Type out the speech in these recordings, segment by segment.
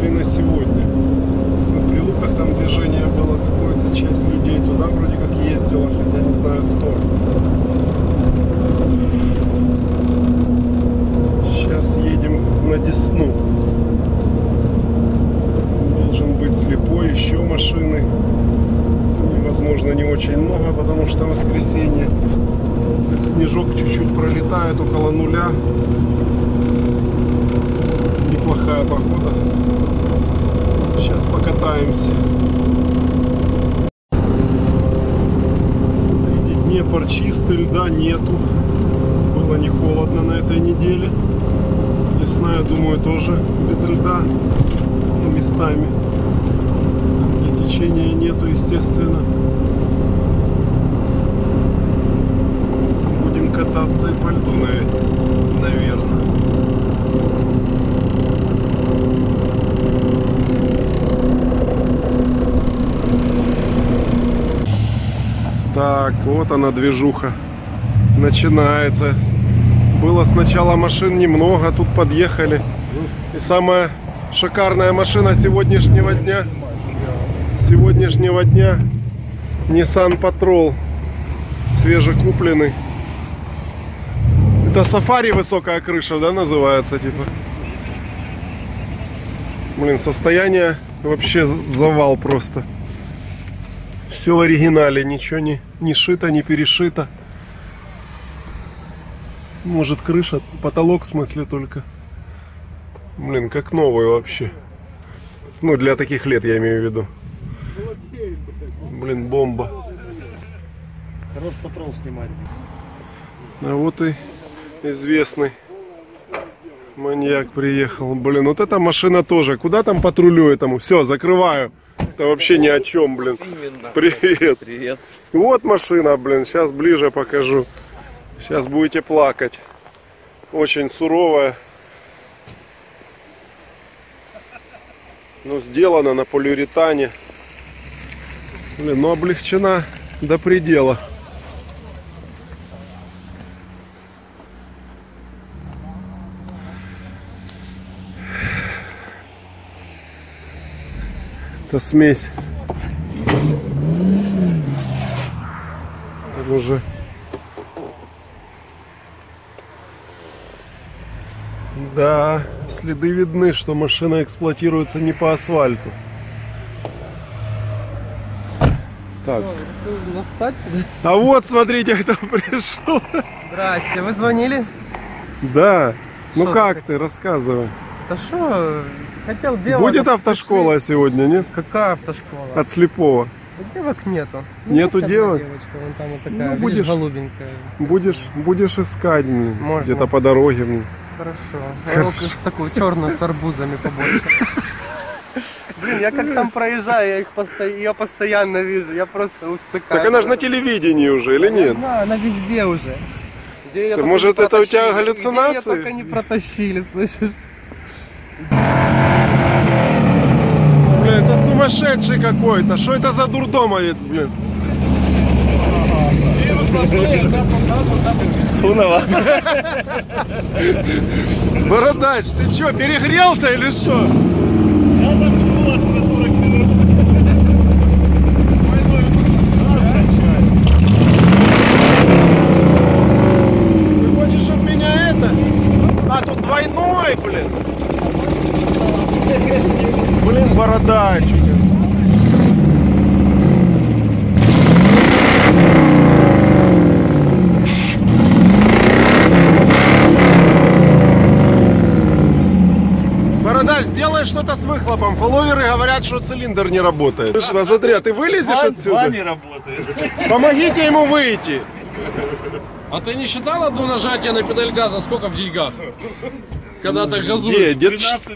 вынесли на сегодня. На Прилуках там движение было, какая-то часть людей туда вроде как ездила, хотя не знаю кто. Сейчас едем на Десну. Должен быть слепой, еще машины. Возможно, не очень много, потому что воскресенье. Снежок чуть-чуть пролетает около нуля. Неплохая погода. Сейчас покатаемся. Смотрите, Днепр чистый, льда нету. Было не холодно на этой неделе. Лесная, думаю, тоже без льда. Ну, местами. И течения нету, естественно. Будем кататься и по льду, наверное. Так, вот она движуха. Начинается. Было сначала машин немного, тут подъехали. И самая шикарная машина сегодняшнего дня. Nissan Patrol. Свежекупленный. Это Safari высокая крыша, да, называется, типа? Блин, состояние вообще завал просто. Все в оригинале, ничего не шито, не перешито. Может, крыша, потолок в смысле только. Блин, как новый вообще. Ну, для таких лет я имею в виду. Блин, бомба. Хорош Патрол снимать. А вот и известный маньяк приехал. Блин, вот эта машина тоже. Куда там патрулю этому? Все, закрываю. Это вообще ни о чем, блин. Привет. Привет. Вот машина, блин. Сейчас ближе покажу. Сейчас будете плакать. Очень суровая. Но сделана на полиуретане. Блин, но облегчена до предела. Это смесь. Там уже да, следы видны, что машина эксплуатируется не по асфальту. Так. А вот, смотрите, кто пришел. Здрасте, вы звонили? Да. Ну Шо как ты? Рассказывай. Да что, хотел делать. Будет автошкола сегодня, нет? Какая автошкола? От слепого. Да девок нету. Нету Есть одна девок? девочка, вон там вот такая, Ну, будешь- голубенькая. Будешь искать Можно. где-то по дороге. Хорошо. Я с такую черную с арбузами побольше. Блин, я как там проезжаю, я постоянно вижу, я просто усыкаюсь. Так она же на телевидении уже, или Я нет? знаю, она везде уже. Где ее Так только может, не это у тебя протащили, галлюцинации? Где ее только не протащили, слышишь? Бля, это сумасшедший какой-то. Что это за дурдомовец, блин? Фу на вас. Бородач, ты что, перегрелся или что? Я там жду вас на 40 минут. Ты хочешь, чтобы меня это? А, тут двойной, блин. Блин, бородач. Бородач, сделай что-то с выхлопом. Фолловеры говорят, что цилиндр не работает. Слушай, посмотри, а ты вылезешь Два отсюда? не работает. Помогите ему выйти. А ты не считал одно нажатие на педаль газа сколько в деньгах? Когда ты газуешь? Где?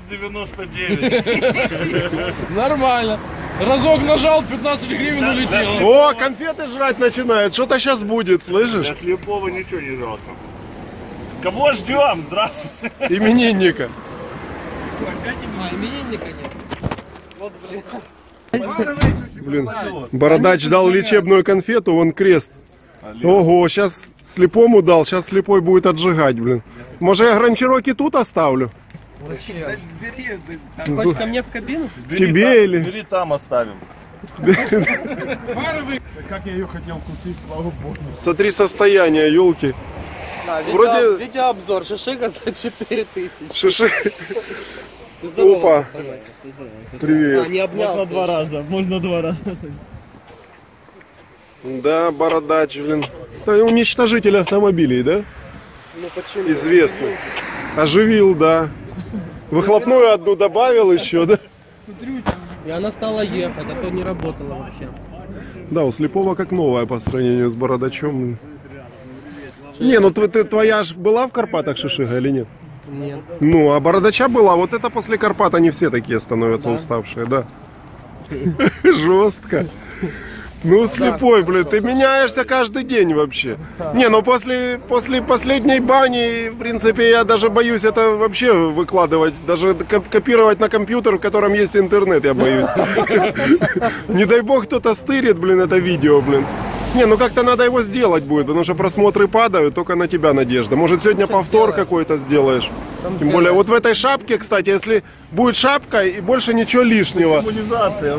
12,99. Нормально. Разок нажал, 15 гривен улетело. О, конфеты жрать начинают. Что-то сейчас будет, слышишь? Для слепого ничего не жалко. Кого ждем? Здравствуйте. Именинника. А, именинника нет. Вот, блин. Блин, бородач дал лечебную конфету, вон крест. Ого, сейчас слепому дал, сейчас слепой будет отжигать, блин. Может, я Гранд Чироки тут оставлю? Зачем? Хочешь ко мне в кабину? Тебе там, или? Бери там оставим. Как я ее хотел купить, слава богу. Смотри состояние, елки. Да, Вроде- видеообзор Шишига за 4000. Шиши. Ты здорово, Опа. пацаны. Привет. Не обнялся. Можно два раза. Да, бородач, блин. Да, уничтожитель автомобилей, да? Ну почему? Известный. Оживил, да. Выхлопную одну добавил еще, да? И она стала ехать, а то не работала вообще. Да, у слепого как новая по сравнению с бородачом. Не, ну твоя ж была в Карпатах Шишига или нет? Нет. Ну, а бородача была. Вот это после Карпат они все такие становятся Да? уставшие, да. Жестко. Ну, слепой, блин, ты меняешься каждый день вообще. Не, ну после последней бани, в принципе, я даже боюсь это вообще выкладывать. Даже копировать на компьютер, в котором есть интернет, я боюсь. Не дай бог кто-то стырит, блин, это видео, блин. Не, ну как-то надо его сделать будет, потому что просмотры падают, только на тебя надежда. Может, сегодня повтор какой-то сделаешь. Тем более, вот в этой шапке, кстати, если будет шапка и больше ничего лишнего. Иммунизация.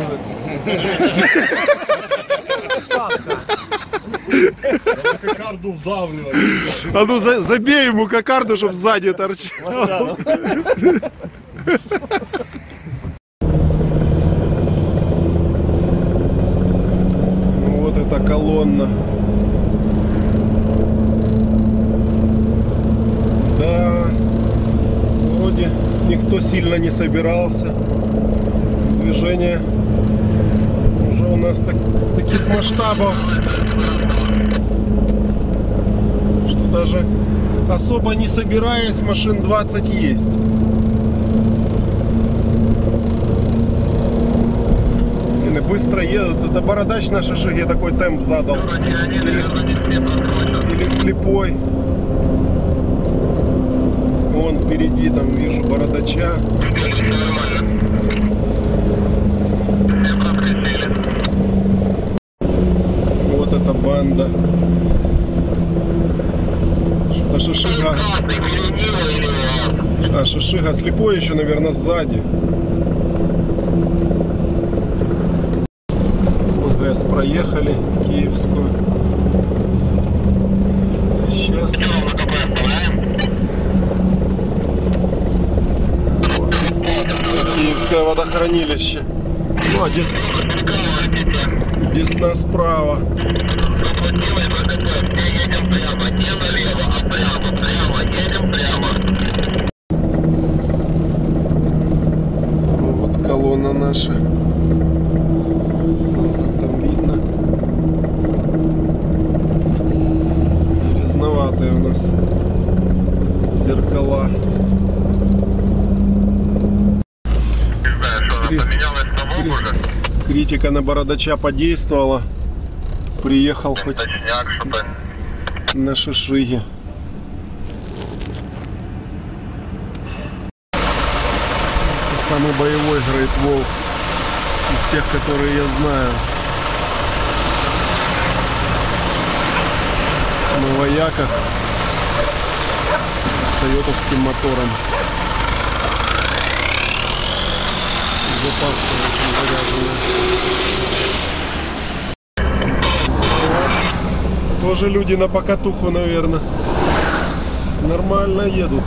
Кокарду вдавливать. А ну забей ему кокарду, чтобы сзади торчал. Ну вот эта колонна. Да, вроде никто сильно не собирался. Движение уже у нас таких масштабов, что даже особо не собираясь, машин 20 есть. Блин, и быстро едут. Это бородач на Шишиге такой темп задал. Или слепой. Вон впереди там вижу бородача. Вот эта банда. Что-то Шишига. А Шишига слепой еще, наверное, сзади. Вот ГЭС проехали, Киевскую. Сейчас. Вот. Киевское водохранилище. Ну, а Десна справа. Вот колонна наша. Как там видно. Грязноватые у нас зеркала. Критика на бородача подействовала. Приехал хоть на Шишиге. Это самый боевой Great Wall из тех, которые я знаю. На вояках с тойотовским мотором. Запаска очень заряженная. Тоже люди на покатуху, наверное. Нормально едут.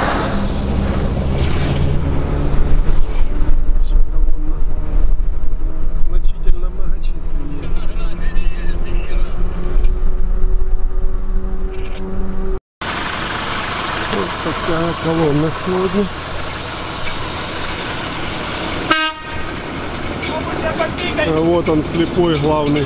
Значительно многочисленнее. Вот такая колонна сегодня. А вот он, слепой главный.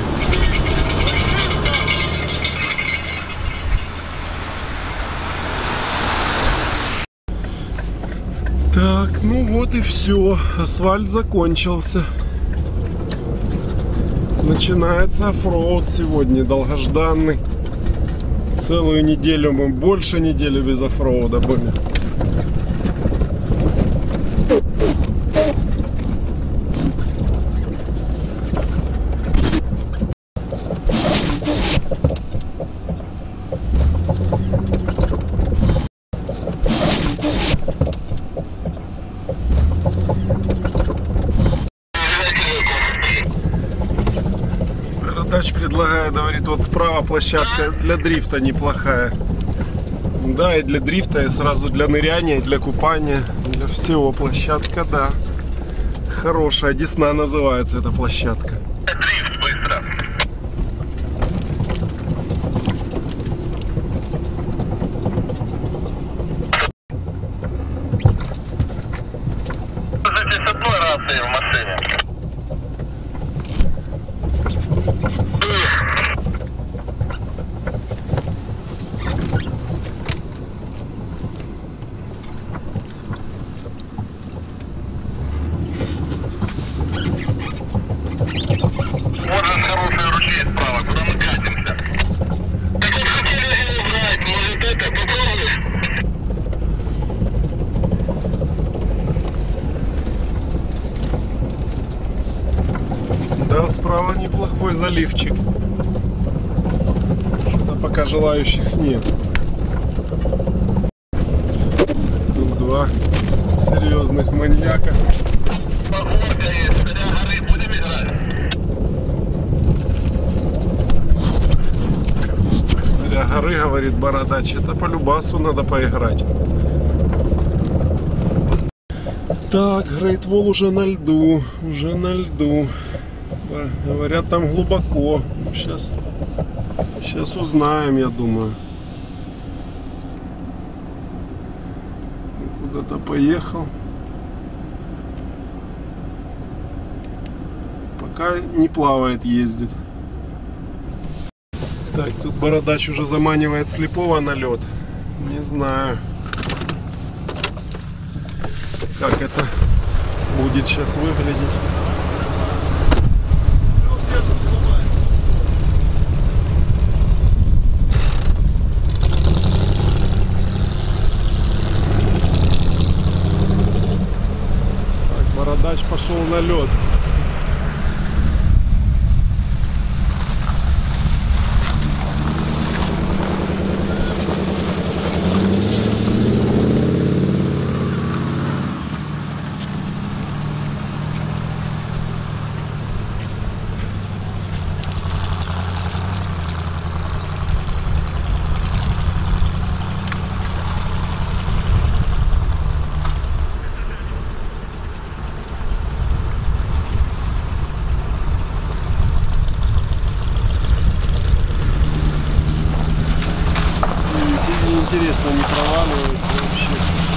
Так, ну вот и все. Асфальт закончился. Начинается оффроуд сегодня, долгожданный. Целую неделю мы, больше недели без оффроуда были. Бородач предлагает, говорит, вот справа площадка для дрифта неплохая. Да, и для дрифта, и сразу для ныряния, и для купания, для всего площадка, да. Хорошая, Десна называется эта площадка. Дрифт быстро. Слушайте, с одной рации в машине. Вот же хорошие ручей справа, куда мы катимся. Так вот хотели его брать, может это попробуешь? Да, справа неплохой заливчик. Что-то пока желающих нет. Тут два серьезных маньяка. Погодка есть, царя горы, будем играть. Царя горы, говорит Бородач, это по любасу надо поиграть. Так, Great Wall уже на льду, уже на льду. Говорят, там глубоко. Сейчас узнаем, я думаю. Куда-то поехал. Пока не плавает, ездит. Так, тут Бородач уже заманивает слепого на лед. Не знаю, как это будет сейчас выглядеть. Так, Бородач пошел на лед. Интересно, не проваливается вообще.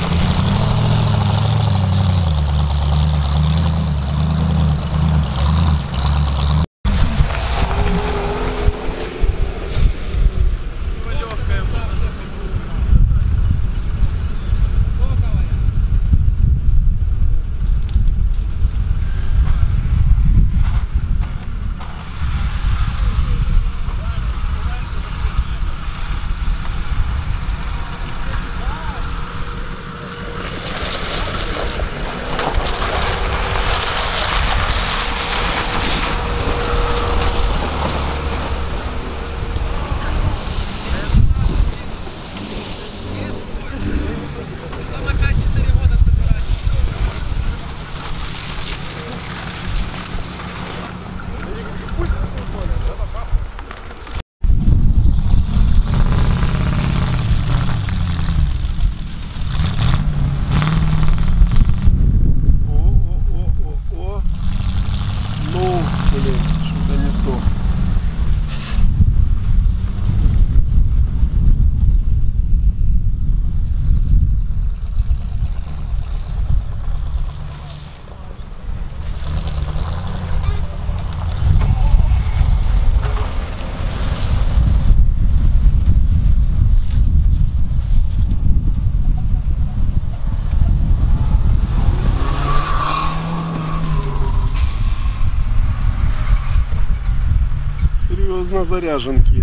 На заряженке.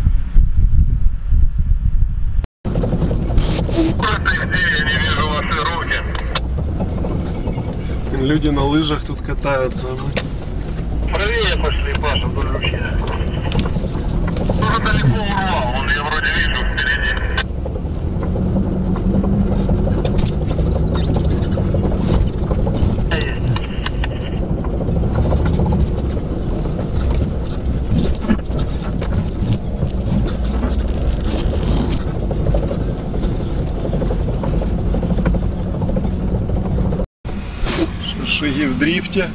Просто где я не вижу ваши руки. Люди на лыжах тут катаются. Правее пошли, Паша, вдоль ручья. Тоже далеко урвал, вон я вроде вижу впереди. шаги в дрифте.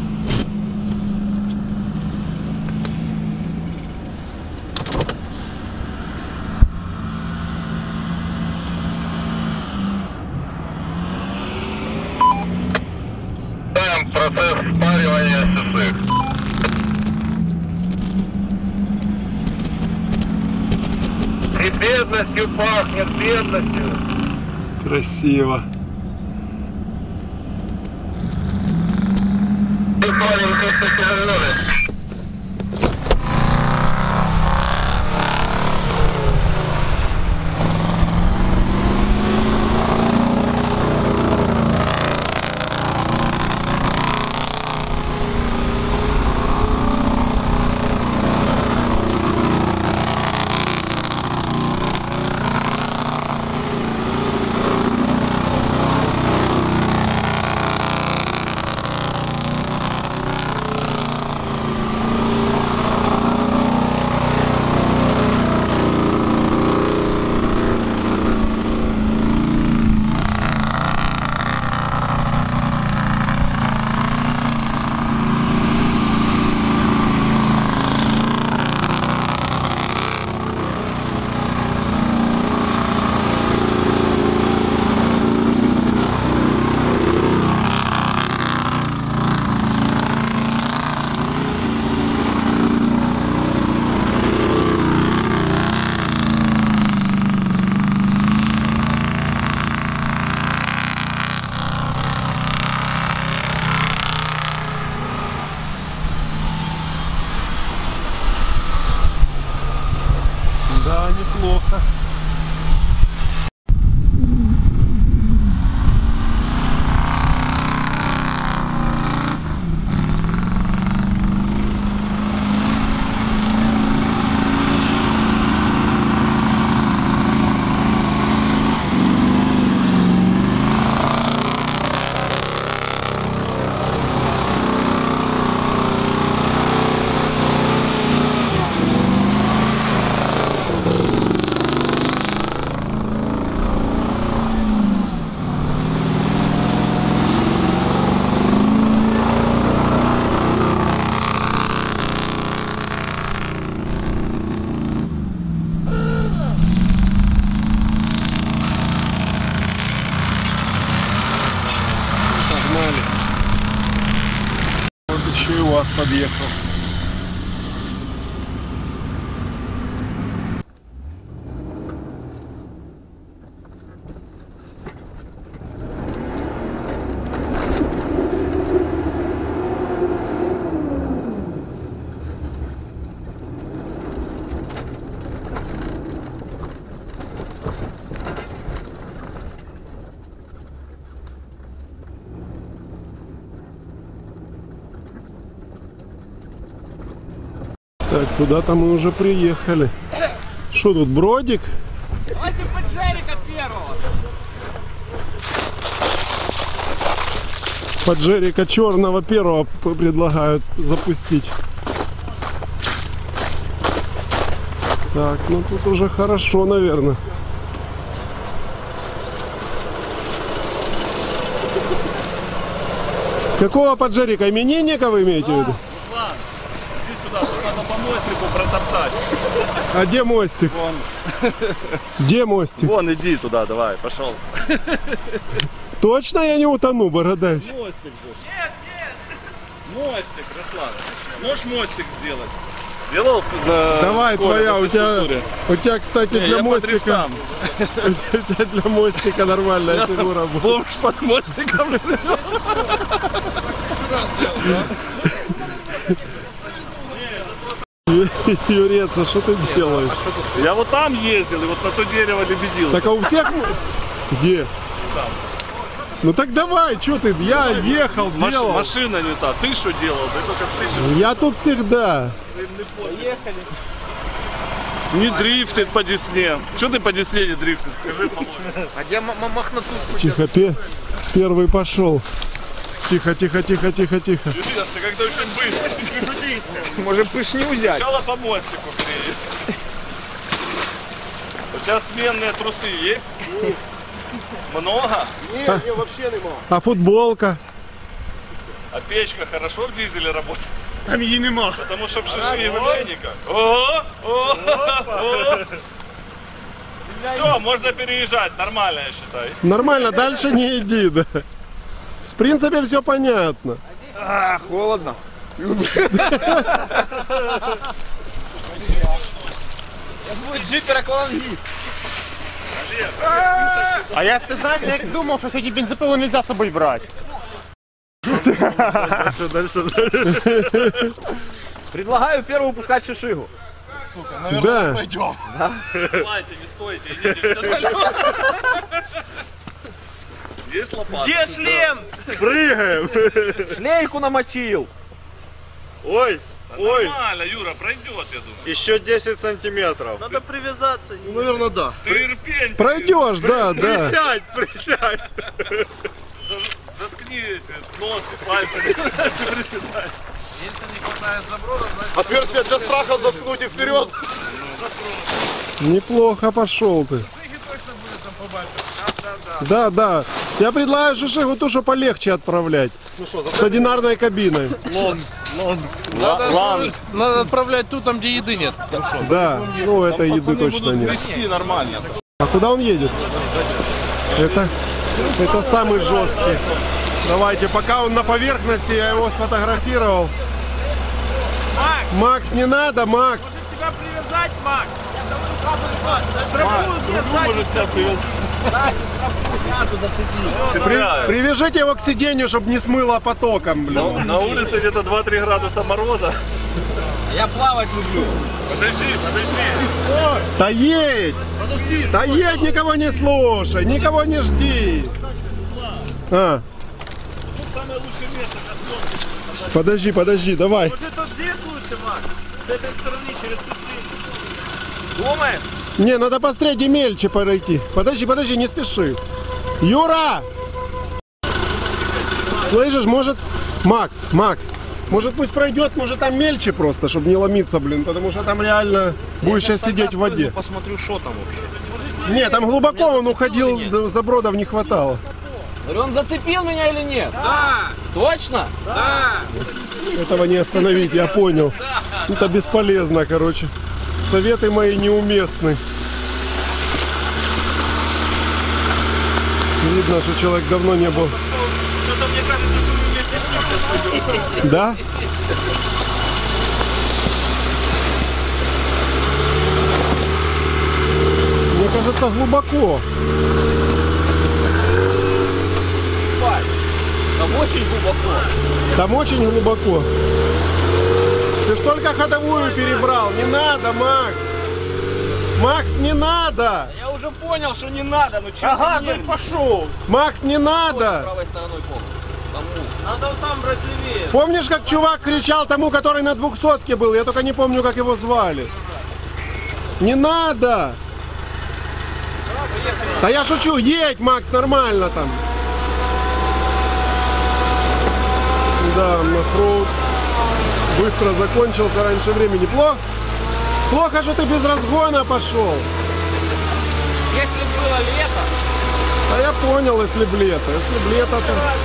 Процесс спаривания шоссе. И бедностью пахнет, бедностью. Красиво. Выпалим косточки. Да, неплохо. Вот еще и УАЗ подъехал. Так, куда-то мы уже приехали. Что тут, бродик? Давайте поджарика первого. Поджерика черного первого предлагают запустить. Так, ну тут уже хорошо, наверное. Какого поджерика? Именинника вы имеете в виду? Руслан, иди сюда, тут надо по мостику протоптать. А где мостик? Вон, Где мостик? вон иди туда, давай, пошел. Точно я не утону, бородач? Мостик же. Нет, нет. Мостик, Руслан. Можешь мостик сделать? Делал? Давай, твоя, у тебя, кстати, Не, для я мостика. подрифтам. У тебя для мостика нормальная фигура будет. Бомж под мостиком. Юрец, а что ты делаешь? Я вот там ездил и вот на то дерево лебедил. Так а у всех... Где? Ну так давай, что ты? Я ехал, делал. Машина не та. Ты что делал? Ты только тычешь. Я тут всегда. Не дрифтит по Десне. Что ты по Десне не дрифтит? Скажи, помочь. А где махнатушку? Тихо, первый пошел. Тихо, тихо, тихо, тихо, тихо. Юрец, ты как-то очень быстро. Может пышню взять? Сначала по мостику переедь. У тебя сменные трусы есть? Много? А футболка? А печка хорошо в дизеле работает? Там її нема. Потому что в шиши вообще никак. Все, можно переезжать, нормально, я считаю. Нормально, дальше не иди, да. В принципе, все понятно. Холодно. Будет джипер аквалангист. А я, ты знаешь, я думал, что эти бензопилы нельзя с собой брать. Предлагаю первую пускать шишигу. Да. Давайте, не стойте, идите все остальное. Есть лопата? Где шлем? Прыгаем. Шлейку намочил. Ой, ой. Нормально, Юра, пройдет, я думаю. Еще 10 сантиметров. Надо привязаться. Ну, наверное, да. Терпень. Пройдешь, да, да. Присядь, присядь. Заткни нос пальцами, дальше приседай. Если не хватает заброда, значит... Отверстие для страха заткнуть и вперед. Неплохо пошел ты. точно будет там побольше. Да, да. Я предлагаю шишигу ту, что полегче отправлять. С одинарной кабиной. Надо отправлять ту, там, где еды нет. Да, ну этой еды точно нет. Грести нормально. А куда он едет? Это самый жесткий. Давайте, пока он на поверхности, я его сфотографировал. Макс, не надо, Макс. Тебя привязать, Макс? Страхую привязать. Привяжите его к сиденью, чтобы не смыло потоком, блин. На улице где-то 2-3 градуса мороза. Я плавать люблю. Подожди. Да едь! Да едь, никого не слушай, никого не жди. А. Самое лучшее место для съемки. Подожди, давай. Может тут здесь лучше, Макс? С этой стороны через кусты. Думаешь? Не, надо посмотреть, где мельче пройти. Подожди, не спеши. Юра! Слышишь, может... Макс, может пусть пройдет, может там мельче просто, чтобы не ломиться, блин, потому что там реально будешь сейчас сидеть в воде. Посмотрю, что там вообще. Не, там глубоко он уходил, забродов не хватало. Он зацепил меня или нет? Да! Точно? Да! Этого не остановить, я понял. Это бесполезно, короче. Советы мои неуместны. Видно, что человек давно не был. Что-то мне кажется, что мы вместе с ним сейчас пойдем. Да? Мне кажется, глубоко. Там очень глубоко. Там очень глубоко. Ты ж только ходовую перебрал. Не надо, Макс. Макс, не надо. Я уже понял, что не надо, ну чё ага, ты пошел. Макс, не надо. Правой стороной пол. Надо вот там брать левее. Помнишь, как чувак кричал тому, который на 200-ке был? Я только не помню, как его звали. Не надо. Да я шучу. Едь, Макс, нормально там. Да, оффроуд быстро закончился раньше времени. Плохо, что ты без разгона пошел. Если было лето. А я понял, если б лето. Если б лето,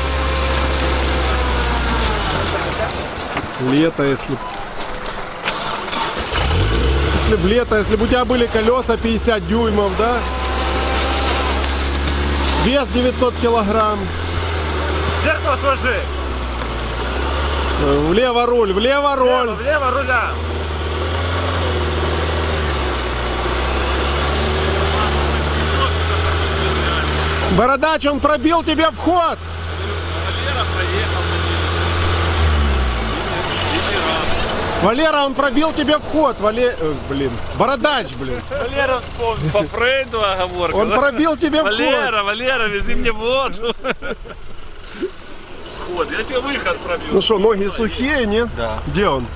то... Лето, если б лето, если бы у тебя были колеса 50 дюймов, да? Вес 900 килограмм. Зеркало сложи. Влево руль, влево руль. Влево руля. Бородач, он пробил тебе вход. Валера, он пробил тебе вход. Блин, Бородач, блин. Валера вспомнил. По Фрейду оговорка. Он да? пробил тебе вход. Валера, вези мне воду. Вот, я тебе выход пробил. Ну что, ноги сухие, нет? Да. Где он?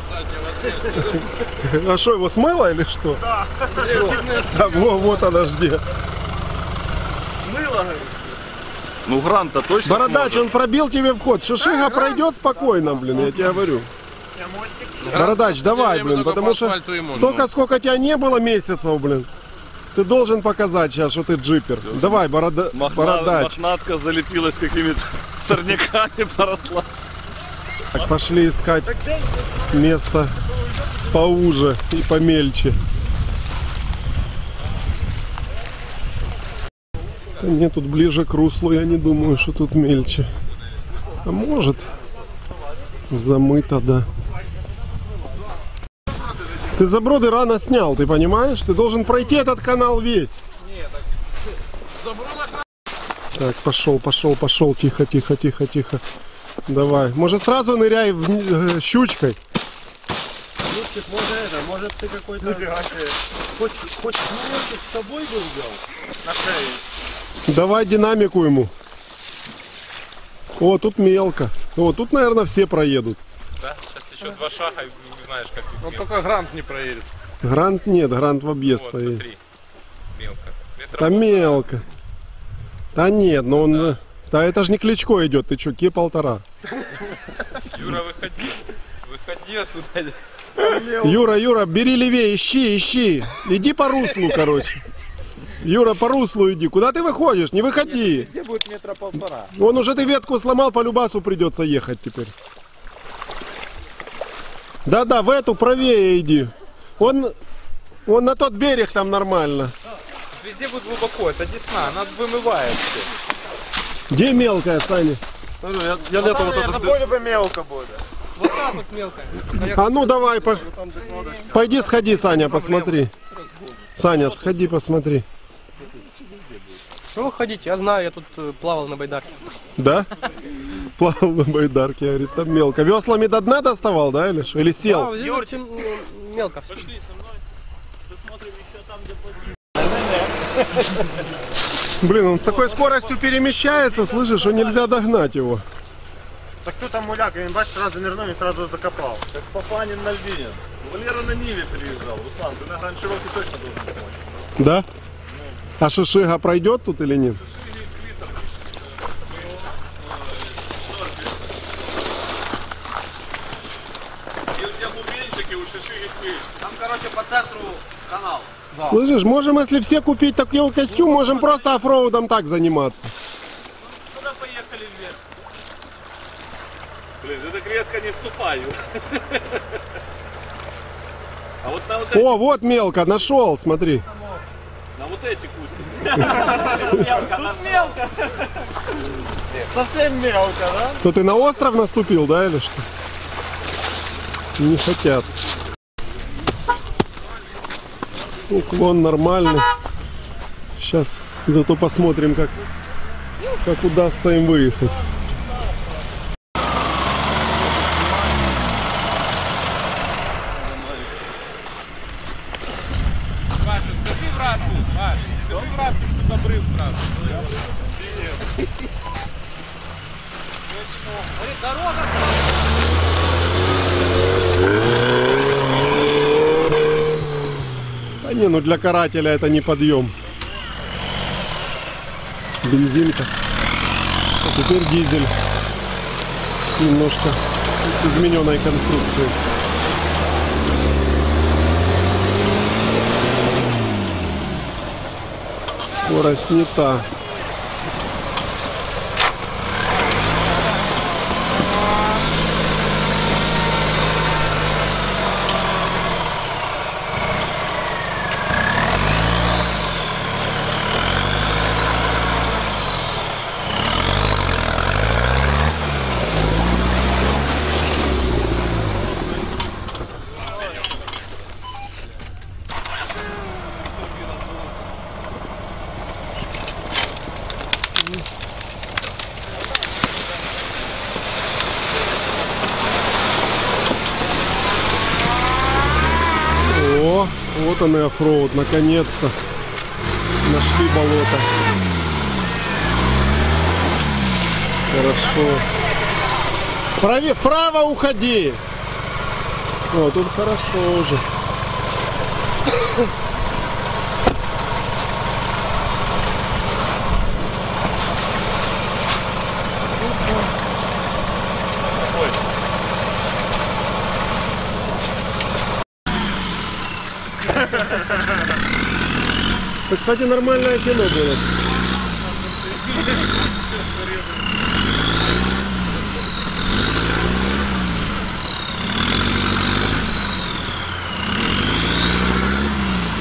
А что, его смыло или что? Да. А, вот она жди. Мыло. Ну Грант-то точно Бородач, сможет. он пробил тебе вход. Шишига пройдет спокойно, блин, я тебе говорю. Бородач, давай, блин, потому что столько, сколько тебя не было месяцев, блин. Ты должен показать сейчас, что ты джипер. Давай, Бородач. Мохнатка залепилась какими-то сорняками, поросла. Так, пошли искать место поуже и помельче. Да нет, тут ближе к руслу, я не думаю, что тут мельче. А может, замыто, да. Ты заброды рано снял, ты понимаешь? Ты должен пройти этот канал весь. Так, пошел, тихо, тихо, тихо, тихо. Давай, может сразу ныряй щучкой. Лучик, может ты какой-то... Хоть с собой бы взял на шее. Давай динамику ему. О, тут мелко. О, тут, наверное, все проедут. Да? Сейчас еще 2 шага, и не знаешь, как тут Вот мелко. только Грант не проедет. Грант нет, Грант в объезд Вот, поедет. смотри. Мелко. Да мелко. Да нет, но он... Да это же не Кличко идет, ты что, Ке-1,5. Юра, выходи. Выходи оттуда. Юра, бери левее, ищи. Иди по руслу, короче. Юра, по руслу иди. Куда ты выходишь? Не выходи. Где будет 1,5 метра? Вон уже ты ветку сломал, по любасу придется ехать теперь. Да, в эту правее иди. Он на тот берег там нормально. Везде будет глубоко, это десна, она вымывает все. Где мелкая, Саня? Смотрю, я летом вот На этот... поле бы мелко будет. Вот так вот мелко. А ну давай, пойди сходи, Саня, посмотри. Саня, сходи, посмотри. Что вы ходите? Я знаю, я тут плавал на байдарке. Да? Плавал на байдарке, говорит, там мелко. Веслами до дна доставал, да, или что? Или А, сел? здесь очень мелко. Пошли со мной. Посмотрим еще там, где под... Блин, он с такой скоростью перемещается, слышишь, что нельзя догнать его. Так кто там муляк? Я не бачу, сразу нырнул и сразу закопал. Как Папанин на львине. Валера на Ниве приезжал. Руслан, ты на Гранд Широкий точно должен помочь. Да? А Шишига пройдет тут или нет? И у тебя бубенчик, и у Шишиги крышка. Там, короче, по центру канал. Слышишь, можем, если все купить такой костюм, можем просто оффроудом так заниматься. Куда поехали вверх? Блин, я так резко не вступаю. А вот на вот эти, О, вот мелко, нашел, смотри. на вот эти кусты. Тут мелко. Совсем мелко, да? То ты на остров наступил, да, или что? Не хотят. Уклон нормальный. Сейчас зато посмотрим, как удастся им выехать. Паша, скажи в рацию, Паша, скажи в рацию, что обрыв сразу. Да не, ну для карателя это не подъем. Бензинка. А теперь дизель. Немножко с измененной конструкцией. Скорость не та. О, вот он и оффроуд, наконец-то. Нашли болото. Хорошо. Вправо уходи. О, тут хорошо уже. Это, кстати, нормальное кино было.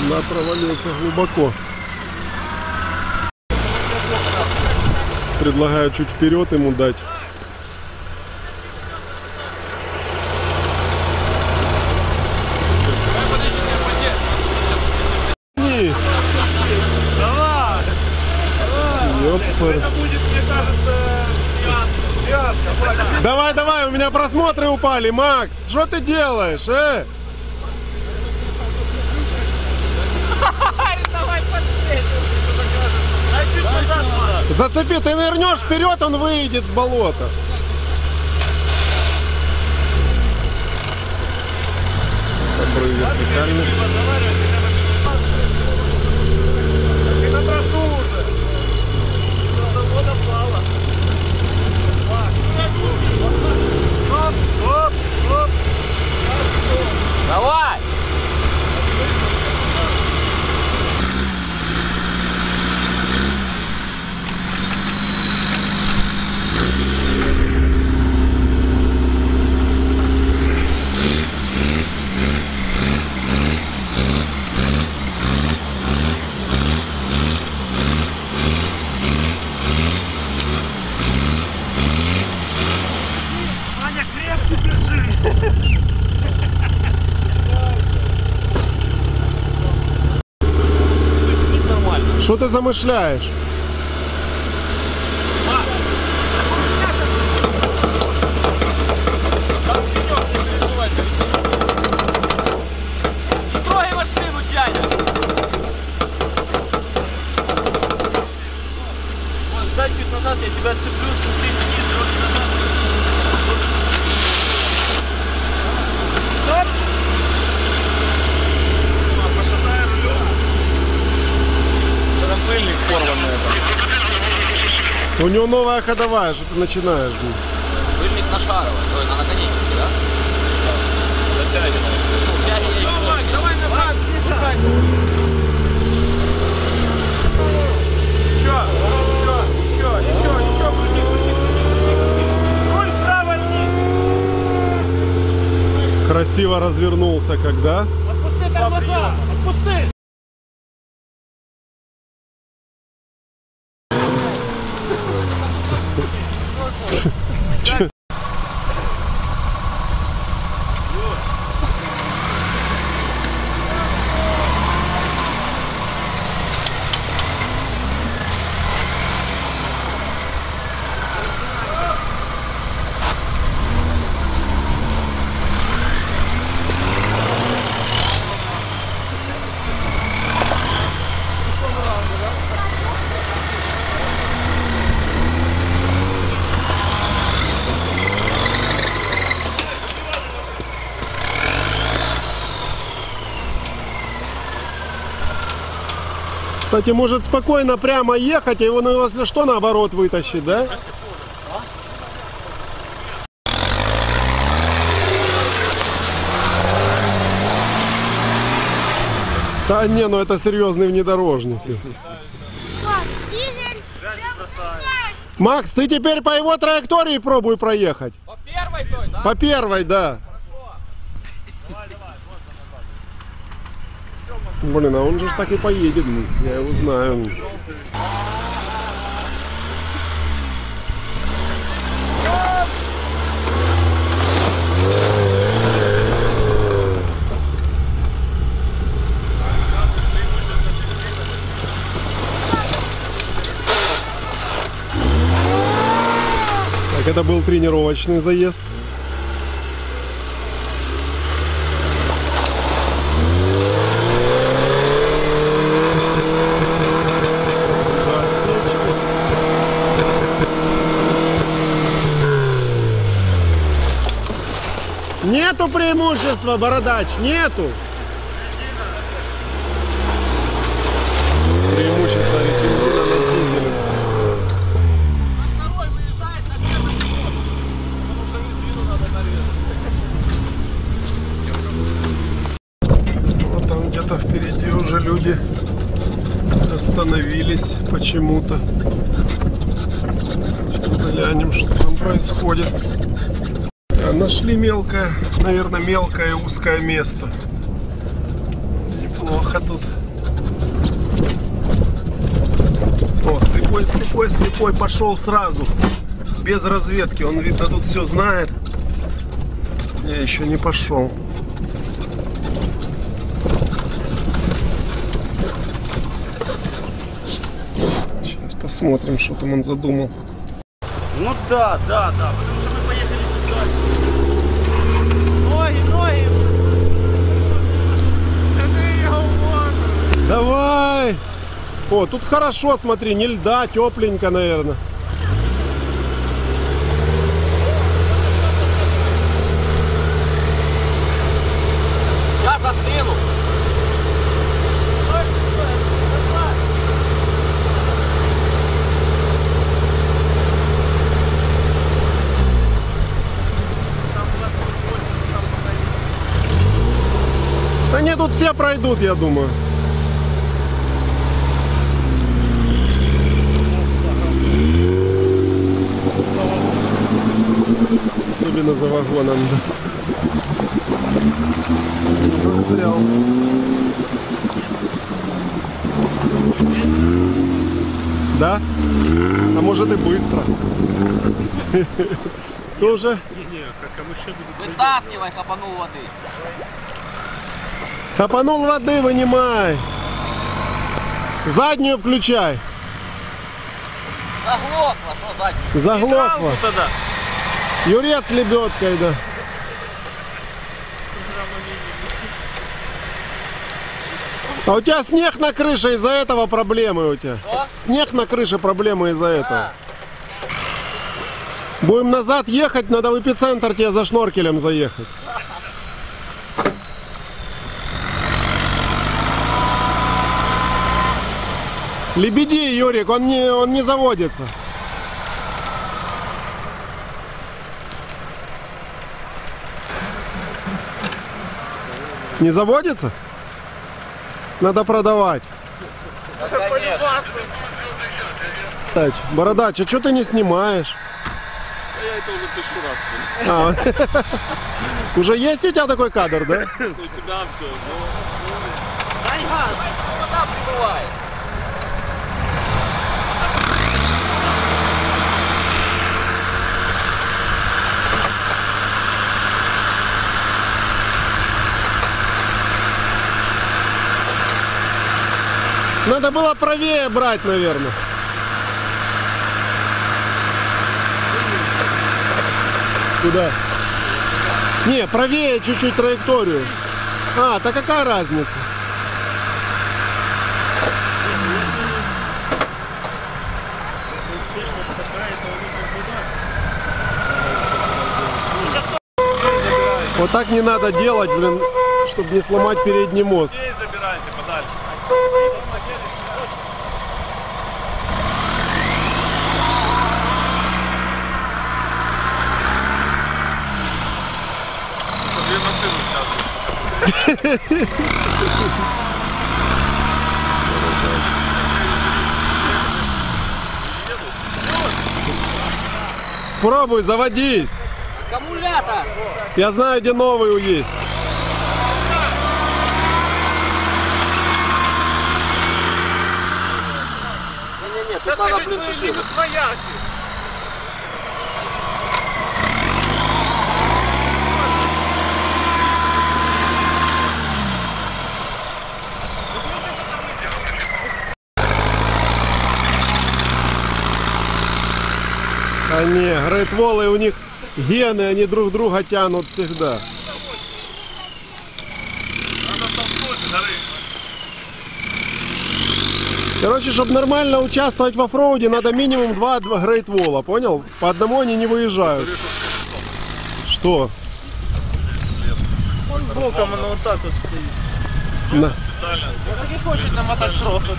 Да, провалился глубоко. Предлагаю чуть вперед ему дать. Давай! Ёпта. Это будет, мне кажется, фиаско. Давай, давай, у меня просмотры упали, Макс. Что ты делаешь, Дай чуть назад, Марк. Зацепи, ты нырнешь вперед, он выйдет с болота. Обрыв вертикальный. Ты на трассу уже. Вода плава. Стоп, стоп. Давай! Саня, крепко держи! Нормально. Что ты замышляешь? Не трогай машину, дядя! Вот, сдай чуть назад, я тебя цеплю, спустись вниз, трогай назад. Стоп! Пошатай рулем. Это пыльник порванный. У него новая ходовая, что ты начинаешь? Пыльник на шаровой, ой, на наконечнике, да? Давай, давай назад, спускайся. Еще, крути. Руль вправо, вниз. Красиво развернулся, когда? Отпусти тормоза, отпусти. Кстати, может спокойно прямо ехать, а его, ну, если что, наоборот вытащить, да? Да не, ну это серьезный внедорожник. Макс, ты теперь по его траектории пробуй проехать. По первой той, да? По первой, да. Блин, а он же так и поедет, я его знаю. Так, это был тренировочный заезд. Нету преимущества, бородач, нету. Преимущество бензина над дизелем. Второй выезжает на первый ход, потому что резину надо нарезать. Вот там где-то впереди уже люди остановились почему-то. Сейчас глянем, что там происходит. Нашли мелкое, наверное, мелкое узкое место. Неплохо. Леха тут. О, слепой пошел сразу. Без разведки. Он, видно, тут все знает. Я еще не пошел. Сейчас посмотрим, что там он задумал. Ну да, потому что мы поехали чуть дальше. Ноги. Давай! О, тут хорошо, смотри, не льда, тепленько, наверное. Я застыну. Да нет, тут все пройдут, я думаю. Особенно за вагоном, да. Застрял. Да? А может и быстро. Тоже? Вытаскивай, хапанул воды. Хапанул воды, вынимай. Заднюю включай. Заглохло, что заднюю? Заглохло. Тогда. Юрец с лебедкой, да. А у тебя снег на крыше, из-за этого проблемы у тебя. Что? Снег на крыше, проблемы из-за этого. Будем назад ехать, надо в эпицентр тебе за шноркелем заехать. Лебеди, Юрик, он не заводится. Не заводится? Надо продавать. Так, Бородач, а что ты не снимаешь? Я это уже 1000 раз. Уже есть у тебя такой кадр, да? У тебя все. Дай газ, вода прибывает. Надо было правее брать, наверное. Куда? Не, правее чуть-чуть траекторию. А, так какая разница? Вот так не надо делать, блин, чтобы не сломать передний мост. Забирайте подальше. Пробуй, заводись. Аккумулятор. Я знаю, где новый есть. Не-не-не, тут надо пришишить. А не, грейтволы, у них гены, они друг друга тянут всегда. Короче, чтобы нормально участвовать в оффроуде, надо минимум 2 грейтвола, понял? По одному они не выезжают. Что? Он боком, оно вот так вот стоит. На. Так и хочет намотать просто.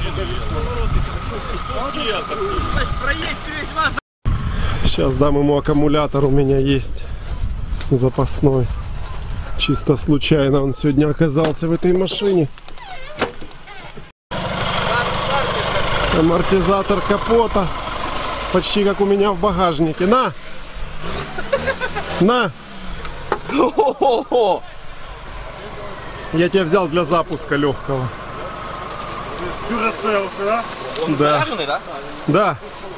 Проедь весь вас. Сейчас дам ему аккумулятор, у меня есть запасной. Чисто случайно он сегодня оказался в этой машине. Амортизатор капота. Почти как у меня в багажнике. На! На! Я тебя взял для запуска легкого. да? Да. Да.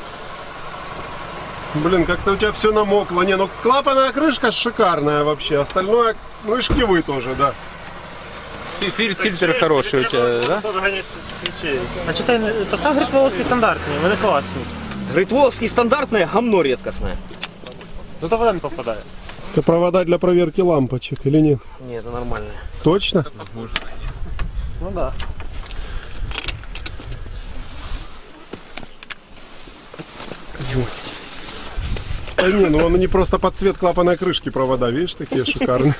Блин, как-то у тебя все намокло. Не, ну клапанная крышка шикарная вообще. Остальное, ну и шкивы тоже, да. Фильтр хороший у тебя, да? А что ты поставь гритволовский стандартный, вони классні. Гритволовский стандартное, гамно редкостное. Ну то вода не попадає. Это провода для проверки лампочек или нет? Нет, это нормальное. Точно? Ну да. Да не, ну они просто под цвет клапанной крышки провода, видишь, такие шикарные.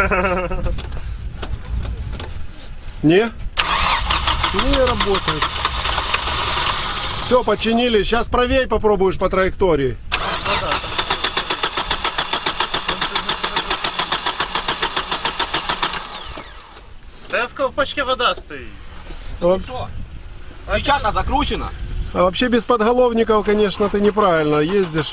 Не? Не работает. Все, починили. Сейчас правей попробуешь по траектории. Да в колпачке вода стоит. Свеча-то закручена. А вообще без подголовников, конечно, ты неправильно ездишь.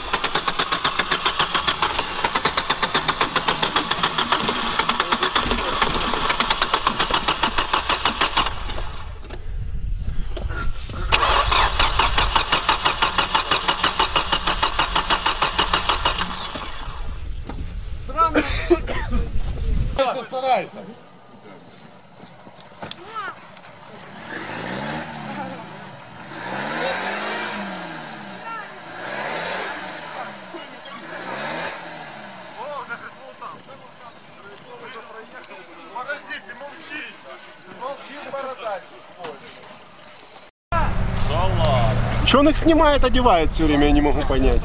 Старайся. Подожди, ты молчи. Молчи, бородач. Да ладно. Че он их снимает, одевает все время, я не могу понять.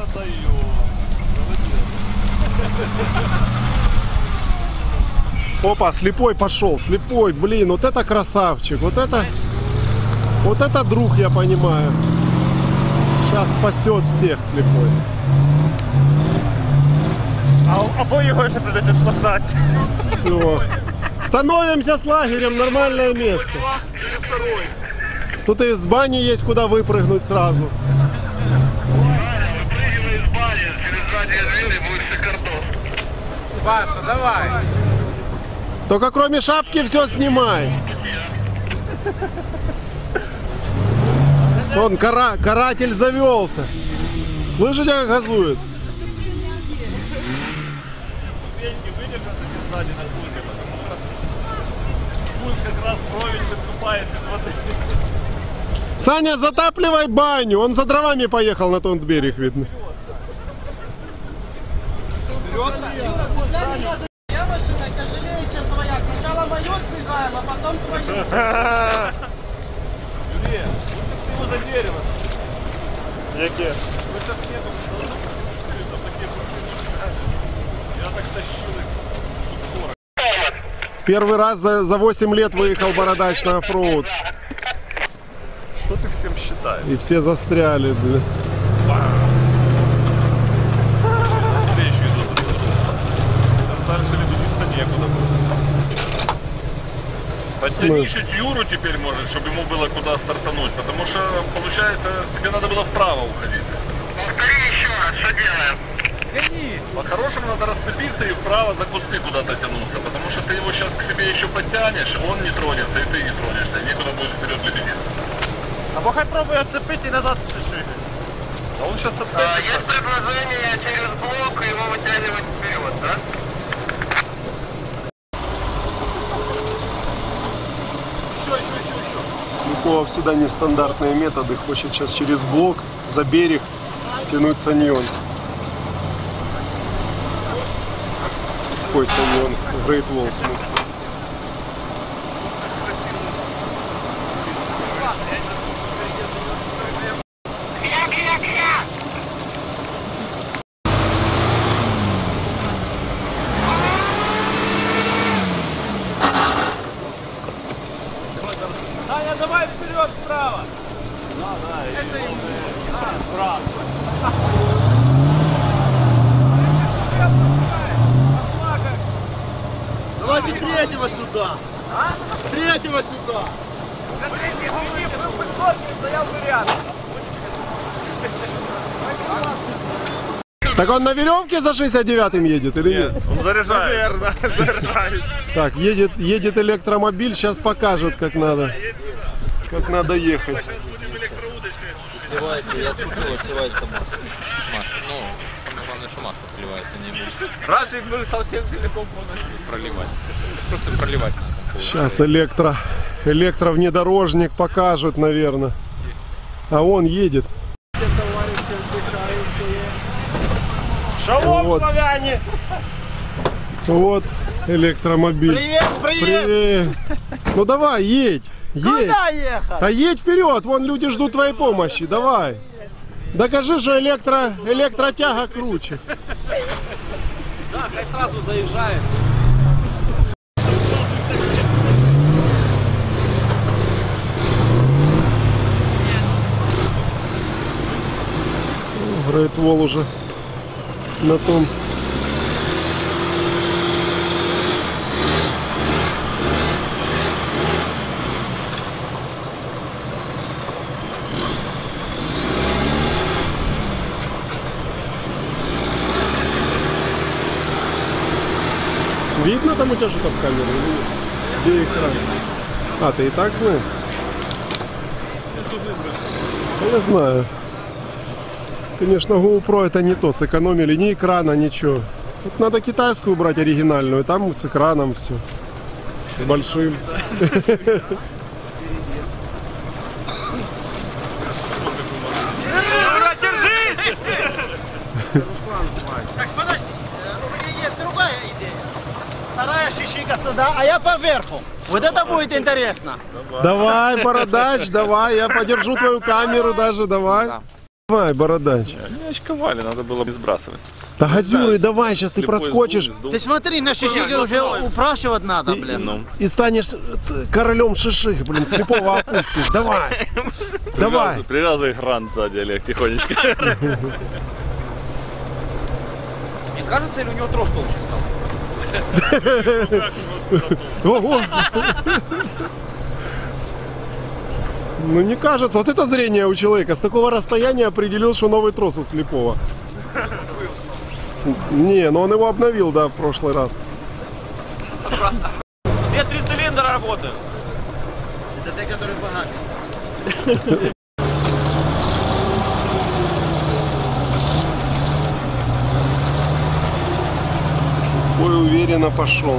Опа, слепой пошел, слепой, блин, вот это красавчик, вот это друг, я понимаю. Сейчас спасет всех слепой. Або його ще придеться спасати. Все. Становимся с лагерем, нормальное место. Тут и с бани есть куда выпрыгнуть сразу. Выпрыгивай из бани, через задние двери будет шикардос. Паша, давай. Только кроме шапки все снимай. Вон каратель завелся. Слышите, как газует? Деньги выдержат эти сзади на пульке, потому что пульт как раз вровень выступает из воды. Саня, затапливай баню. Он за дровами поехал на тот берег, видно. Я машина тяжелее, чем твоя. Сначала мою сбегаем, а потом твою. Юрий, лучше ты его за дерево. Яке? Вы сейчас нету, что там такие пустые. Я так тащил их. Штук 40. Первый раз за 8 лет выехал бородач на оффроуд. Что ты всем считаешь? И все застряли, блин. Встречу идут. Сейчас дальше двигаться некуда. Подтяни чуть Юру теперь может, чтобы ему было куда стартануть, потому что, получается, тебе надо было вправо уходить. Повтори еще раз, что делаем? По-хорошему надо расцепиться и вправо за кусты куда-то тянуться, потому что ты его сейчас к себе еще подтянешь, он не тронется, и ты не тронешься, и некуда будет вперед лебедиться. Або хай пробує отцепити і назад шишити. А он сейчас Есть отцепится. предложение через блок его вытягивать вперед, да? Слепого всегда нестандартные методы. Хочет сейчас через блок, за берег тянуть саньон. Какой саньон? Great Wall в смысле. Саня, давай вперед, вправо. Это ему. Вправо. Давайте третьего сюда. Третьего сюда. Стоял бы рядом. Так он на веревке за 69-м едет или нет? Он заряжает. Верно, заряжаюсь. Так, едет электромобиль, сейчас покажет, как надо. как надо ехать. Сливается, я купил, сливается масло. Масло. Ну, самое главное, что масло сливается, не будет. Разве мы совсем целиком полностью проливать? Просто проливать надо. Сейчас электровнедорожник покажет, наверное. А он едет. Шалом, Вот. славяне! Вот электромобиль. Привет, привет! Привет. Ну давай, едь. Едь. Куда ехать? Да едь вперед, вон люди ждут твоей помощи, давай. Докажи, что электротяга круче. Да, хай сразу заезжает. Great Wall уже на том. Видно там у тебя что-то в камере? Где экран? А, ты и так знаешь? Я знаю. Конечно, GoPro это не то, сэкономили ни экрана, ничего. Тут надо китайскую брать оригинальную, там с экраном все. С большим. Юра, держись! Так, подожди, у меня есть другая идея. Вторая щищика туда, а я поверху. Вот это будет интересно. Давай, Бородач, давай, я подержу твою камеру даже, давай. Давай, Бородач. Они очковали, надо было сбрасывать. Да газюры, давай, сейчас ты проскочишь Ты смотри, на щищике уже упрашивать надо, блин. и станешь королем шиших, блин, слепого опустишь. Давай, давай. Привязывай экран сзади, Олег, тихонечко. Мне кажется, или у него трос толще стал? Ого. Ну не кажется, вот это зрение у человека. С такого расстояния определил, что новый трос у слепого. Не, но он его обновил, да, в прошлый раз. Все 3 цилиндра работают. Это те, которые богатые. Ой, уверенно пошел.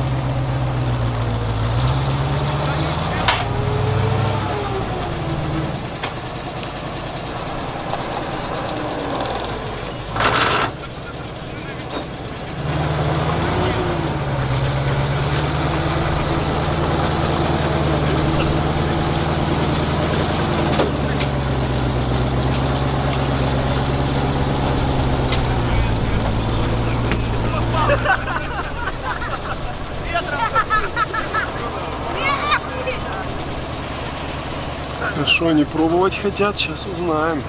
Хорошо, они пробовать хотят, сейчас узнаем.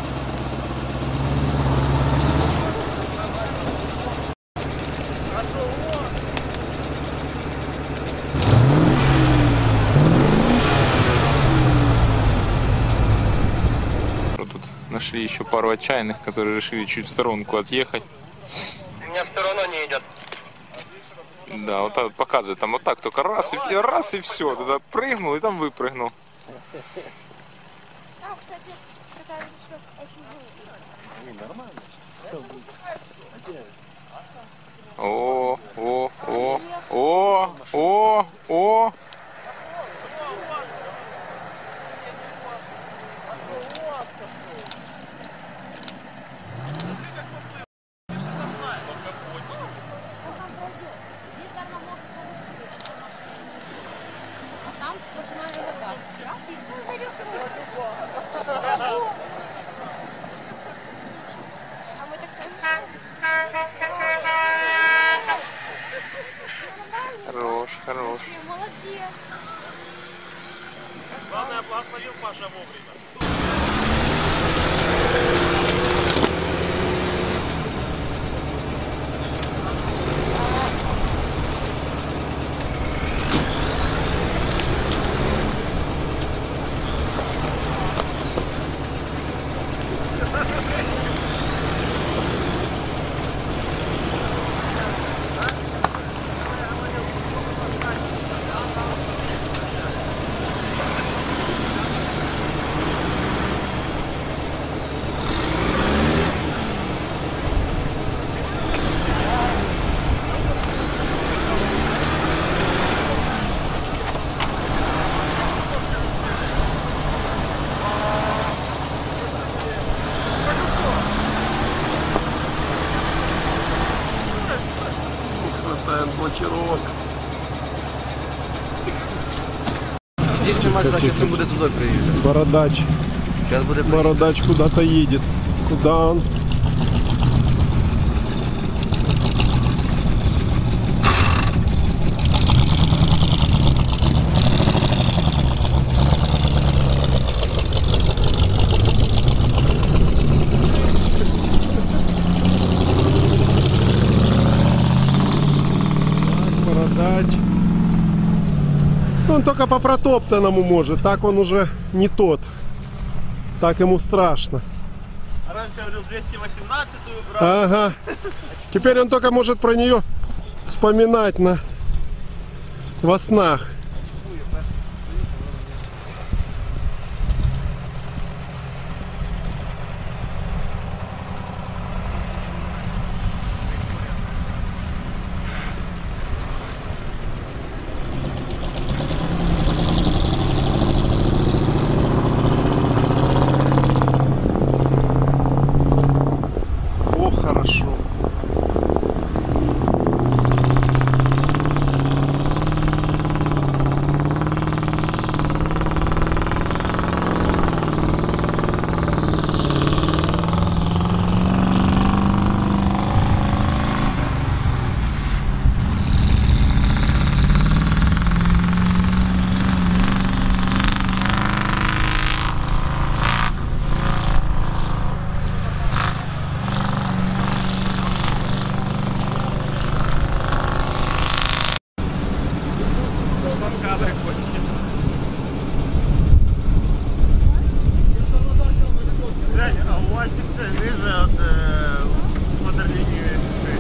Тут нашли еще пару отчаянных, которые решили чуть в сторонку отъехать. У меня все равно не идет. Да, вот так показывает, там вот так только раз и все. Туда прыгнул и там выпрыгнул. А, кстати, сказали, что очень было. О, о, о, о, о, о. Там сплошная вода. Раз, и все зайдет А мы так Хорош, хорош. молодец. Главное, благословил Паша вовремя. Сейчас тихо. он будет туда приезжать. Бородач. Сейчас будет Бородач куда-то едет. Куда он? Бородач. Он только по протоптанному может, так он уже не тот. Так ему страшно. А раньше я говорил 218-ю брал. Ага. Теперь он только может про нее вспоминать во снах. О, хорошо. Глянь, а у вас секция ниже от ватерлинии шиши.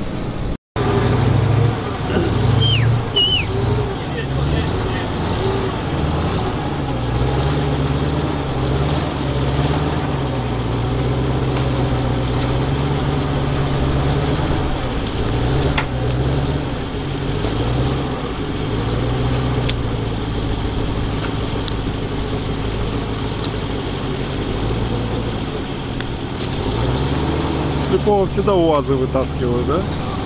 Слепого всегда УАЗы вытаскивают, да?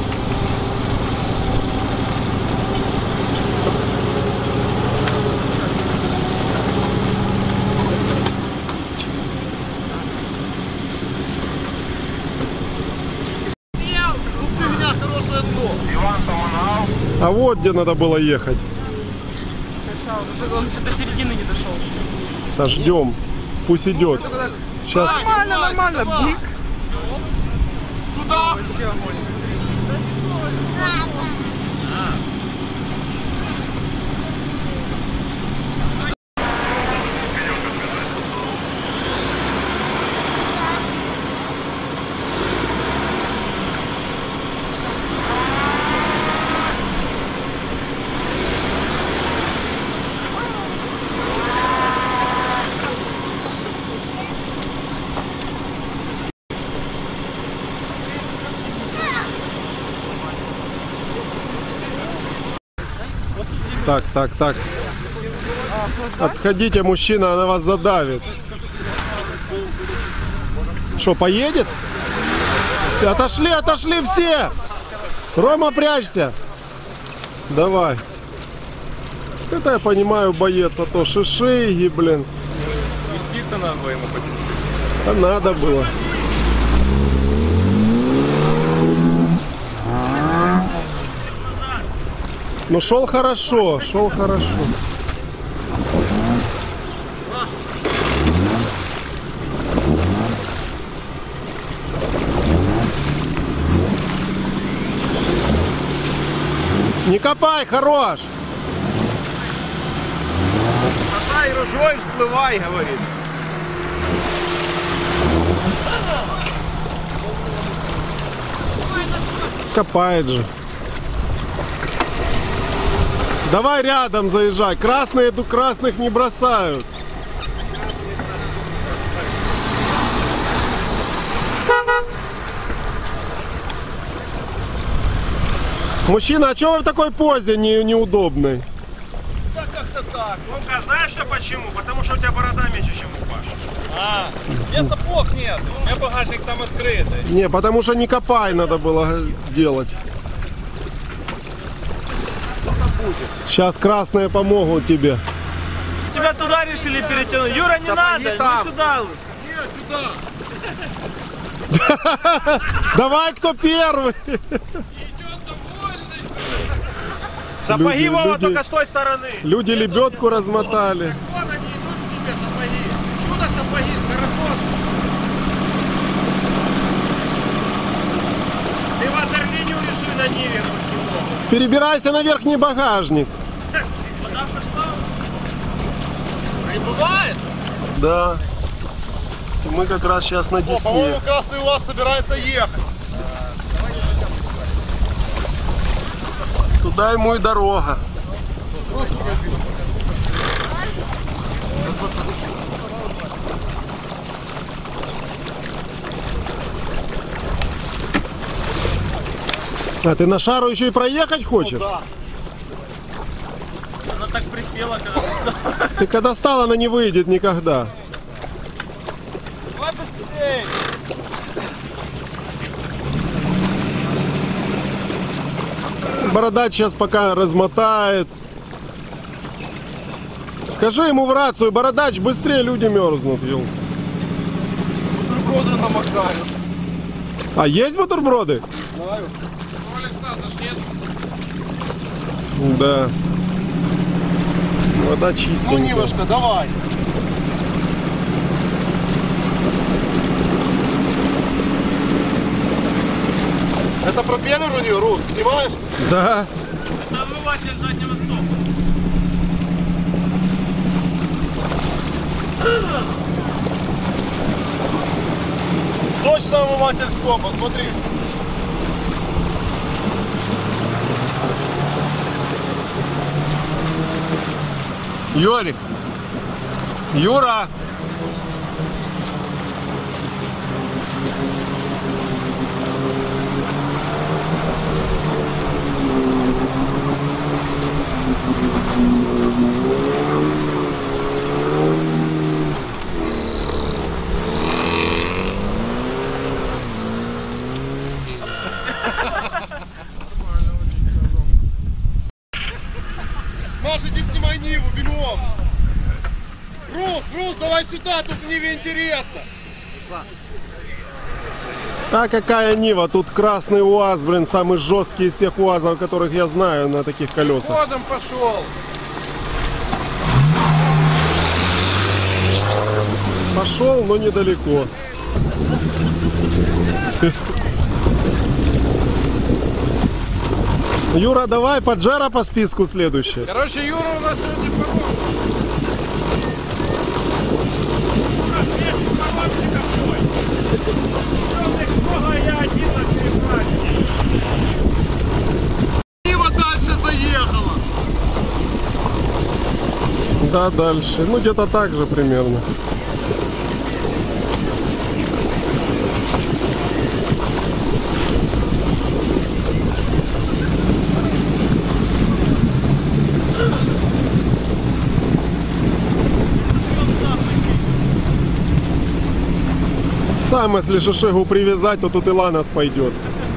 Тут фигня, хорошее дно. А вот где надо было ехать. Он еще до середины не дошел. Да ждем. Пусть идет. Сейчас. Нормально, нормально. Блик. Куда? Так. Отходите, мужчина, она вас задавит. Что, поедет? Отошли все! Рома, прячься! Давай. Это я понимаю, боец, а то шишиги, блин. Спуститься надо было ему почему-то. А надо было. Ну шел хорошо, Не копай, хорош! Катай ружой, всплывай, говорит. Копает же. Давай рядом заезжай. Красные красных не бросают. Мужчина, а чего вы в такой позе неудобной? Да как-то так. Ну-ка, знаешь что почему? Потому что у тебя борода меньше, чем у Паши. А, у меня сапог нет. У меня багажник там открытый. Не, потому что не копай надо было делать. Сейчас красные помогут тебе. Тебя уже туда решили перетянуть. Юра, не надо, не сюда лучше. Нет, сюда. Давай, кто первый? Сапоги, Вова, только с той стороны. Люди лебедку размотали. Вот они идут к тебе, сапоги. Чудо-сапоги, скороход. Ты ватерлинию рисуй на Ниве. Перебирайся на верхний багажник. Вода пошла. Прибывает? Да. Мы как раз сейчас на О, Десне. по-моему, красный УАЗ собирается ехать. Туда ему и дорога. А ты на шару еще и проехать хочешь? Да. Она так присела, когда ты стала. Ты когда стала, она не выйдет никогда. Давай быстрее. Бородач сейчас пока размотает. Скажи ему в рацию, Бородач, быстрее, люди мерзнут. Ёлка. Бутерброды намокают. А есть бутерброды? Знаю. Да. Вода чистенькая. Ну, Нивошка, давай. Это пропеллер у нее, Рус, снимаешь? Да. Это омыватель заднего стопа. Точно омыватель стопа, смотри. Юрик. Юра. Маша, иди снимай Ниву, бегом. Рус, давай сюда, тут в Ниве интересно. А какая Нива? Тут красный УАЗ, блин, самый жесткий из всех УАЗов, которых я знаю на таких колесах. Ходом пошел. Пошел, но недалеко. Юра, давай, Паджеро по списку следующий. Короче, Юра у нас сегодня помог. Нива дальше заехала. Да, дальше. Ну, где-то так же примерно. Сам, если Шишигу привязать, то тут и Ланос пойдет.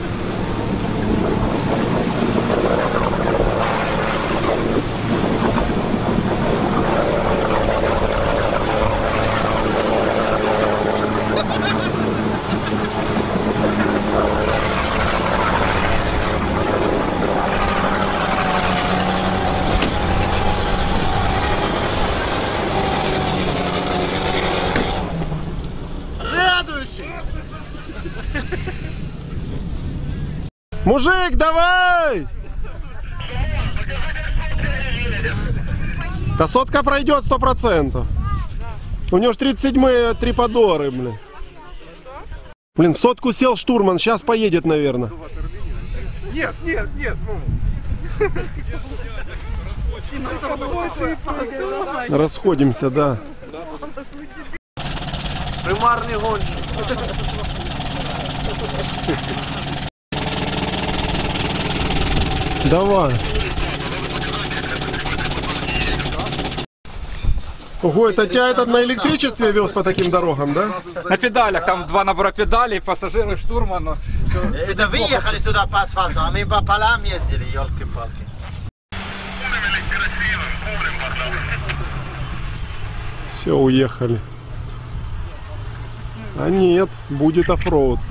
Следующий. Мужик, давай! Да сотка пройдет 100%. У него ж 37-е триподоры, блин. Блин, в сотку сел штурман, сейчас поедет, наверное. Нет, ну. Расходимся, да. Примарний гонщик. Давай. Ого, это тебя этот на электричестве вез по таким дорогам, да? На педалях, там два набора педалей, пассажиры, штурман. Это вы ехали сюда по асфальту, а мы по полям ездили, елки-палки. Все, уехали. А нет, будет оффроуд.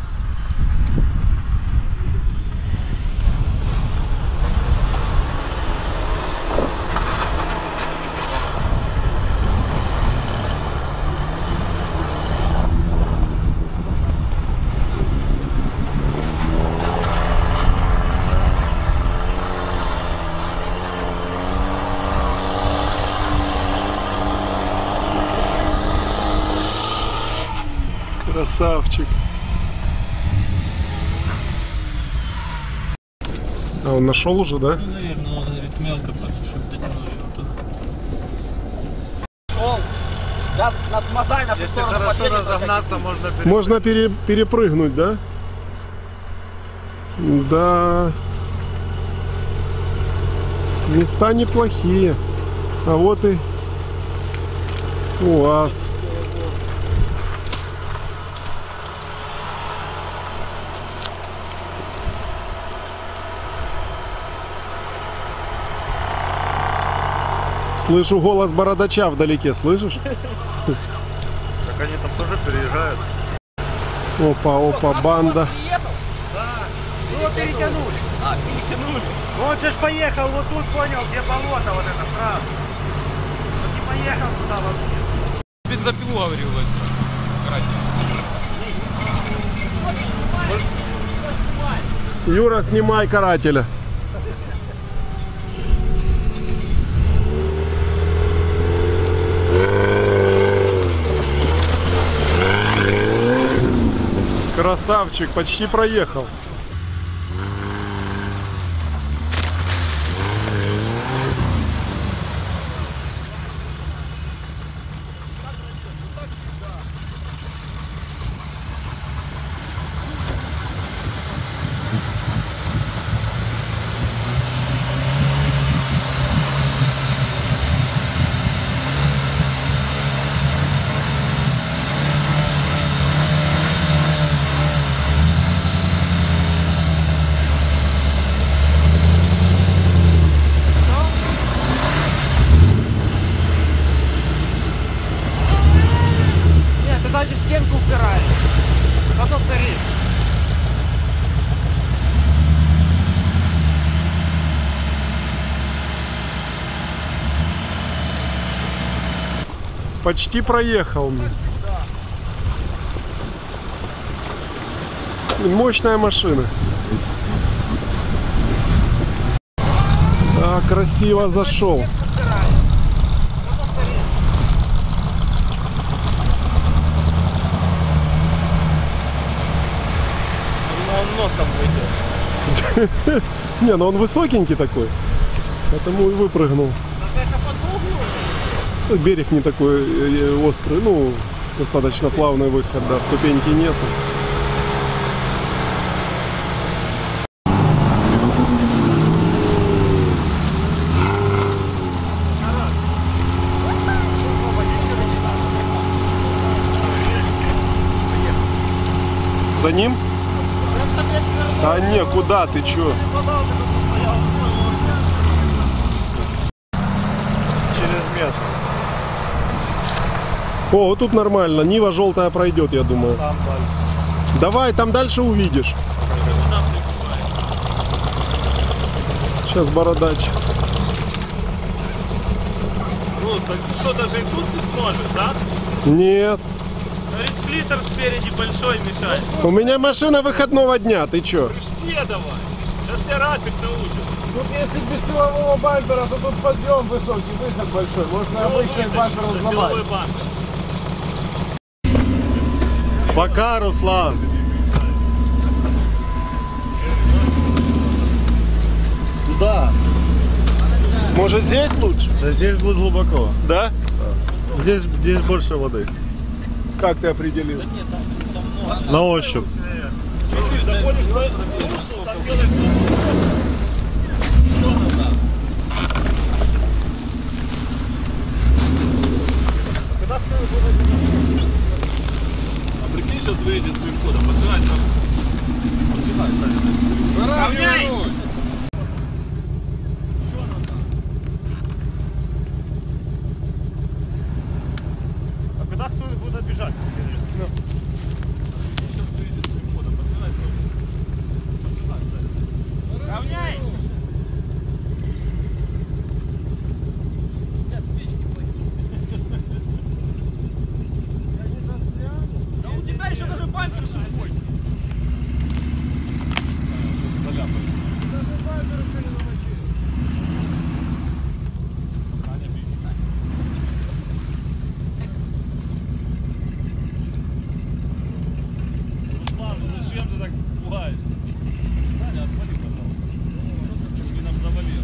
Красавчик. А он нашел уже, да? Ну, наверное, он говорит, мелко просто, чтобы дотянули его туда. Шел. Сейчас отмотай на ту Если сторону хорошо подъедет, разогнаться, можно Можно перепрыгнуть, да? Да. Места неплохие. А вот и УАЗ. Слышу голос бородача вдалеке, слышишь? Так они там тоже переезжают. Опа, опа, банда. Его перетянули. Перетянули. Он же ж поехал вот тут, понял, где болото вот это сразу. Он не поехал туда вообще. Бензопилу говорил, Юра, снимай карателя. Красавчик, почти проехал. Нет, ты сзади в стенку упираешь. Потом горишь. Почти проехал. Мощная машина. А, красиво зашел. Он носом выйдет. Не, ну он высокенький такой. Поэтому и выпрыгнул. Берег не такой острый, ну, достаточно плавный выход, да, ступеньки нету. За ним? А не, куда ты, чё? Через место. О, вот тут нормально. Нива желтая пройдет, я думаю. Там дальше. Давай, там дальше увидишь. Сейчас бородач. Ну, так что, даже и тут не сможешь, да? Нет. Говорит, сплиттер спереди большой мешает. У меня машина выходного дня, ты чё? Прыжки давай. Сейчас тебя Рафик научит. Тут если без силового бампера, то тут подъем высокий, выход большой. Можно обычный бампер взломать. Силовой бампер. Пока, Руслан. Туда. Может здесь лучше? Да здесь будет глубоко. Да? Здесь больше воды. Как ты определил? На ощупь. Чуть-чуть доходишь до этого русло, там делаешь. А прикинь, сейчас выйдет своим ходом, поджигать там. Равняй! Так, равняй! Да у тебя еще даже бампер сухой. Руслан, зачем ты так пугаешься? Саня, отвали, пожалуйста. Ты нам завалил.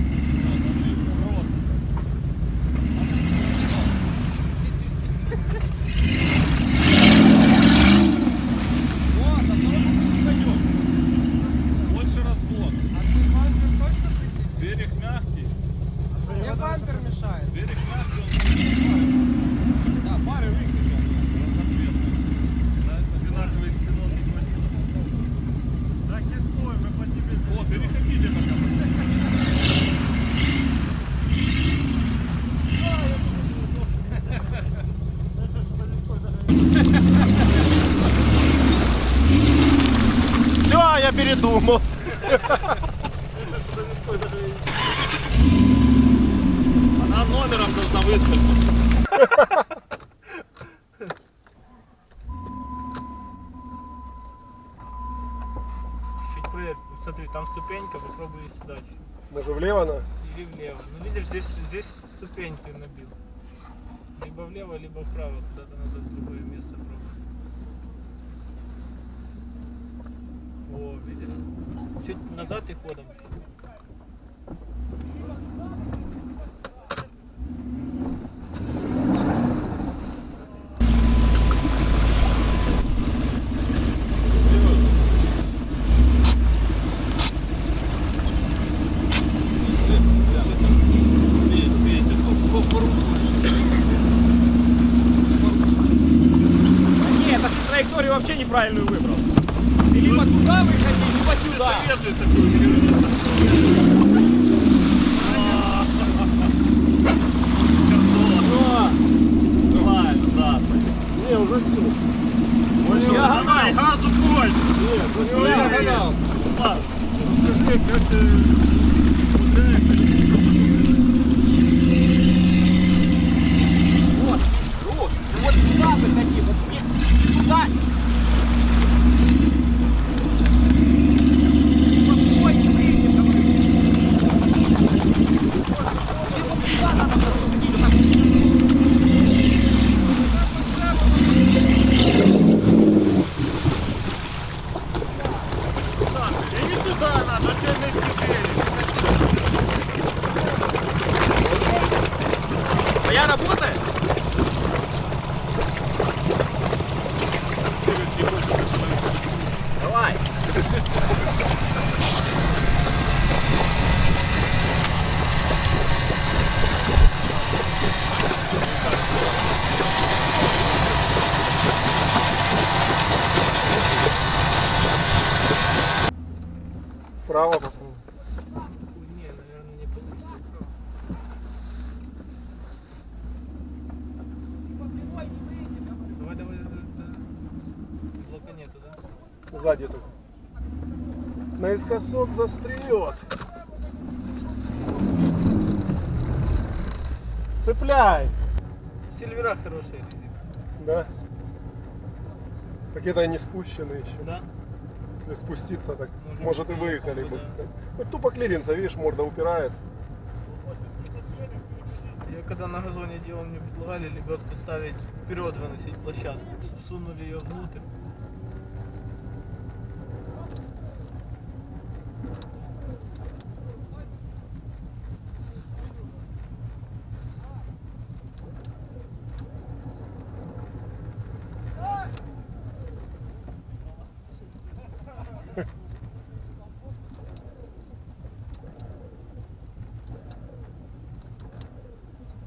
Больше разгон. Берег мягкий. Мне бампер мешает. Берег мягкий. Да, пары выключил. Одинаковый ксенон не хватило. Так не стой, мы по тебе. О, переходите пока. Все, я передумал. Она номером должна выскочить. Чуть проверь. Смотри, там ступенька, попробуй сюда. Даже влево на? Или влево. Ну видишь, здесь ступень ты набил. Либо влево, либо вправо. Куда-то надо в другое место пробовать. О, видишь? Чуть назад и ходом. Нет, так ты траекторию вообще неправильную выбрал. Ты либо туда выходи, либо сюда. Давай, назад. Не, уже все. Давай, газу бой! Я гонял. Расскажи, как ты... Вот, вот сюда выходи, вот сюда. Иди сюда, надо, отдельный скипель. Твоя работает? Давай. Вправо попробуй. Не, наверное, не получится. Давай, давай, блока нету, да? Сзади тут. Наискосок застрет. Цепляй. Сильвера хорошая резина. Да. Так это не спущено еще. Да? Если спуститься, так Может, может и выехали бы, кстати. Вот тупо клиренса, видишь, морда упирается. Я когда на газоне делал, мне предлагали лебедку ставить вперед, выносить площадку. Сунули ее внутрь.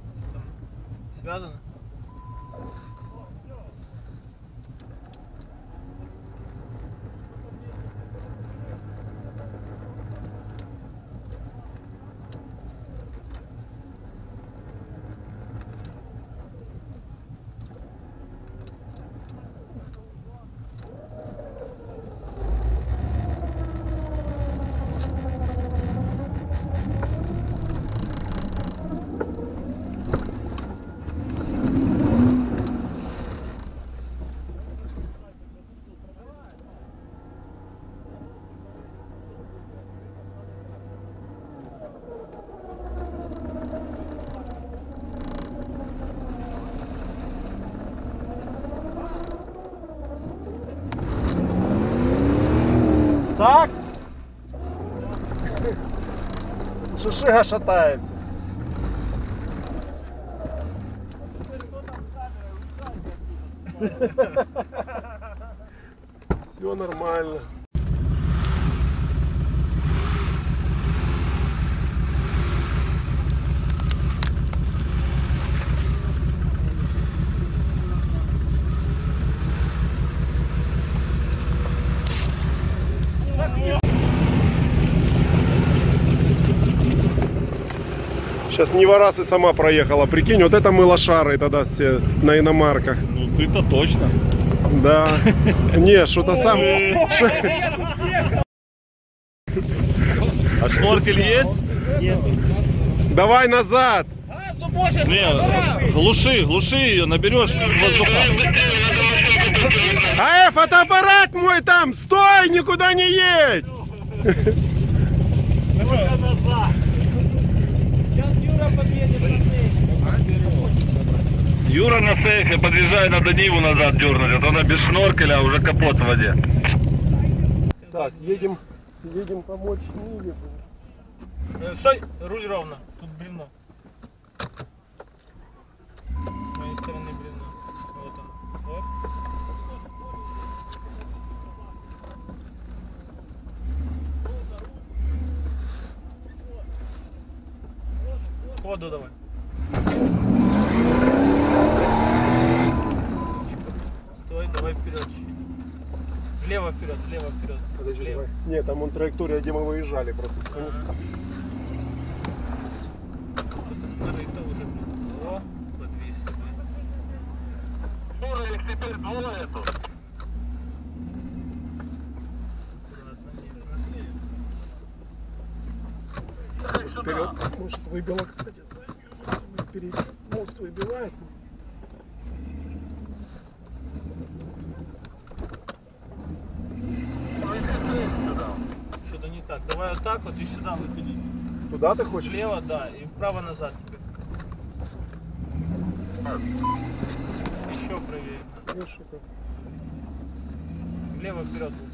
Связано? Жига шатается. Все нормально. Сейчас Нива раз и сама проехала. Прикинь, вот это мы лошары тогда все на иномарках. Ну ты-то точно. Да. Не, что-то сам. А шноркель есть? Давай назад. Не, глуши ее, наберешь воздуха. А фотоаппарат мой там! Стой, никуда не едь! Юра на сейфе, подъезжай, надо Ниву назад дернуть, а то она без шноркеля, уже капот в воде. Так, едем помочь Ниве. Стой, руль ровно, тут бревно. С моей стороны бревно. Вот он. Оп. Ходу давай. Стой, давай вперед чуть-чуть. Влево вперед, влево вперед. Подожди, влево. давай. Нет, там он траектория, где мы выезжали просто. Нарыто уже. О, подвесили. Юра, их теперь двое тут. Вперед, может выбило, кстати. Впереди мост выбивает. Что-то не так. Давай вот так вот и сюда выходи. Туда ты хочешь? Влево, да, и вправо назад теперь. Еще правее. Видишь, это? Влево вперед будет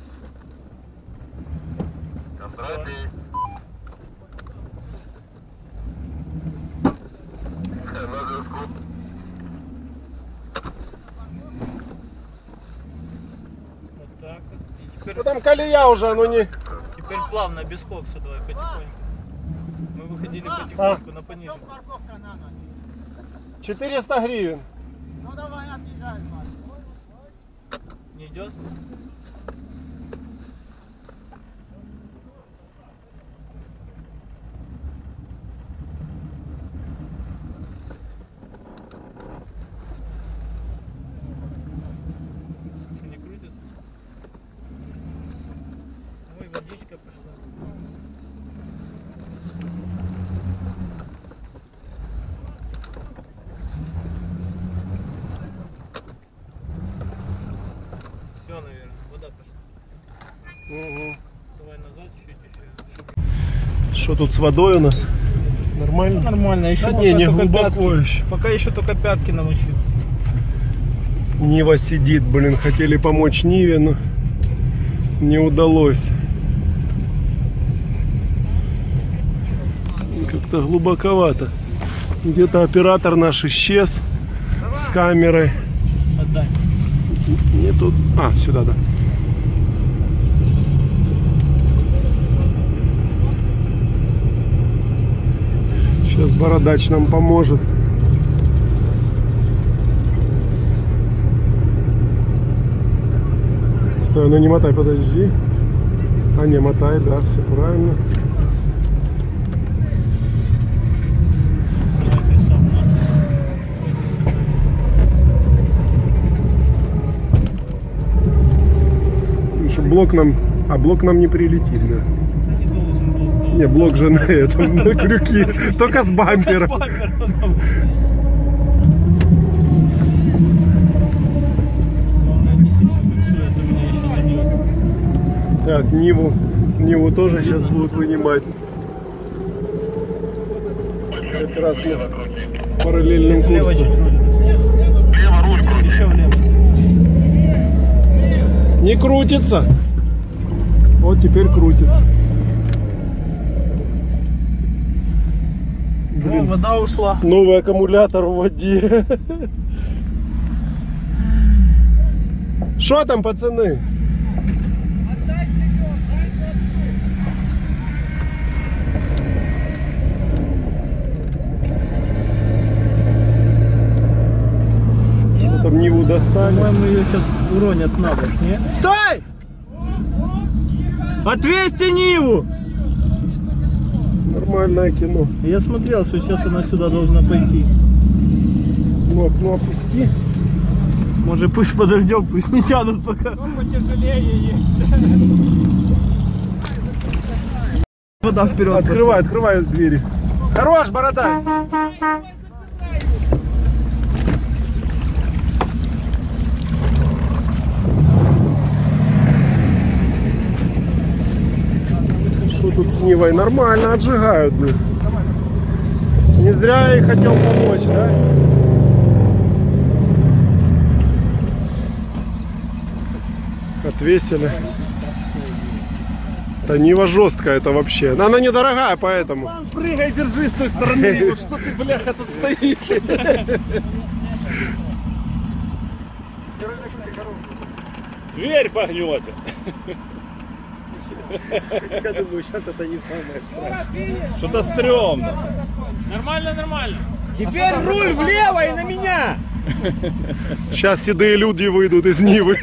сюда. Кондратий. Вот так вот. И теперь, Ну там колея уже, оно не... теперь плавно, без кокса давай, потихоньку. Мы выходили потихоньку, на пониже. 400 гривен. Ну давай, отъезжай, Марк. Не идет? Что, не крутится? Ой, водичка пошла. Все, наверное, вода пошла. Угу. Давай назад чуть-чуть еще. Что тут с водой у нас? Нормально? Нормально, еще Да пока не, не только глубоко пятки. еще. Пока еще только пятки намочил. Нива сидит, блин, хотели помочь Ниве, но не удалось. Как-то глубоковато. Где-то оператор наш исчез с камерой. Отдай. Нету. А, сюда, да. Сейчас бородач нам поможет. Стой, ну не мотай, подожди. А, не мотай, да, все правильно. Чтобы блок нам... А блок нам не прилетит, да? Не, блок же на этом, на крюке. Только с бампером. Так, Ниву тоже сейчас будут вынимать. Как раз мы параллельным курсом. Лево руль крути. Еще влево. Не крутится. Вот теперь крутится. блин. Вода ушла. Новый аккумулятор в воде. Что там, пацаны? Что там Ниву достали? По-моему, ее сейчас уронят на бок, не? Стой! Отвесьте Ниву! Нормальное кино. Я смотрел, что сейчас она сюда должна пойти. Ну, окно опусти. Может, пусть подождем, пусть не тянут пока. Вода вперед. Открывай двери. Хорош, бородай! Что тут с Нивой? Нормально отжигают, блин. Не зря я ей хотел помочь, да? Отвесили. Да Нива жесткая это вообще. Она недорогая, поэтому. Прыгай, держи с той стороны. Вот что ты, бляха, тут стоишь? Дверь погнет. Я думаю, сейчас это не самое страшное. Что-то стрёмно. Нормально. Теперь руль влево и на меня. Сейчас седые люди выйдут из Нивы.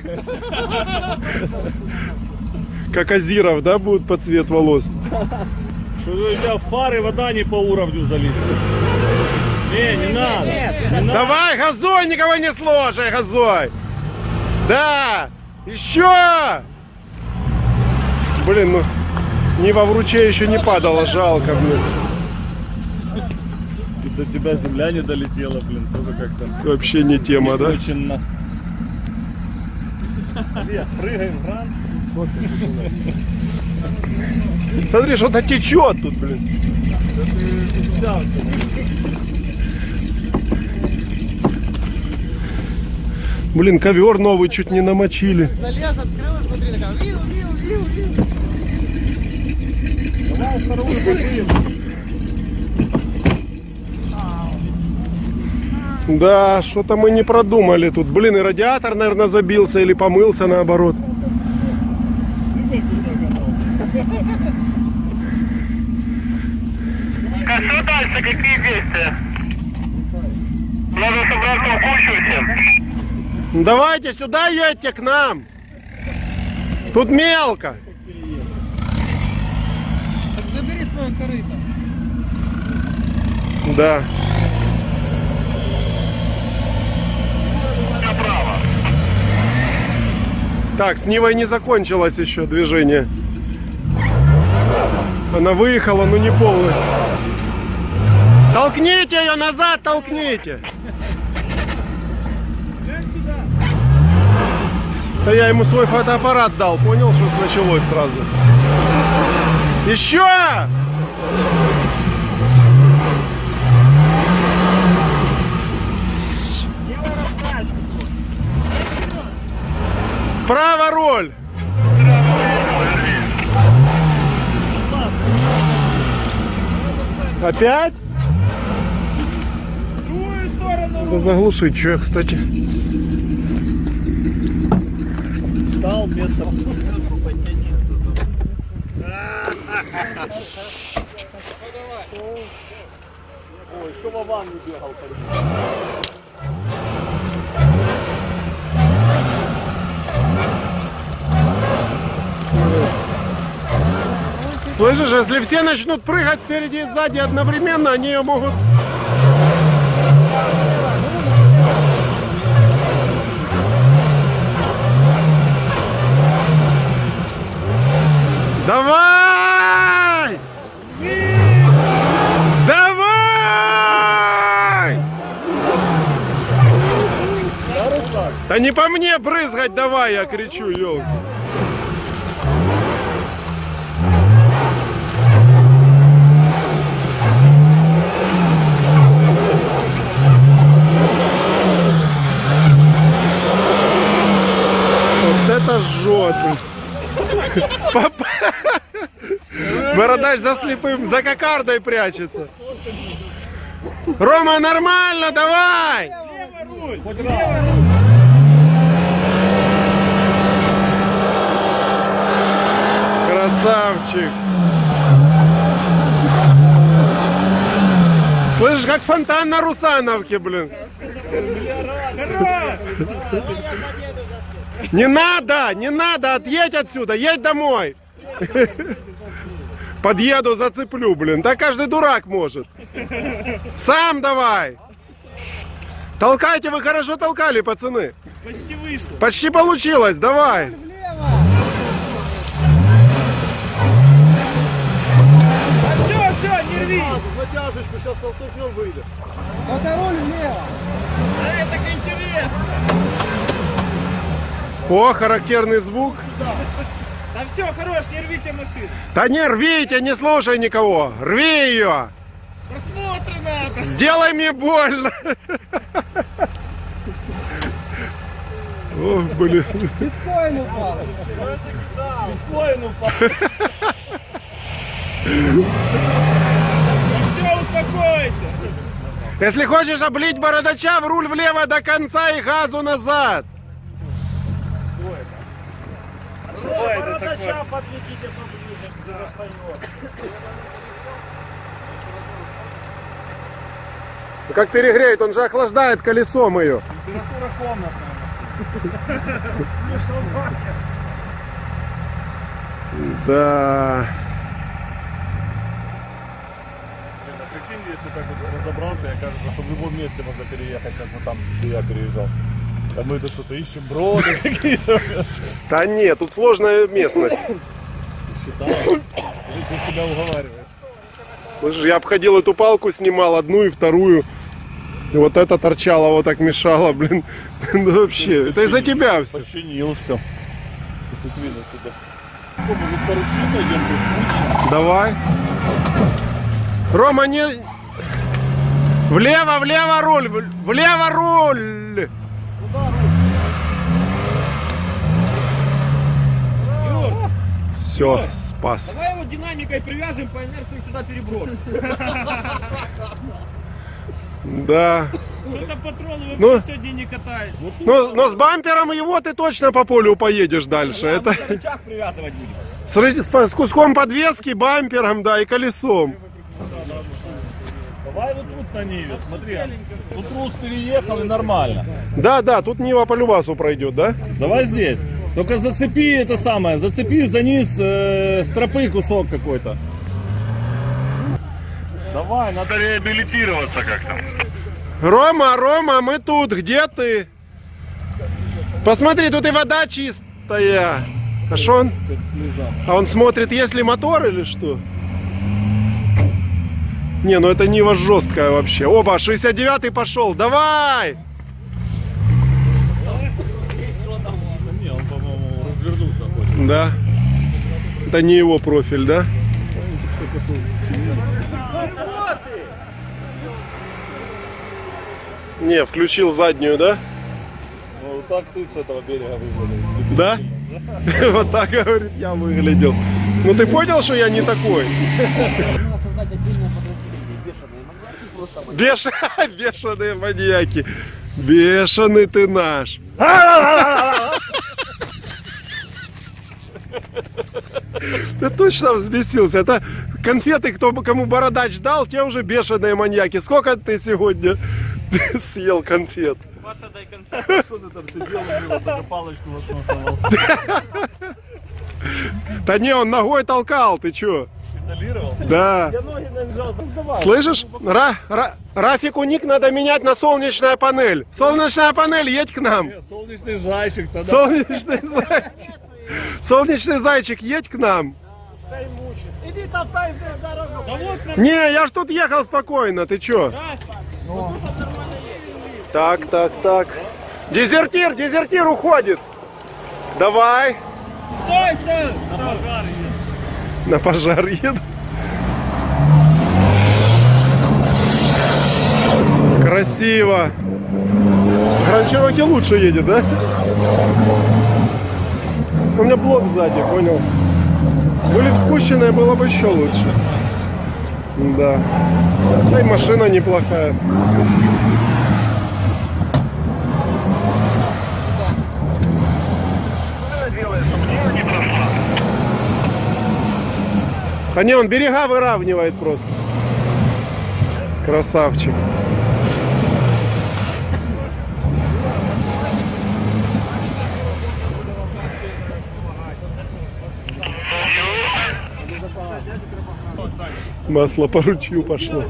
Как Азиров, да, будут под цвет волос? Что у тебя фары, вода не по уровню залита. Не надо. Давай, газуй, никого не слушай, газуй. Да, еще. Блин, ну Нива в ручей еще не падала, жалко, блин. И до тебя земля не долетела, блин, тоже как-то. Вообще не тема, да? Очень на. Прыгаем в ран. Смотри, что-то течет тут, блин. Блин, ковер новый чуть не намочили. Залез, открыл и смотри, такая. Виу. Давай вторую посылим. Да, что-то мы не продумали тут. Блин, и радиатор, наверное, забился или помылся наоборот. Что дальше? Какие действия? Надо собраться в кучу всем. Давайте сюда едьте к нам. Тут мелко. Забери свое корыто. Да. Направо. Так, с Нивой не закончилось еще движение. Она выехала, но не полностью. Толкните ее назад, толкните. Да я ему свой фотоаппарат дал, понял, что началось сразу. Еще! Вправо руль! Опять? Надо заглушить, что я, кстати. Стал место. Ой, что Вован не бегал. Слышишь, если все начнут прыгать спереди и сзади одновременно, они ее могут... Давай! Давай! Да не по мне брызгать давай, я кричу, ёлка. Это жжет. Бородач за слепым, за кокардой прячется. Рома, нормально, давай! Красавчик! Слышишь, как фонтан на Русановке, блин. Не надо, отъедь отсюда, едь домой. Подъеду, зацеплю, блин. Да каждый дурак может. Сам давай. Толкайте, вы хорошо толкали, пацаны. Почти вышло. Почти получилось, давай. Все, не рви. Натяжечку, сейчас толкнем, выйдет. Мотороль влево. Это интересно. О, характерный звук. Да все, хорош, не рвите машину. Да не рвите, не слушай никого. Рви ее. Просмотры надо. Сделай мне больно. О, блин. Биткоин упал. Биткоин упал. Все, успокойся. Если хочешь облить бородача, в руль влево до конца и газу назад. Бородача подведите поближе, что достает. Как перегреет, он же охлаждает колесом ее. Температура комнатная. Да. Прикинь, если так вот разобраться, я кажется, что в любом месте можно переехать, как мы там, где я переезжал. А мы это что-то ищем, броды какие-то. Да нет, тут сложная местность. Считаю. Ты себя уговариваешь. Слышишь, я обходил эту палку, снимал одну и вторую. И вот это торчало, вот так мешало, блин. Ну вообще, это из-за тебя все. Починил все. Тут видно сюда. Может, поручить найдем тут? Давай. Рома, не... Влево руль! Влево руль! Все, спас. Давай его динамикой привяжем, по инерции сюда перебросим. Да. Что-то патроны вообще Ну, сегодня не катаются. но с бампером его ты точно по полю поедешь дальше. Это Рычаг привязывать будем. с куском подвески, бампером, да, и колесом. Давай вот тут на Ниве, смотри. Тут Рус переехал и нормально. Да, тут Нива по Любасу пройдет, да? Давай здесь. Только зацепи это самое, зацепи за низ стропы кусок какой-то. Давай, надо реабилитироваться как-то. Рома, мы тут, где ты? Посмотри, тут и вода чистая. А что он? А он смотрит, есть ли мотор или что? Не, ну это Нива жесткая вообще. Оба, 69-й пошел, давай! Не, он, по-моему, развернуться хочет. Да. Это не его профиль, да? Не, включил заднюю, да? Ну, так ты с этого берега выглядел. Да? Вот так, говорит, я выглядел. Ну ты понял, что я не такой? Бешеные маньяки. Бешеный ты наш. Ты точно взбесился. Это конфеты, кому бородач дал, те уже бешеные маньяки. Сколько ты сегодня съел конфет? Паша, дай конфет. Что ты там сидел, только палочку вот. Да не, он ногой толкал, ты чё? Педалировал? Да. Я ноги нажал. Слышишь? Рафику ник надо менять на солнечная панель. Солнечная панель, едь к нам. Солнечный зайчик тогда. Солнечный зайчик. Солнечный зайчик, едь к нам. Иди топтай здесь дорогу. Да вот, Не, я ж тут ехал спокойно, ты чё? Так. Дезертир уходит. Давай. стой! На пожар едет. На пожар еду. Красиво. Гранчероки лучше едет, да? У меня блок сзади, понял? Были бы спущенные, было бы еще лучше. Да. Да и машина неплохая. Да не, он берега выравнивает просто. Красавчик. Масло по ручью пошло.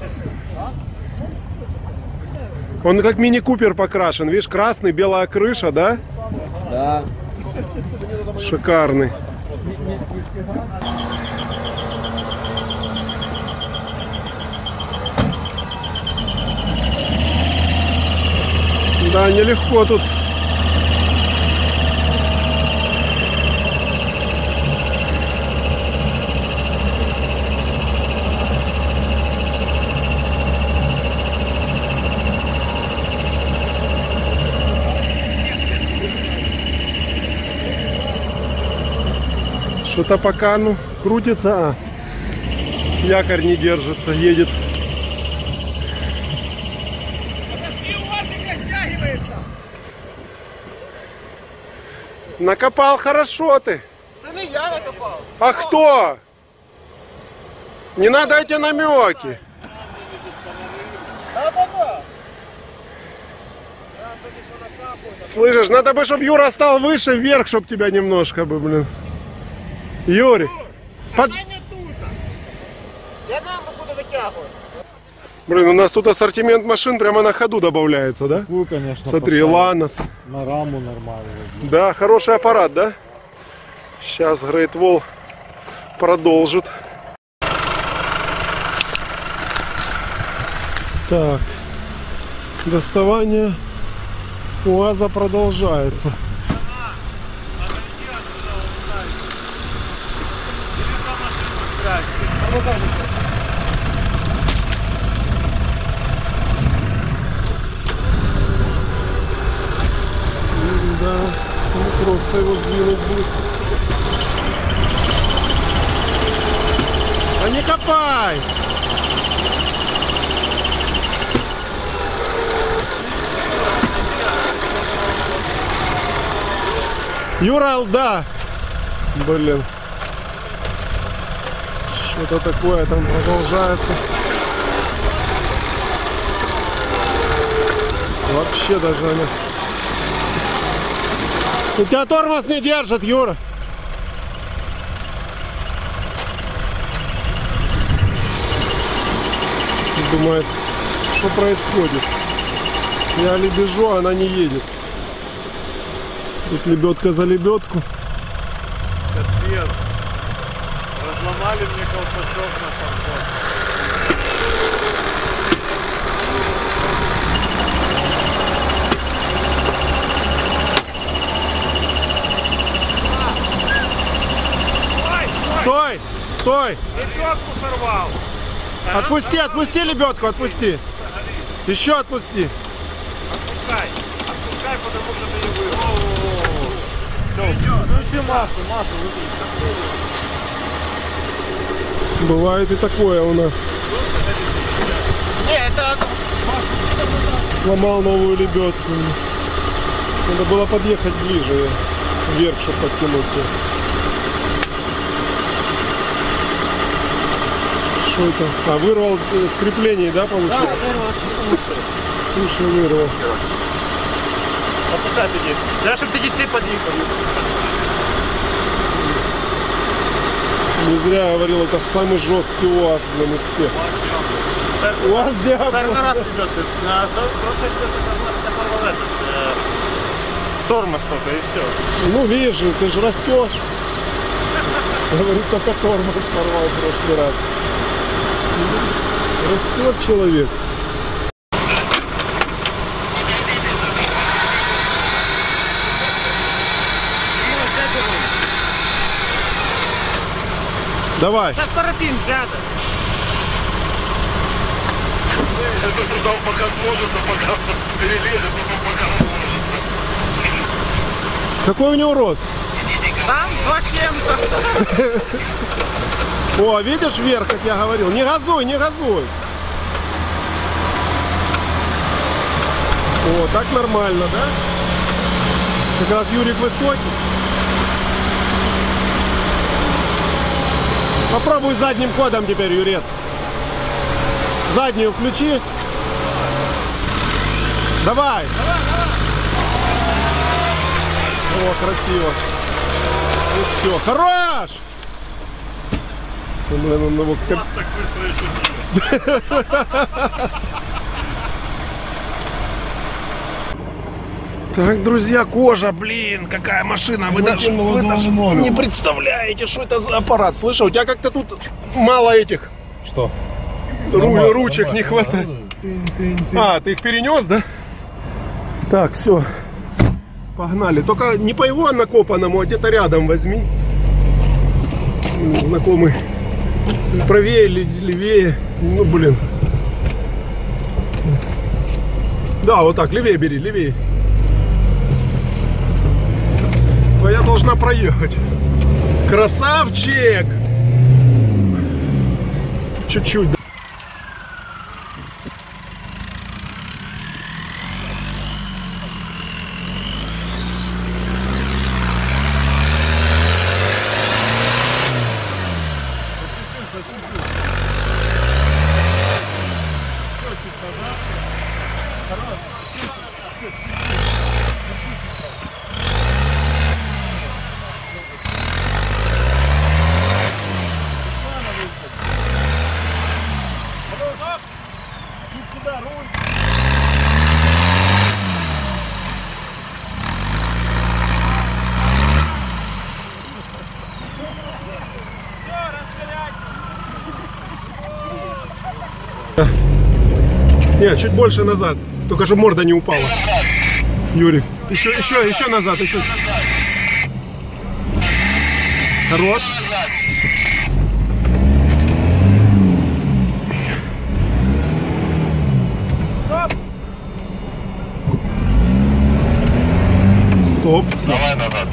Он как мини-купер покрашен. Видишь, красный, белая крыша, да? Да. Шикарный. Да, нелегко тут. Что-то пока, ну, крутится, а якорь не держится, едет. Накопал хорошо ты. Да не я накопал. А кто? Не надо эти намеки. Слышишь, надо бы, чтобы Юра стал выше, вверх, чтобы тебя немножко бы, блин. Юрий. Я нам буду вытягивать. Блин, у нас тут ассортимент машин прямо на ходу добавляется, да? Ну, конечно. Смотри, Ланос. На раму нормально. Да, хороший аппарат, да? Сейчас Great Wall продолжит. Так, доставание УАЗа продолжается. Да, не просто его сдвинуть будет. А не копай! Юра, да! Блин. Что-то такое там продолжается. Вообще даже она... У тебя тормоз не держит, Юра. Думает, что происходит. Я лебежу, а она не едет. Тут лебедка за лебедку. Капец. Разломали мне колпачок на фаркоп. Стой! Стой! Лебедку сорвал. Отпусти, отпусти лебедку, отпусти. Еще отпусти. Отпускай. Отпускай, потому что ты не выиграл. Ну еще масло выключи. Бывает и такое у нас. Не, это... Сломал новую лебедку. Надо было подъехать ближе, вверх, чтобы подтянуть ее. Что это? А, вырвал скрепление, да, получилось? Да, вырвал Уши вырвал. Опускай иди. Да, чтобы ты подъехал. Не зря я говорил, это самый жесткий УАЗ для нас всех. УАЗ Диабло. Второй раз идет. Тормоз только и все. Ну видишь, ты же растешь. Говорит, только тормоз порвал в прошлый раз. Растет человек. Давай. Сейчас парафин взято. Это туда пока сложится, пока перелезет, пока сложится. Какой у него рост? Там 2 с чем-то. О, видишь вверх, как я говорил? Не газуй, не газуй. О, так нормально, да? Как раз Юрик высокий. Попробуй задним ходом теперь, Юрец. Заднюю включи. Давай. О, красиво. И все. Хорош! Блин, он его как... Так быстро еще Так, друзья, кожа, блин, какая машина. Вы даже не представляете, что это за аппарат. Слышал, у тебя как-то тут мало этих. Что? Ручек не хватает. А, ты их перенес, да? Так, все. Погнали. Только не по его накопанному, а где-то рядом возьми. Знакомый. Правее или левее. Ну, блин. Да, вот так, левее бери, левее. Твоя должна проехать. Красавчик! Чуть-чуть. Нет, чуть больше назад. Только чтобы морда не упала. Юрик. Еще назад, еще. Хорош. Стоп. Давай назад.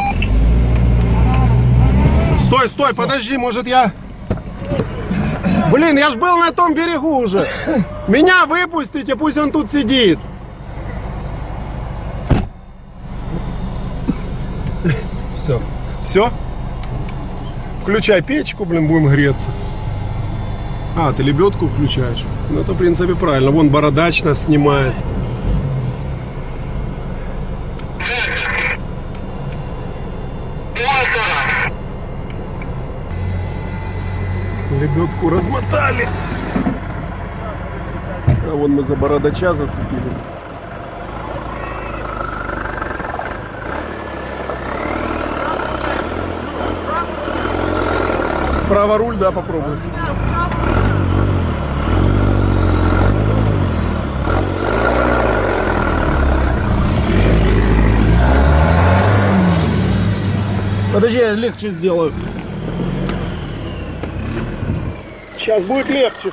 Стой, стой, подожди, может я... Блин, я ж был на том берегу уже. Меня выпустите, пусть он тут сидит. Все. Все? Включай печку, блин, будем греться. А, ты лебедку включаешь? Ну, это, в принципе, правильно. Вон бородач нас снимает. Лебедку размотали. А вон мы за бородача зацепились. Право руль, да, попробуй. Подожди, я легче сделаю. Сейчас будет легче.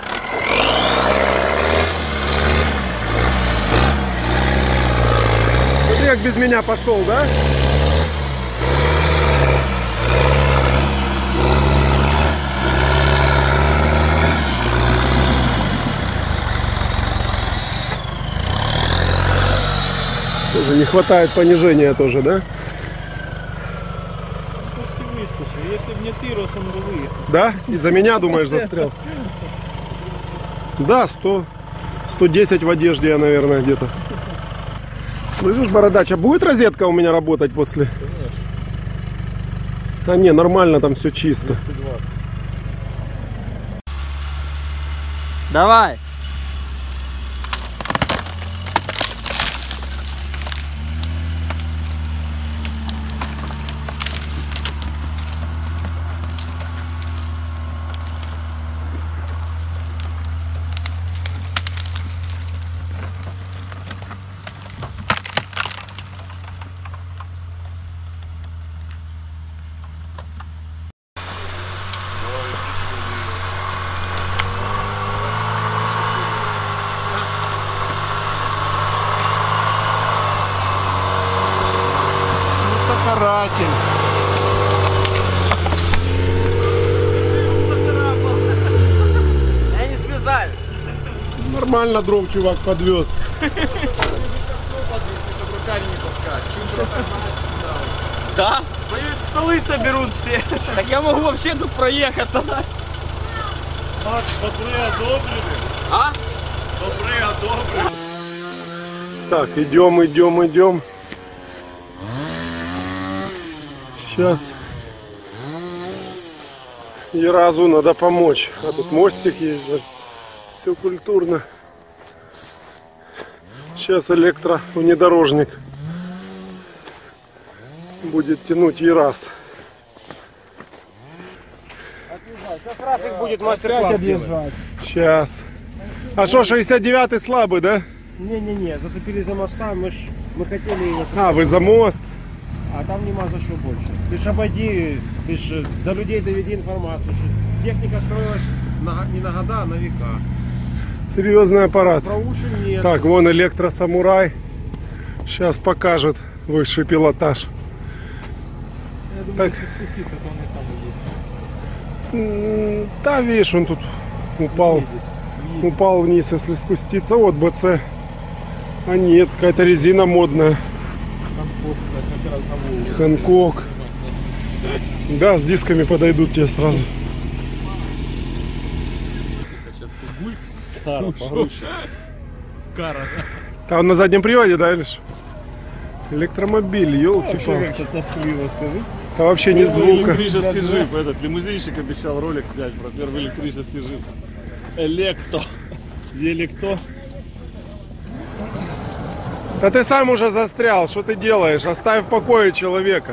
Смотри, как без меня пошел, да? Тоже не хватает понижения тоже, да? Если бы не ты, Рос, он бы выехал. Да? Из-за меня, думаешь, застрял? Да, 110 в одежде я, наверное, где-то. Слышишь, бородач, а будет розетка у меня работать после? А не, нормально, там все чисто. Давай. Каратель. нормально дров чувак подвез. Да? Столы соберут все. Так я могу вообще тут проехаться. Макс, добрые одобрили. А? Добрые одобрили. Так, идем. Сейчас. Еразу надо помочь. А тут мостик есть. Все культурно. Сейчас электровнедорожник будет тянуть Ераз. Как раз их будет мастер-класс делать. Сейчас. А что, 69-й слабый, да? Не-не-не, зацепили за моста, мы хотели его... А, вы за мост? А там нема за что больше. Ты ж обойди, ты ж до людей доведи информацию, что техника строилась не на года, а на века. Серьезный аппарат. Про уши нет. Так, вон электросамурай. Сейчас покажет высший пилотаж. Я думаю, Так. если спуститься, то он и сам будет. Да, видишь, он тут упал. Упал вниз, если спуститься. Вот БЦ. А нет, какая-то резина модная. Хэнкок. Да, с дисками подойдут тебе сразу. Там на заднем приводе, да, или что? Электромобиль, елки-палки. Как-то тоскливо, скажи. Это вообще не звука. Электрический джип. Этот лимузинщик обещал ролик снять про первый электрический джип. Электо. Електо. Да ты сам уже застрял, что ты делаешь? Оставь в покое человека.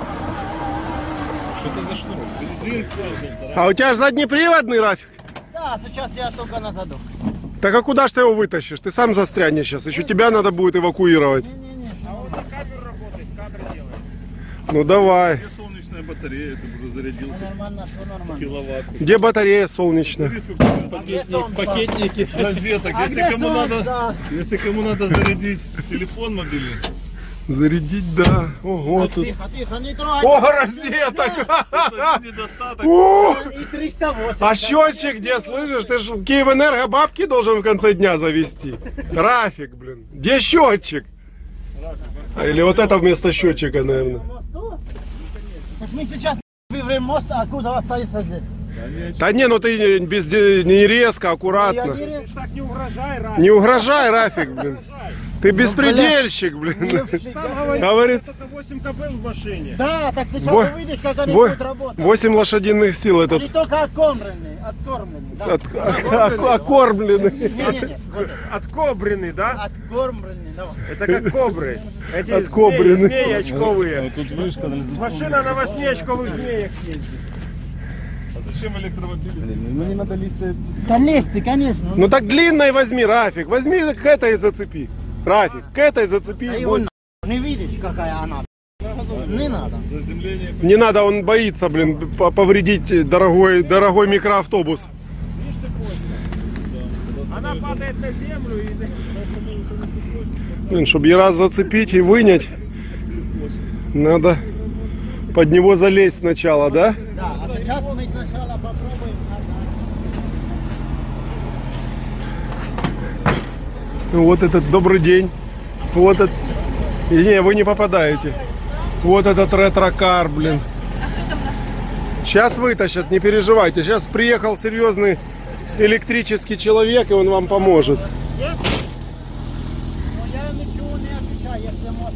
Что это за шнур? Бензин. А у тебя же заднеприводный, Рафик? Да, сейчас я только на заду. Так а куда ж ты его вытащишь? Ты сам застрянешь сейчас. Еще тебя надо будет эвакуировать. А вот камера работает, кадр делает. Ну давай. Солнечная батарея, ты уже зарядил. Нормально, все нормально. Киловатт. Где батарея солнечная? Пакетник розеток. Если кому надо зарядить телефон мобильный. Зарядить, да. Ого, тут. Тихо, тихо, не трогай. О, розеток! Недостаток. О! И 308. А счетчик где, слышишь? Ты ж Киевэнерго бабки должен в конце дня завести. Рафик, блин. Где счетчик? Или вот это вместо счетчика, наверное. Так мы сейчас выберем мост, а куда остается здесь? Да не, ну ты не резко, аккуратно. Так не угрожай, Рафик. Не угрожай, Рафик, блин. Ты беспредельщик, блин. Сам Говорит, это 8 кп в машине. Да, так сейчас Во- увидишь, как они будут работать. 8 лошадиных сил этот. Они только откормленные, откормленные. Да. Окормленный. Не-не-не, вот Откобренный, да? откормленные, давай. Это как кобры. Эти Откобренный. змеи очковые. Тут вышка. Машина на 8-очковых змеях ездит. А зачем электромобили? Да лезь ты, конечно. Ну так длинной возьми, Рафик. Возьми к этой и зацепи. Рафик, к этой зацепи. А его не видишь, какая она. Не надо. Заземление. Не надо, он боится, блин, повредить дорогой микроавтобус. Она падает на землю и... Блин, чтобы Ераз зацепить и вынять, надо под него залезть сначала, да? Да, а сейчас мы сначала попробуем. Вот этот добрый день. Вот этот. И не, вы не попадаете. Вот этот ретро-кар, блин. А что там у нас? Сейчас вытащат, не переживайте. Сейчас приехал серьезный электрический человек, и он вам поможет. Но я ничего не отвечаю, если мост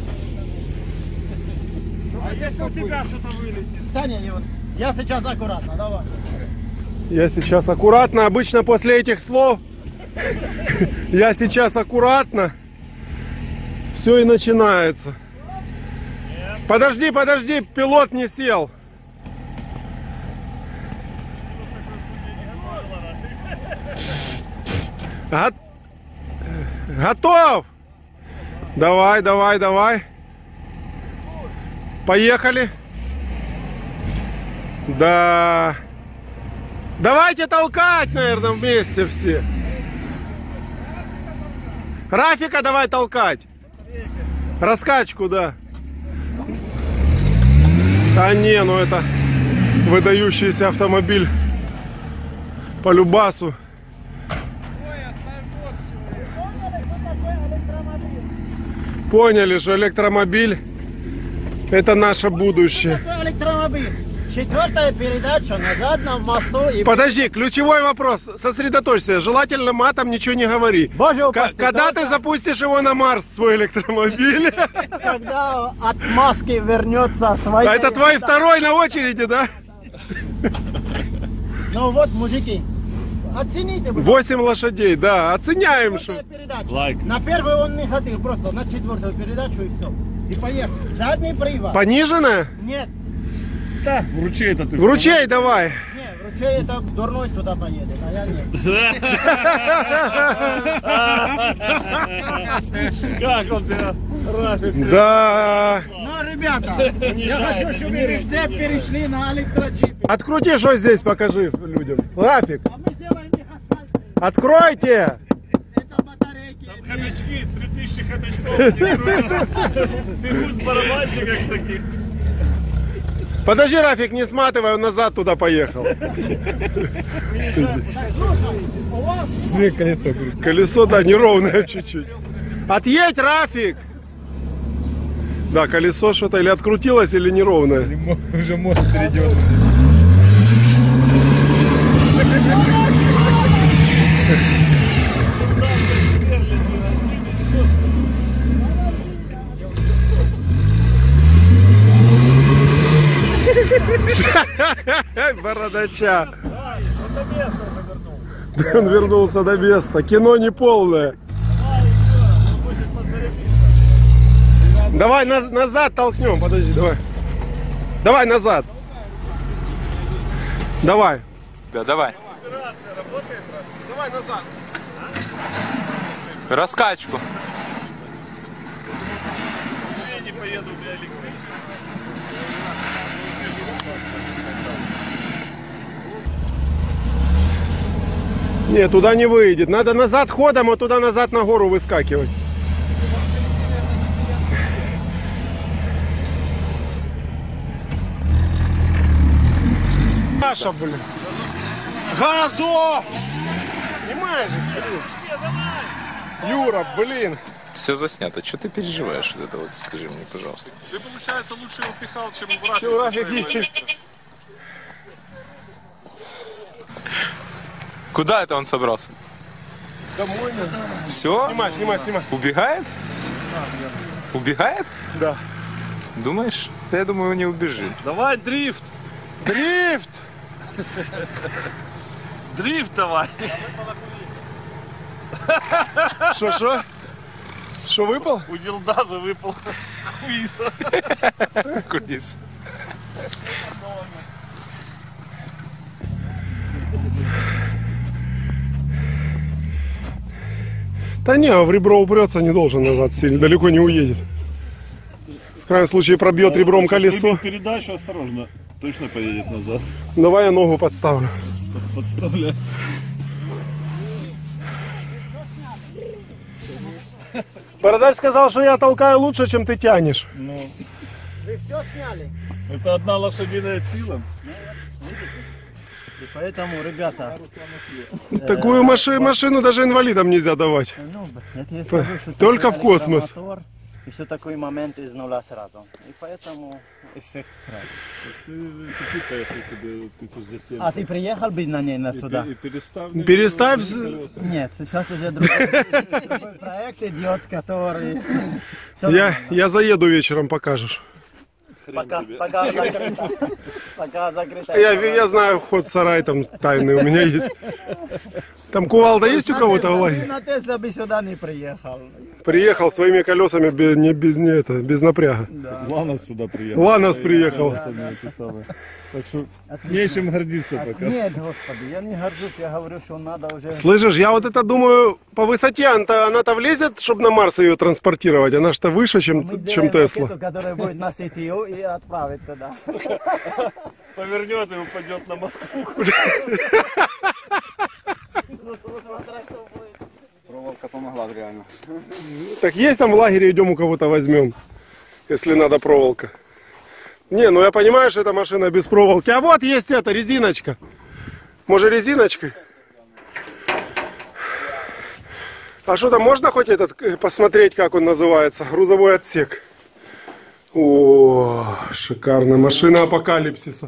А если у тебя что-то вылетит? Да не, вот. Я сейчас аккуратно, давай. Я сейчас аккуратно, обычно после этих слов, я сейчас аккуратно, все и начинается. Подожди, пилот не сел. Готов? Давай. Поехали. Да. Давайте толкать, наверное, вместе все. Рафика давай толкать. Раскачку, да. Да не, ну это выдающийся автомобиль по любасу. Поняли, что электромобиль это наше будущее. Какой электромобиль? 4-я передача на заднем мосту. И... Подожди, ключевой вопрос. Сосредоточься. Желательно матом ничего не говори. Боже упаси, Когда только... ты запустишь его на Марс, свой электромобиль? Когда от Маски вернется своей... А это твой второй на очереди, да? Ну вот, мужики, оцените. 8 лошадей, да. Оценяем, что... Лайк. На первую он не хотел, просто на 4-ю передачу и все. И поехал. Задний привод. Пониженная? Нет. Да, в ручей-то ты. В ручей давай. Не, в ручей это дурной туда поедет, а я нет. Как он тебя, Рафик? Да. Ну, ребята, я хочу, чтобы вы все перешли на электроджипе. Открути, что здесь покажи людям. Рафик, А мы сделаем их асфальт. откройте. Это батарейки. Там хомячки, 3000 хомячков. Бегут с барабанщиков таких. Подожди, Рафик, не сматывай, он назад туда поехал. Колесо крутит. Колесо, да, неровное чуть-чуть. Отъедь, Рафик! Да, колесо что-то или открутилось, или неровное. Уже мост перейдет. Бородача. Он вернулся до места. Кино не полное. Давай назад толкнем. Подожди, давай. Давай назад. Давай. Да, давай. Давай назад. Раскачку. Я не поеду, бля, электричество. Не, туда не выйдет. Надо назад ходом, а туда назад на гору выскакивать. Наша, блин. Газу! Понимаешь, блин. Юра, блин. Все заснято. Что ты переживаешь вот это вот? Скажи мне, пожалуйста. Ты, получается, лучше его пихал, чем убрать. Чего, Рафик, иди. Куда это он собрался? Домой надо. Все? Снимай. Убегает? Убегает? Да. Думаешь? Да я думаю, он не убежит. Давай дрифт. Дрифт! Дрифт давай. Что? Что выпал? У Дилдаза выпал квиз. Курица. Да не, в ребро упрется, не должен назад сильно, далеко не уедет. В крайнем случае пробьет ребром колесо. Передачу осторожно, точно поедет назад. Давай я ногу подставлю. Подставляй. Бородач сказал, что я толкаю лучше, чем ты тянешь. Ну, Вы все сняли. это одна лошадиная сила. И поэтому, ребята, Такую машину даже инвалидам нельзя давать. ну, это я скажу, что Только такой в космос. электромотор, и что такой момент из нуля сразу. И поэтому эффект сразу. Ты поехал себе 1000 за 70. А ты приехал бы на ней на сюда? И переставь. Переставь. Нет, сейчас уже другой проект идет, который... Всё Я заеду вечером, покажешь. Пока закрыто. Пока закрыто. Я знаю вход в сарай, там тайный у меня есть. Там кувалда есть у кого-то в лагере? На Тесла бы сюда не приехал. Приехал своими колесами без напряга. Ланос сюда приехал. Ланос приехал. Так что нечем гордиться пока. Нет, господи, я не горжусь, я говорю, что надо уже... Слышишь, я вот это думаю, по высоте она-то влезет, чтобы на Марс ее транспортировать. Она что выше, Мы чем сделаем Тесла. ракету, которая будет на CTU и отправить туда. Повернет и упадет на Москву. Проволока помогла реально. Так есть там в лагере, идем у кого-то возьмем, если надо проволока. Не, ну я понимаю, что это машина без проволоки. А вот есть эта резиночка. Может резиночкой? А что там, можно хоть этот посмотреть, как он называется? Грузовой отсек. О, шикарная машина апокалипсиса.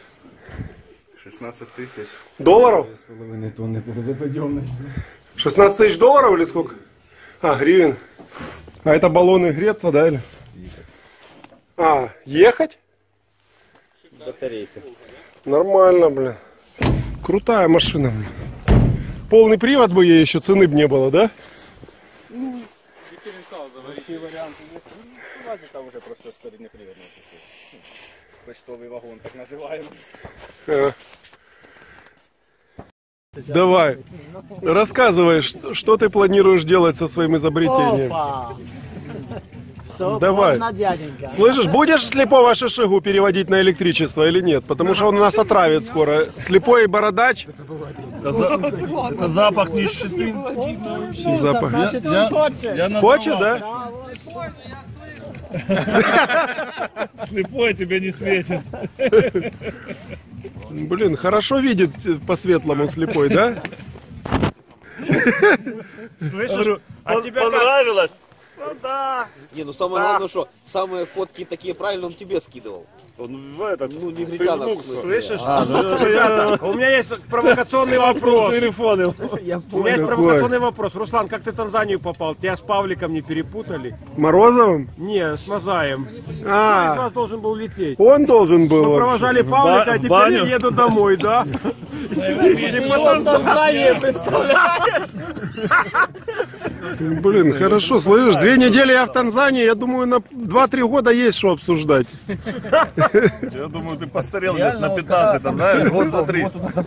16 тысяч. Долларов? 2,5 тонны грузоподъемной. 16 тысяч долларов или сколько? А, гривен. А это баллоны греться, да? Или? А, ехать? Батарейка. Нормально, блин. Крутая машина, блин. Полный привод бы ей еще, цены бы не было, да? Дифференциал заварить. Варианты есть. У нас это уже просто скоростнеприводная система. Почтовый вагон, так называемый. Давай, рассказывай, что ты планируешь делать со своим изобретением. Давай. Слышишь, будешь слепого шишигу переводить на электричество или нет? Потому что он нас отравит скоро. Слепой бородач. Запах нищеты. Запах. Хочет, да? Слепой тебе не светит. Блин, хорошо видит по-светлому слепой, да? Слышишь? А тебе понравилось? Ну да. Не, ну самое главное, что самые фотки такие правильно он тебе скидывал. Он в этот, ну, негритянок. Слышишь? Ребята, у меня есть провокационный вопрос. У меня есть провокационный вопрос. Руслан, как ты в Танзанию попал? Тебя с Павликом не перепутали? Морозовым? Не, с Мазаем. Кто из А, вас должен был лететь? он должен был. Мы провожали Павлика, а теперь я еду домой, да? Блин, хорошо, слышишь, 2 недели я в Танзании, я думаю, на 2-3 года есть что обсуждать. Я думаю, ты постарел лет на 15, да? Год за 3.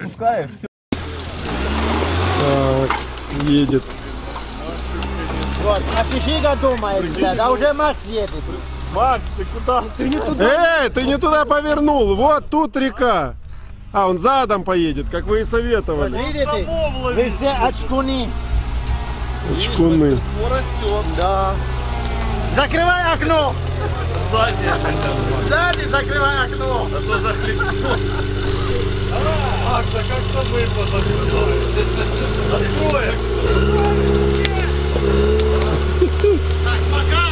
Так, едет. Вот, а Шишига думает, блядь, а уже Макс едет. Макс, ты куда? Ты не туда. Ты не туда повернул, вот тут река. А, он задом поедет, как вы и советовали. Видите? Вы все очкуны. Очкуны. Да. Закрывай окно. Сзади закрывай окно. А то захлестнул. Макса, как там выпало? Открой! Так, пока.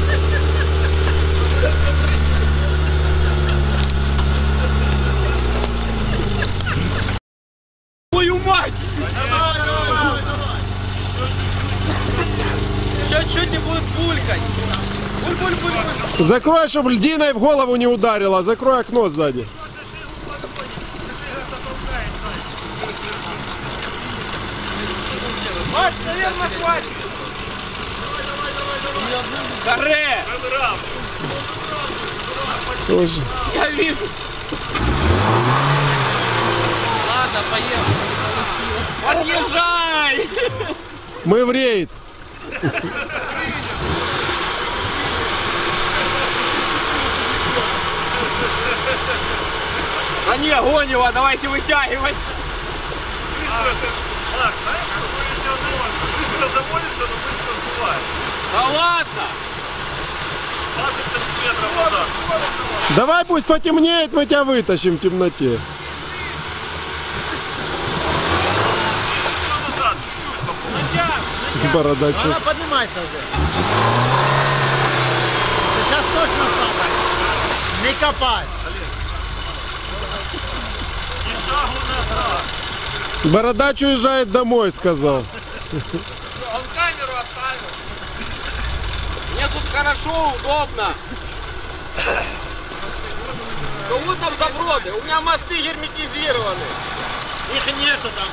Твою мать! Давай. Чуть-чуть и будет булькать. Буль-буль-буль-буль. Закрой, чтобы льдиной в голову не ударило. Закрой окно сзади. Макс, наверное, хватит. Харе! Тоже. Я вижу. Ладно, поехали. Подъезжай! Мы в рейд. Да не, гонь его, давайте вытягивать. Макс, знаешь, что будет норм? Быстро заводишься, но быстро сбываешь. Да ладно! 20 сантиметров назад. Давай пусть потемнеет, мы тебя вытащим в темноте. Еще назад, чуть-чуть попробуй. Бородач. Она поднимайся уже. Сейчас точно падает. Не копай. И шагу назад. Бородач уезжает домой, сказал. Он камеру оставил. Мне тут хорошо, удобно. Кому там заброды? У меня мосты герметизированы. Их нету там.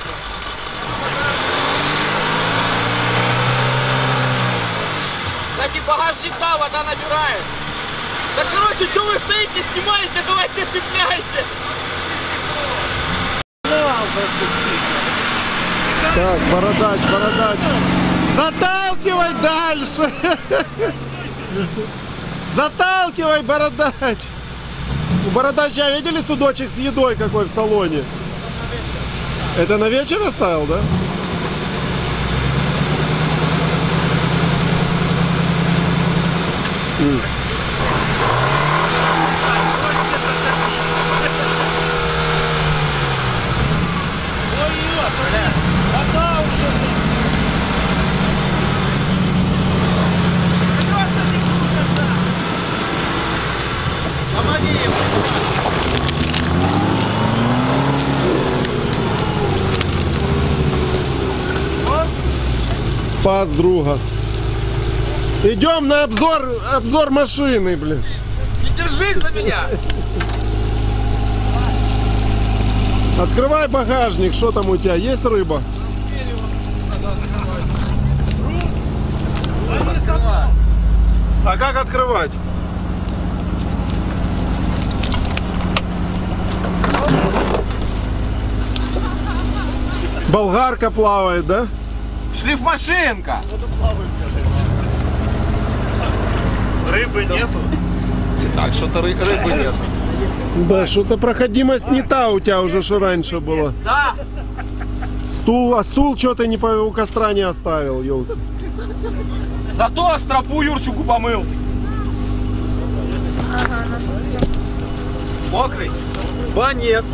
Кстати, багажник, да, вода набирает. Да короче, что вы стоите, снимаете, давайте цепляйте. Так, бородач. Заталкивай дальше. Заталкивай, бородач. У бородача видели судочек с едой какой в салоне? Это на вечер оставил, да? Спас друга. Идем на обзор машины, блин. Не держись за меня! Открывай багажник, что там у тебя? Есть рыба? А как открывать? Болгарка плавает, да? Шлифмашинка! Рыбы нету. Так, что-то рыбы нет. Да, что-то проходимость не та у тебя уже, что раньше было. Да! Стул что ты у костра не оставил, елки. Зато стропу Юрчику помыл. Мокрый? Да нет.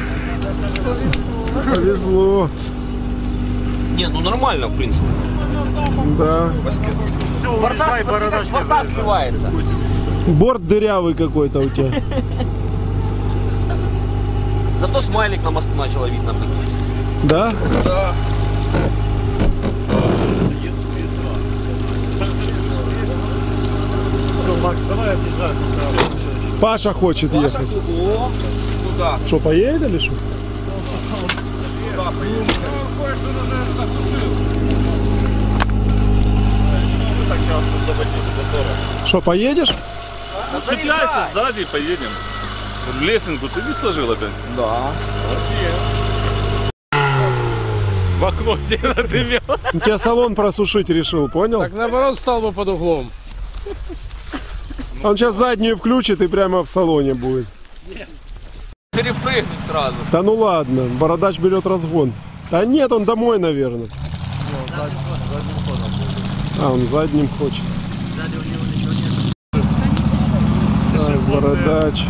Повезло. Не, ну нормально, в принципе. Да. Все, уезжай, бородачка. Вода сливается. Борт дырявый какой-то у тебя. Зато смайлик на мосту начало видно. Да? Да. Все, Макс, давай отъезжай. Паша хочет ехать. Куда? Что, поедет или что? Да, поедем. Так часто заводить мотора. Что, поедешь? Цепляйся сзади и поедем. Лесенку ты не сложил опять? Да. В окно тебе надымел. У тебя салон просушить решил, понял? Так наоборот стал бы под углом. Он сейчас заднюю включит и прямо в салоне будет. Перепрыгнуть сразу. Да ну ладно, бородач берет разгон. Да нет, он домой, наверное. А, он задним хочет. Так, бородач.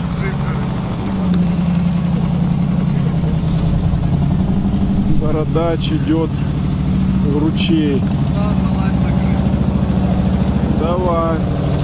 Бородач идет в ручей. Давай.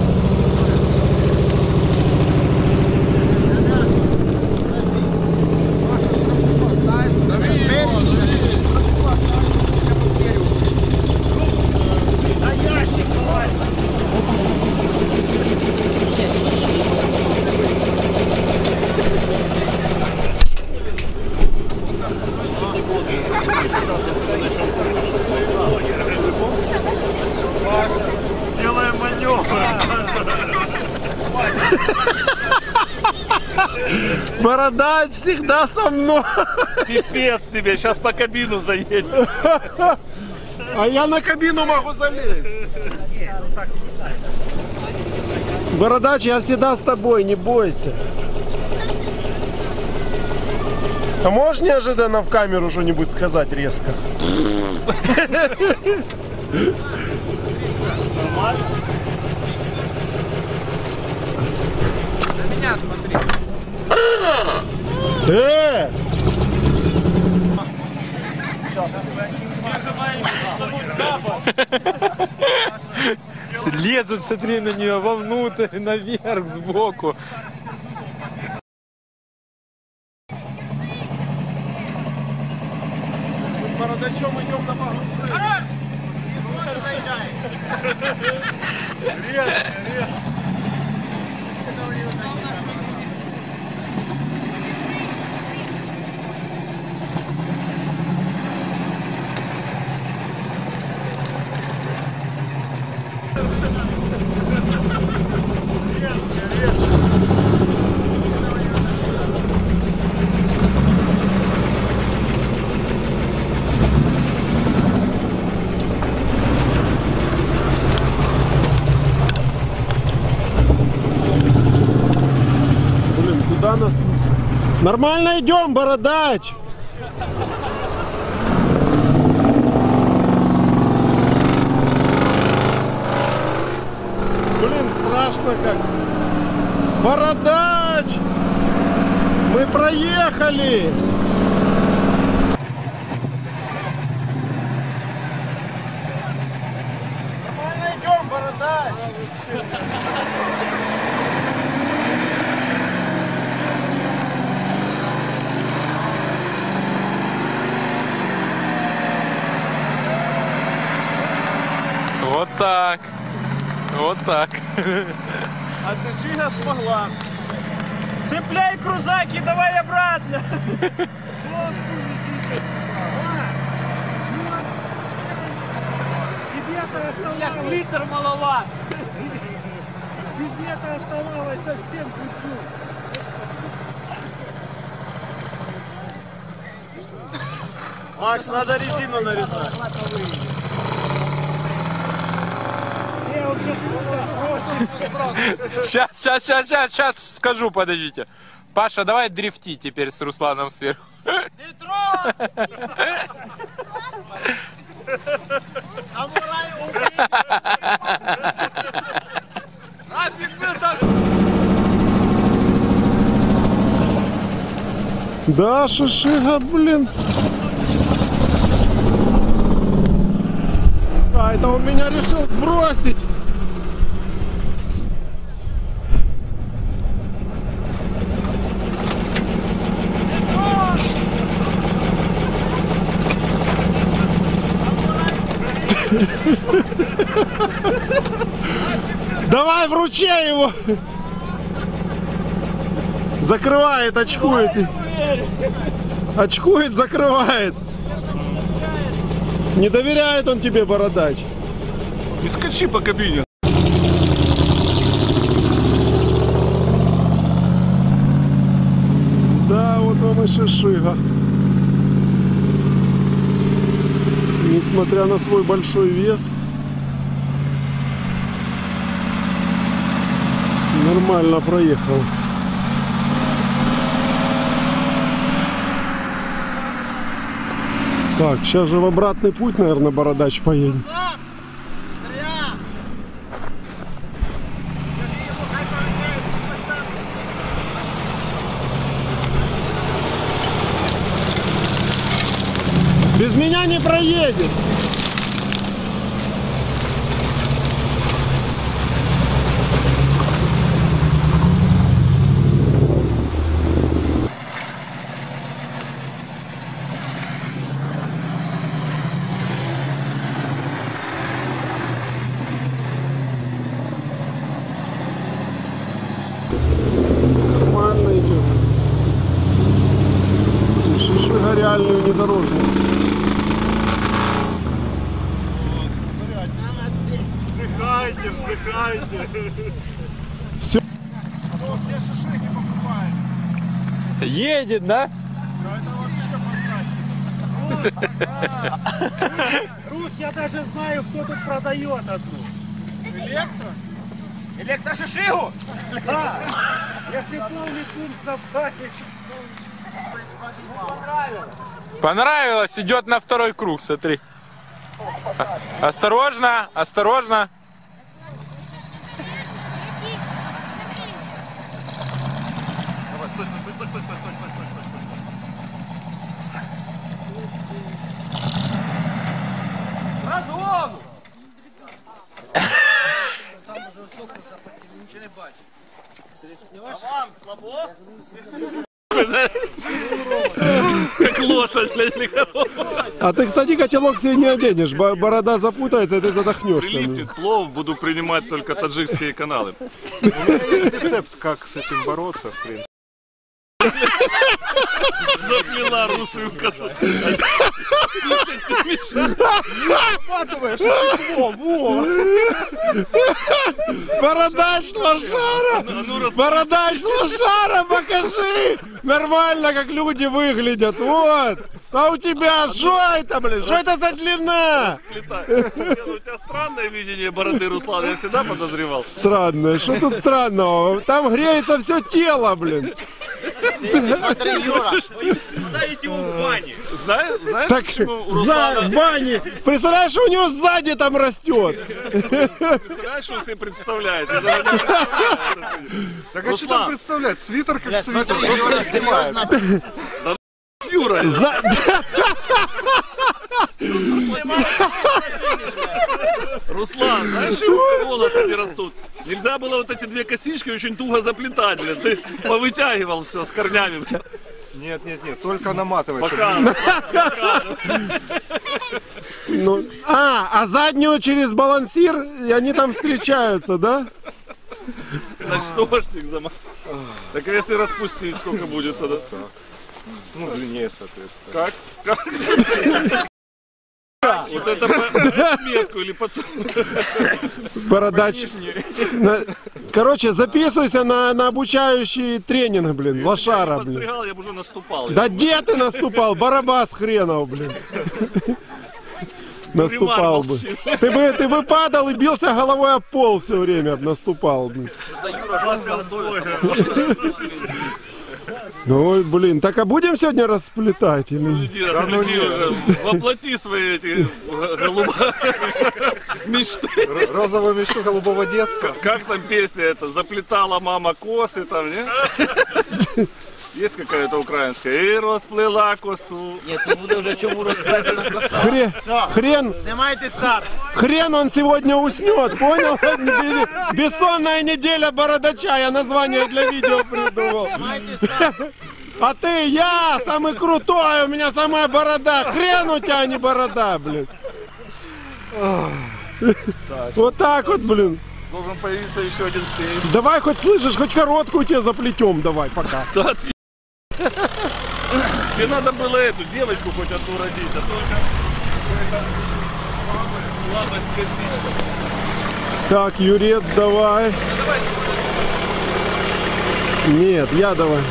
Делаем маневр. Бородач всегда со мной. Пипец себе, сейчас по кабину заедем. А я на кабину могу залезть. Бородач, я всегда с тобой, не бойся. А можешь неожиданно в камеру что-нибудь сказать резко? На меня смотри. Лезут, смотри на нее вовнутрь, наверх, сбоку. Мы с бородачом идем на погружение. Блин, куда нас несут? Нормально идем, бородач! Блин, страшно как. Бородач! Мы проехали! Нормально идем, бородач! так. Вот так. А Шишига смогла. Цепляй крузак и давай обратно. Тебе-то оставалось... Литр маловат. Тебе-то оставалось совсем чуть-чуть. Макс, надо резину нарезать. Сейчас скажу, подождите. Паша, давай дрифти теперь с Русланом сверху. Да, Шишига, блин. А, это он меня решил сбросить. Давай, вручай его. Закрывает, очкует. Очкует, закрывает. Не доверяет он тебе, бородач. Не скачи по кабине. Да, вот вам и Шишига. Несмотря на свой большой вес, нормально проехал. Так, сейчас же в обратный путь, наверное, бородач поедет. Без меня не проедет. Нормально идет. Шишига реальный внедорожник. Вдыхайте, вдыхайте. Все. Все шишиги покупают. Едет, да? Рус, я даже знаю, кто тут продает одну. Электро? Электрошишигу? Да. Если полный пункт набрать. Понравилось, идет на второй круг, смотри. Осторожно, осторожно. Разгон! А вам слабо? Как лошадь, блядь, или корова. А ты, кстати, котелок себе не оденешь. Борода запутается, и ты задохнешься. Прилипнет плов, буду принимать только таджикские каналы. У меня есть рецепт, как с этим бороться, в принципе. Заплела русую косу. Бородач лошара! Бородач лошара, покажи! Нормально, как люди выглядят, вот! А у тебя что это, блин? Что это за длина? У тебя странное видение бороды, Руслан, я всегда подозревал. Странное, что тут странного? Там греется все тело, блин. Ставите его в бане. Знаешь, Так, почему у Руслана... в бане. Представляешь, что у него сзади там растет. Представляешь, что он себе представляет? Я даже не представляю. Так а что там представлять? Свитер как свитер, просто снимается. Юра, Руслан, знаешь, чего волосы не растут? Нельзя было вот эти две косички очень туго заплетать, блин. Ты повытягивал все с корнями. Нет, нет, нет, только наматывай. Ну, а заднюю через балансир, и они там встречаются, да? Значит, штопорщик замок. Так а если распустить, сколько будет тогда? Ну, длиннее, соответственно. Как? Вот это метку или потом? Бородач. Короче, записывайся на обучающий тренинг, блин, лошара, блин. Подстригал, я бы уже наступал. Да где ты наступал? Барабас хренов, блин. Наступал бы. Ты бы падал и бился головой об пол все время, наступал, блин. Ой, блин, так а будем сегодня расплетать? Или... Да ну уже, воплоти свои эти мечты. Розовую мечту голубого детства. Как там песня это? Заплетала мама косы там, не? Есть какая-то украинская? И расплела косу. Нет, ну буде вже чому розплетена коса. Хрен. Снимайте старт. Хрен он сегодня уснет, понял? Бессонная неделя бородача, я название для видео придумал. А ты, я самый крутой, у меня самая борода. Хрен у тебя, а не борода, блин. Вот так вот, блин. Должен появиться еще один сейф. Давай хоть слышишь, хоть короткую тебе заплетем, давай, пока. Тебе надо было эту девочку хоть одну родить, а только слабость косичка. Так, Юрец, давай. Нет, я давай.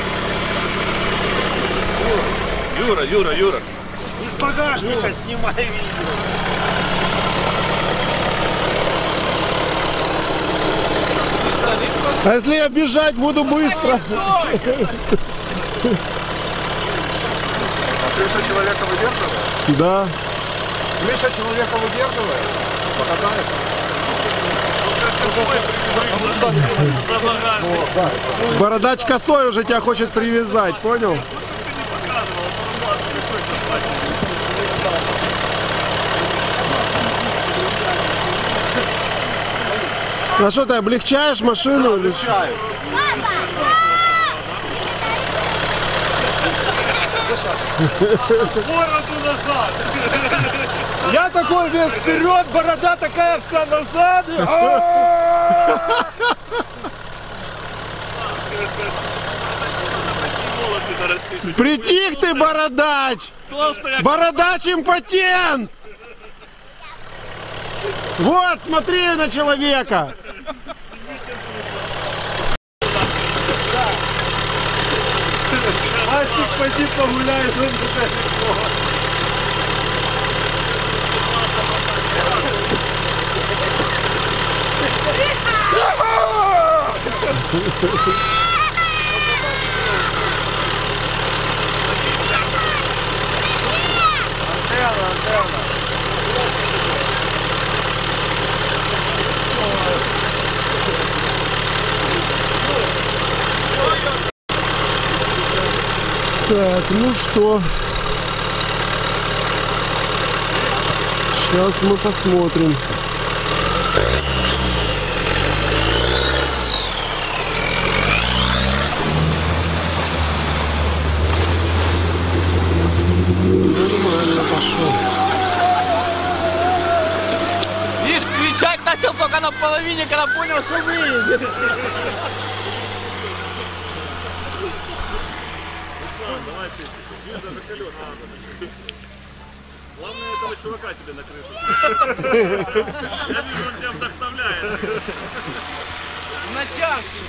Юра. Из багажника снимай видео. А если я бежать буду быстро? А крыша человека выдерживает? Да. Крыша человека выдерживает? Покатает? Бородач косой уже тебя хочет привязать, понял? А что ты облегчаешь машину? Облегчаю. Бороду назад. Я такой весь вперед, борода такая вся назад. Притих ты, бородач! Бородач импотент! Вот, смотри на человека! Мальчик, пойди погуляй, он Так, ну что? Сейчас мы посмотрим. Нормально пошел. Видишь, кричать начал только на половине, когда понял, что выйдет. Давай ты, видишь, даже колеса надо. Главное этого чувака тебе на крышу. Я вижу, он тебя вдохновляет. Натягивай.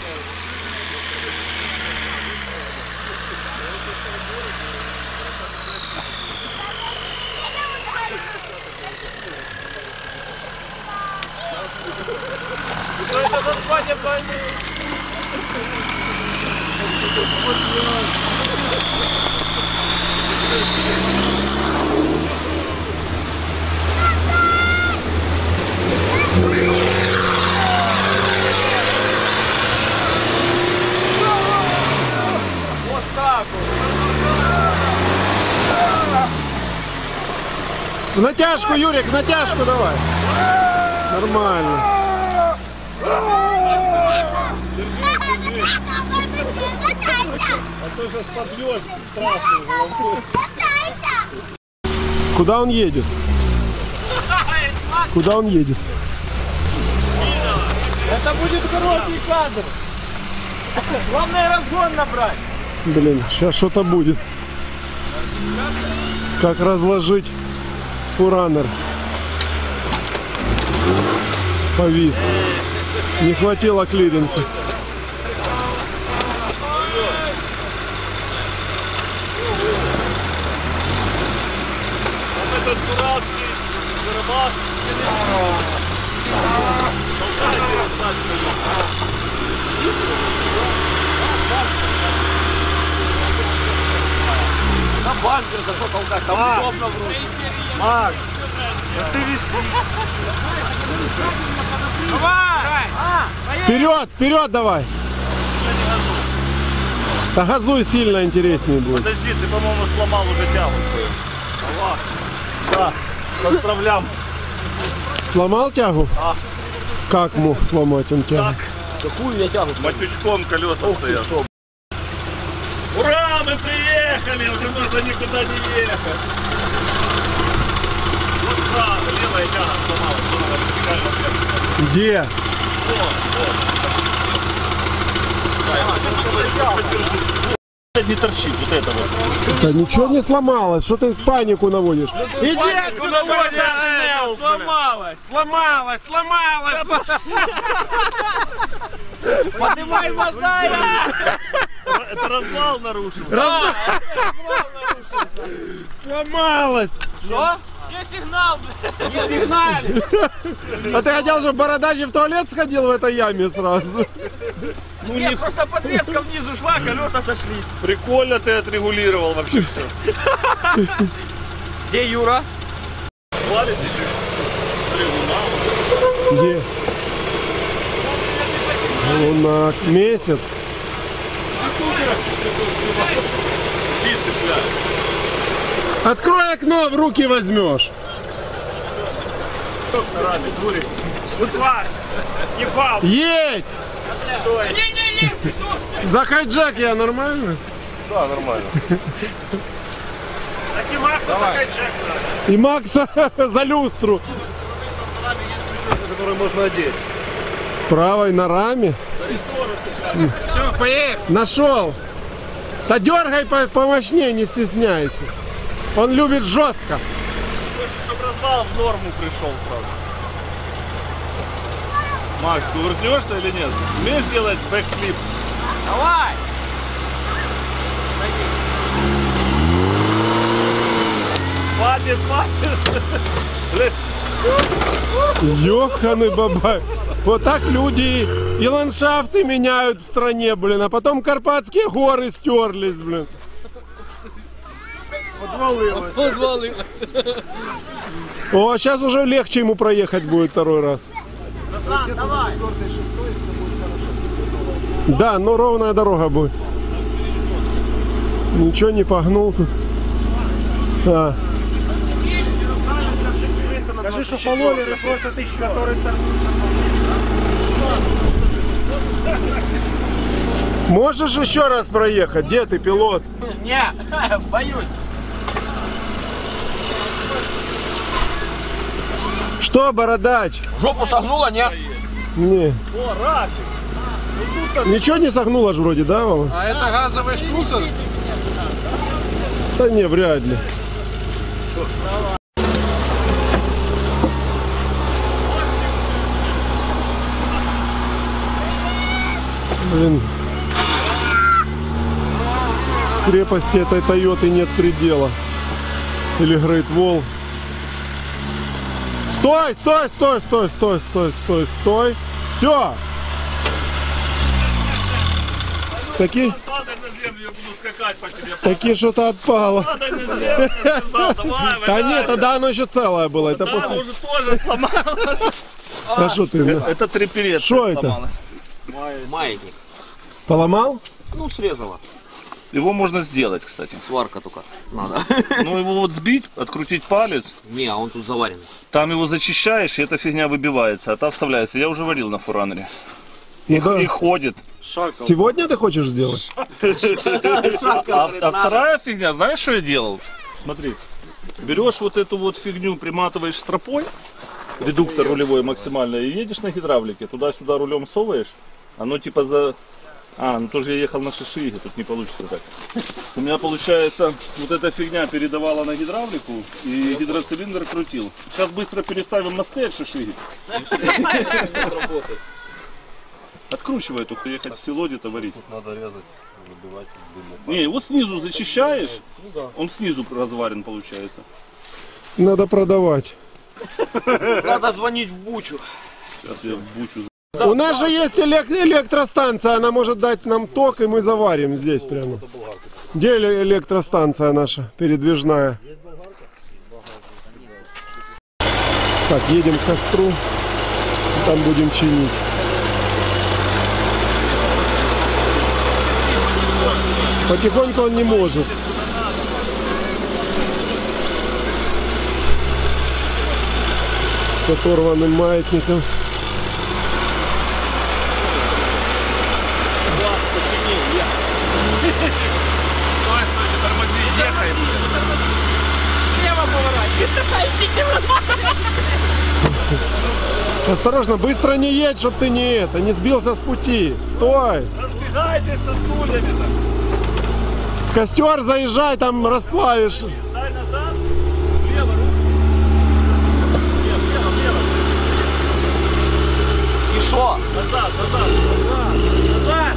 Что это за свадьба пойми? Вот так вот. В натяжку, Юрик, в натяжку давай. Нормально. то сейчас подвез страшный головой. Куда он едет? Куда он едет? Это будет хороший кадр. Главное разгон набрать. Блин, сейчас что-то будет. Как разложить фуранер. Повис. Не хватило клиренса. Этот дурацкий Карабас. На бампер за что толкать? Там удобно вроде. Макс, ты висишь. Давай! Вперед, вперед давай! Да газуй сильно, интереснее будет. Подожди, ты, по-моему, сломал уже тягу. Да, поздравляем. Сломал тягу? Да. Как мог сломать он тягу? Какую я тягу? Матючком колеса стоят. Ура, мы приехали! Уже можно никуда не ехать. Вот правда, левая тяга сломалась. Где? Не торчит вот это вот. Да ничего не сломалось, что ты в панику наводишь? Иди отсюда, сломалась! Сломалась, сломалась! Поднимай мозаик! Это развал нарушил. Сломалось! Что? Где сигнал, блядь? Не сигнали! А ты хотел, чтобы Бородачи в туалет сходил в этой яме сразу? Ну нет, просто подрезка внизу шла, колеса сошли. Прикольно ты отрегулировал вообще все. Где Юра? Свалит чуть-чуть. Где? Луна, месяц. Открой окно, в руки возьмешь. Едь! Не-не-не! За хайджак я нормально? Да, нормально. Так и Макса такая джек. И Макса за люстру. Который можно одеть. С правой на раме. Все, поехали. Нашел. Да дергай помощнее, не стесняйся. Он любит жестко. Чтобы развал в норму пришел сразу. Макс, ты вернешься или нет? Умеешь делать бэкфлип? Давай! Хватит, хватит! Ёханый бабай. Вот так люди и ландшафты меняют в стране, блин. А потом Карпатские горы стерлись, блин. Подвалилось. О, сейчас уже легче ему проехать будет второй раз. Давай! Да, но ровная дорога будет. Ничего не погнул тут. А. Скажи, что фолловеры просто тысячу, которые Можешь еще раз проехать? Где ты, пилот? Не, боюсь. Что, Бородач? Жопу согнула, не? Не. О, Рафик! Ничего не согнуло ж вроде, да, Вова? А это газовый штуцер? Да не, вряд ли. Блин. Крепости этой Тойоты нет предела. Или Great Wall. Стой, стой, стой, стой, стой, стой, стой, стой. Все. Такие. Падай на землю, я буду скакать по тебе. Такие что-то отпало. Падай на землю, я сказал, давай, Да нет, тогда оно еще целое было. Это да, после... уже тоже сломалось. А что ты? Это треперец. Что это? Сломалось. Маятник. Поломал? Ну, срезала. Его можно сделать, кстати. Сварка только надо. Ну его вот сбить, открутить палец. Не, а он тут заваренный. Там его зачищаешь, и эта фигня выбивается, а та вставляется. Я уже варил на фуранере. да. И ходит. Сегодня ты хочешь сделать? А вторая фигня, знаешь, что я делал? Смотри, берешь вот эту вот фигню, приматываешь стропой, редуктор рулевой максимально, и едешь на гидравлике, туда-сюда рулем соваешь, оно типа за... ну тоже я ехал на шишиге, тут не получится так. У меня получается, вот эта фигня передавала на гидравлику, и гидроцилиндр крутил. Сейчас быстро переставим мосты от шишиги. Откручивай эту, ехать в село где-то варить. Тут надо резать, выбивать. Не, его снизу зачищаешь, он снизу разварен получается. Надо продавать. Надо звонить в Бучу. Сейчас я в Бучу. У нас же есть электростанция, она может дать нам ток, и мы заварим здесь прямо. Где электростанция наша передвижная? Так, едем к костру, там будем чинить. Потихоньку он не может. С оторванным маятником. Стой, не тормози, ехай. Лево поворачивай. Осторожно, быстро не едь, чтоб ты не сбился с пути. Стой. Разбегайтесь со стульями-то. В костер заезжай, там расплавишь. Дай назад. Влево руку. Влево. И шо? Назад. Назад.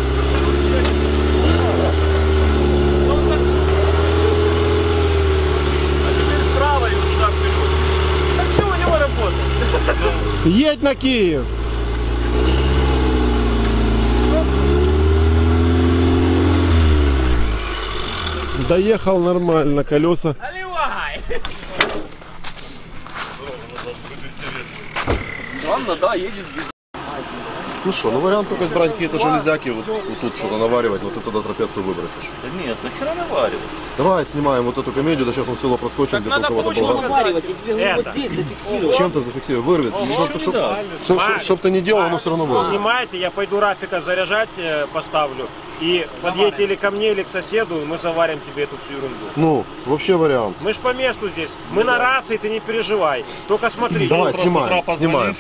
А теперь справа и туда вперед. Так все у него работает. Едь на Киев. Доехал нормально, колеса. Наливай. Странно, да, едет без... Ну что, вариант только брать какие-то железяки, вот тут что-то наваривать, вот ты туда трапецию выбросишь. Да нет, нахера наваривать? Давай снимаем вот эту комедию, да сейчас мы в село проскочим, где-то у кого-то болгарка. Чем-то зафиксируй, вырвет. Чтоб ты не делал, оно все равно вырвет. Снимайте, я пойду Рафика заряжать поставлю. И подъедьте или ко мне, или к соседу, и мы заварим тебе эту всю ерунду. Ну, вообще вариант. Мы ж по месту здесь. Мы на рации, ты не переживай. Только смотри. Давай, снимаем.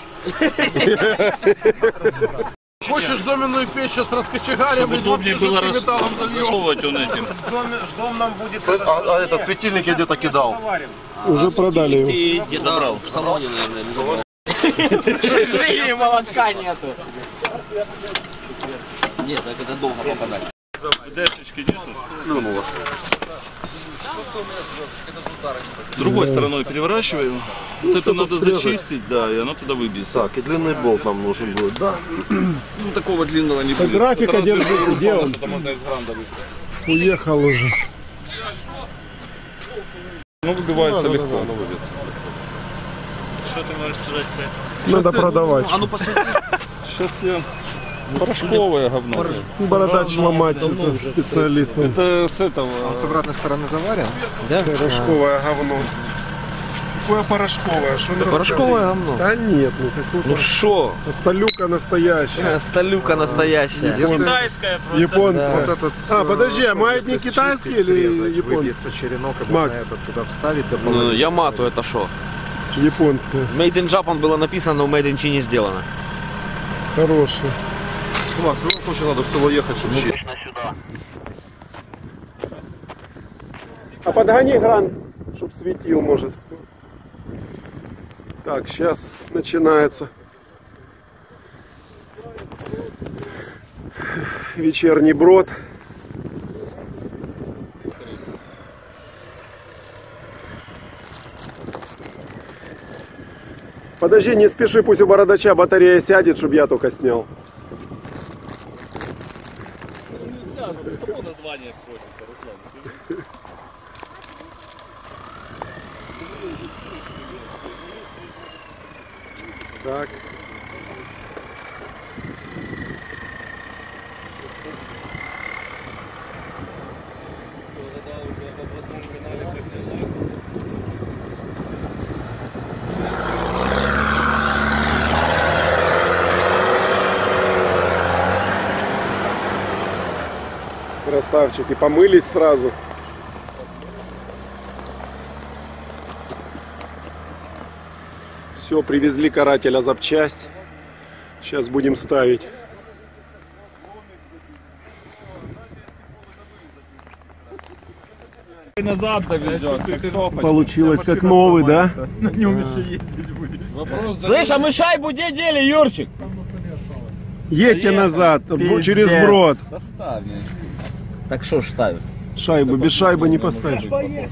Хочешь доменную печь сейчас раскочегарим, и вообще жидким металлом засовывать он этим. Дом нам будет... А этот светильник я где-то кидал. Уже продали его. Ты где забрал? В салоне, наверное. Шиши молотка нету. Нет, так это долго попадать. ДШечки нету? Ну, с другой стороной переворачиваем. Вот это надо зачистить, да, и оно туда выбьется. Так, и длинный болт нам нужен будет, да? Ну, такого длинного не будет. Графика держите, где он? Уехал уже. Ну, выбивается легко. Что ты можешь сказать? Надо продавать. А ну посмотри. Сейчас я... Порошковое говно. Бородач ломать, это специалист. Это с этого... Он с обратной стороны заварен? Да? Порошковое говно. Какое порошковое? Что да порошковое говно? Да нет, никакого. Ну шо? Сталюка настоящая. Сталюка настоящая. Китайская просто. Японская. Вот этот, подожди, а маятник китайский или японский? Выбьется черенок, и можно этот туда вставить дополнительно. Ямато это шо? Японская. Made in Japan было написано, но Made in China сделано. Хорошая. Макс, в любом случае надо в село ехать, чтобы щит. А подгони грант, чтоб светил, может. Так, сейчас начинается вечерний брод. Подожди, не спеши, пусть у бородача батарея сядет, чтобы я только снял. Само название просится, Руслан. Так. Красавчики, помылись сразу. Все, привезли карателя запчасть. Сейчас будем ставить. Назад довезет. Получилось как новый, да? На нем еще ездить будешь. Слышь, а мы шайбу где дели, Юрчик? Едьте назад, через брод. Доставь. Так что ж ставим? Шайбу, без шайбы не поставишь.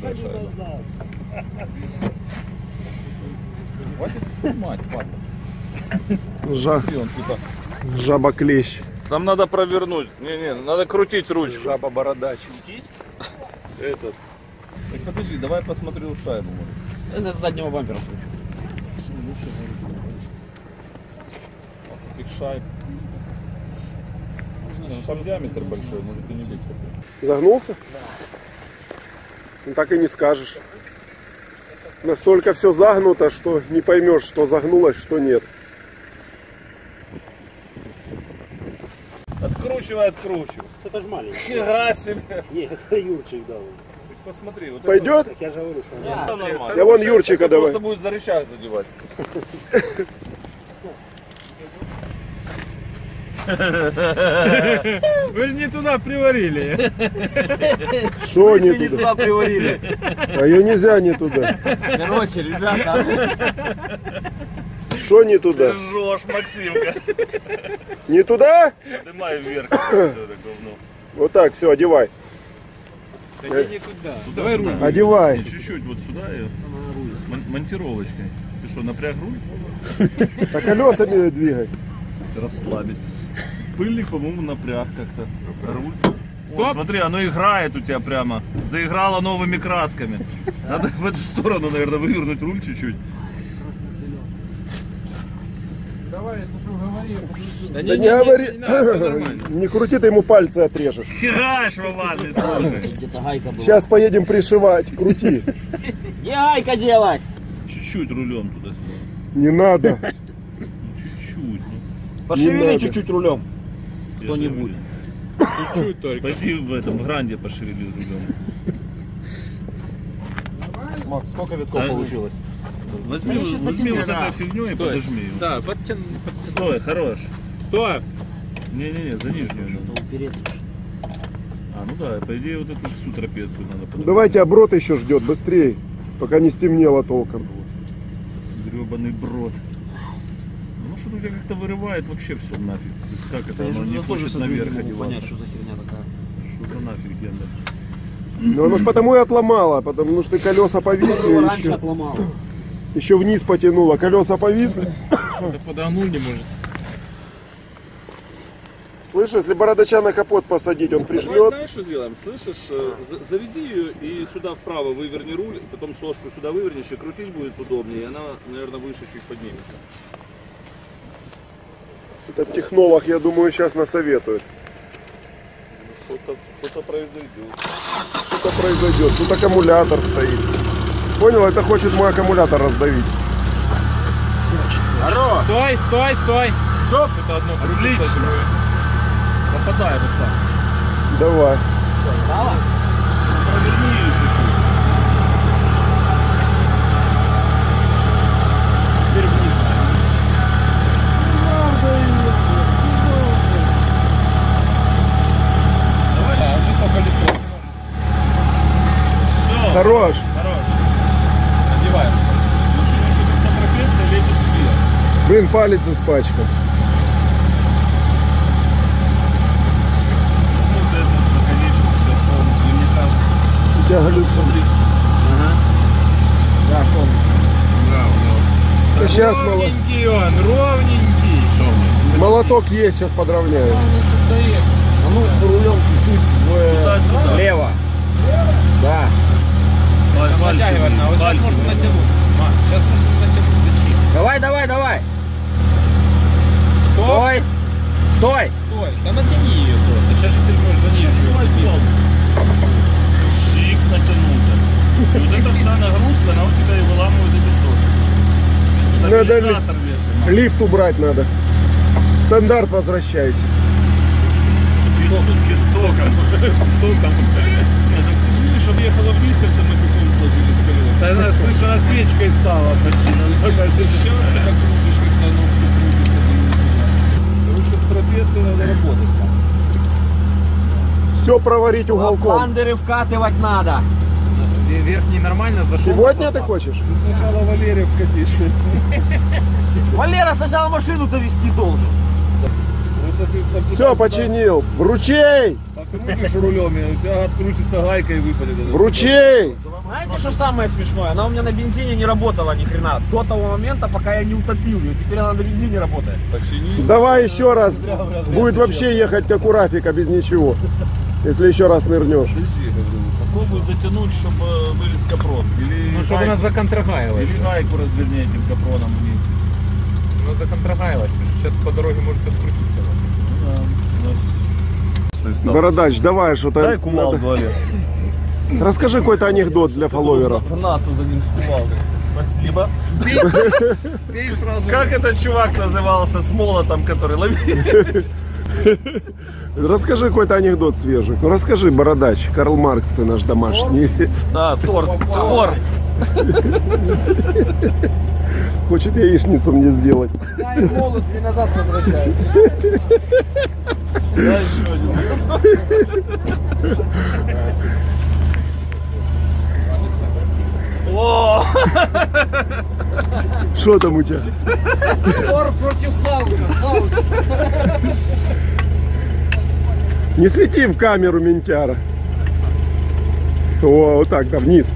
Хватит снимать, падла. Жаба клещ. Нам надо провернуть. Не, надо крутить ручку. Жаба бородач. Этот. Так подожди, давай посмотрю шайбу. Это с заднего бампера скручу. Таких шайб. Там диаметр большой, может и не быть. Загнулся? Ну, так и не скажешь. Настолько все загнуто, что не поймешь, что загнулось, что нет. Откручивай. Это ж маленький. Фига себе. Нет, это Юрчик дал. Посмотри. Вот пойдет? Так я же говорю, что это нормально. Я вон Юрчика это давай. Просто будет за рычаг задевать. Вы же не туда приварили. Что не туда? Приварили. А ее нельзя не туда. Короче, ребята. Что не туда? Ты жжешь, Максимка. Не туда? Поднимай вверх. Все это говно. Вот так, все, одевай. Да не туда. Давай руль. Одевай. Чуть-чуть вот сюда и с монтировочкой. Ты что, напряг руль? Так колесами двигай. Расслабить. Пыльник, по-моему, напряг как-то. Руль. Вот, смотри, оно играет у тебя прямо. Заиграло новыми красками. Надо в эту сторону, наверное, вывернуть руль чуть-чуть. Давай, это что говорил. Да не говори. Не крути, ты ему пальцы отрежешь. Фигаешь, ладно, слушай. Где-то гайка была. Сейчас поедем пришивать. Крути. Где гайка делать? Чуть-чуть рулем туда-сюда. Не надо. Чуть-чуть. Пошевели чуть-чуть рулем. Кто-нибудь. Чуть-чуть только. Пойди в этом гранде пошевели рулем. Макс, сколько витков получилось? Возьми вот эту фигню и подожми его. Да, подтяни. Стой, хорош. Стой. Не-не-не, за нижнюю надо. А, ну да, по идее вот эту всю трапецию надо подожмать. Давайте, брод еще ждет, быстрее. Пока не стемнело толком. Гребаный брод. Ну что-то у тебя как-то вырывает вообще все нафиг. Как это, оно не хочет наверх одеваться. Что за херня такая? Что за нафиг, Генда? Ну оно ж потому и отломало, потому что колеса повисли. Раньше отломало. Еще вниз потянуло, колеса повисли. Да подогнул не может. Слышишь, если бородача на капот посадить, он Давай, прижмет. знаешь, что сделаем? Слышишь, заведи ее и сюда вправо выверни руль, и потом сошку сюда вывернешь, и крутить будет удобнее, и она, наверное, выше чуть поднимется. Этот технолог, я думаю, сейчас насоветует. Что-то произойдет. Что-то произойдет. Тут аккумулятор стоит. Понял, это хочет мой аккумулятор раздавить. Стой. Стоп! Это одно. Отлично. Попадай вот так. Давай. Стало? Проверни ее чуть-чуть. Теперь вниз. Давай, а ты по колесу. Все. Хорош. Одеваем. Лучше вся трапеция лезет вверх. Блин, палец испачкал. У тебя колесо. Да, что? Сейчас Ровненький он, ровненький. молоток есть, сейчас подровняю. А ну, рулем чуть-чуть влево. Да. Натягивай, вот сейчас можно натянуть. Сейчас можно натянуть. Давай. Стой. Стой. Да натяни ее просто. Сейчас же ты можешь за нее. Шик натянуто. И вот эта вся нагрузка, она у тебя и выламывает эти сошки. Стабилизатор вешает. Лифт убрать надо. Стандарт возвращайся. штуки с соком. Стуком. Чтобы ехала вниз, как-то на каком сложили с колес. Она, слышь, она свечкой стала почти. Сейчас ты как крутишь, когда оно все крутится. Короче, с трапецией надо работать. Все проварить уголком. Ландеры вкатывать надо. Верхний нормально зашел. Сегодня ты хочешь? Ты сначала Валерия вкатишь. Валера сначала машину довести должен. Все, починил. В ручей! Покрутишь рулем, и у тебя открутится гайка и выпадет. В ручей! Знаете, что самое смешное? Она у меня на бензине не работала ни хрена. До того момента, пока я не утопил ее. Теперь она на бензине работает. Давай еще раз. Будет вообще ехать как у Рафика без ничего. Если еще раз нырнешь. Попробуй дотянуть, чтобы вылез капрон. Или Ну, чтобы она законтрагаилась. Или гайку разверни этим капроном вниз. Ну, законтрагаилась. Сейчас по дороге может открутиться. Бородач, давай что-то. Дай кувалду, Валер. Расскажи какой-то анекдот для фолловеров. Гнаться за ним с кувалдой. Спасибо. Как этот чувак назывался с молотом, который ловил? Расскажи какой-то анекдот свежий. Ну расскажи, Бородач. Карл Маркс, ты наш домашний. Да, торт. Тор. Хочет яичницу мне сделать. Дай молот и назад возвращается. Дай еще один. О! Что там у тебя? Тор против Халка. Не свети в камеру, ментяра. О, вот так, да, вниз.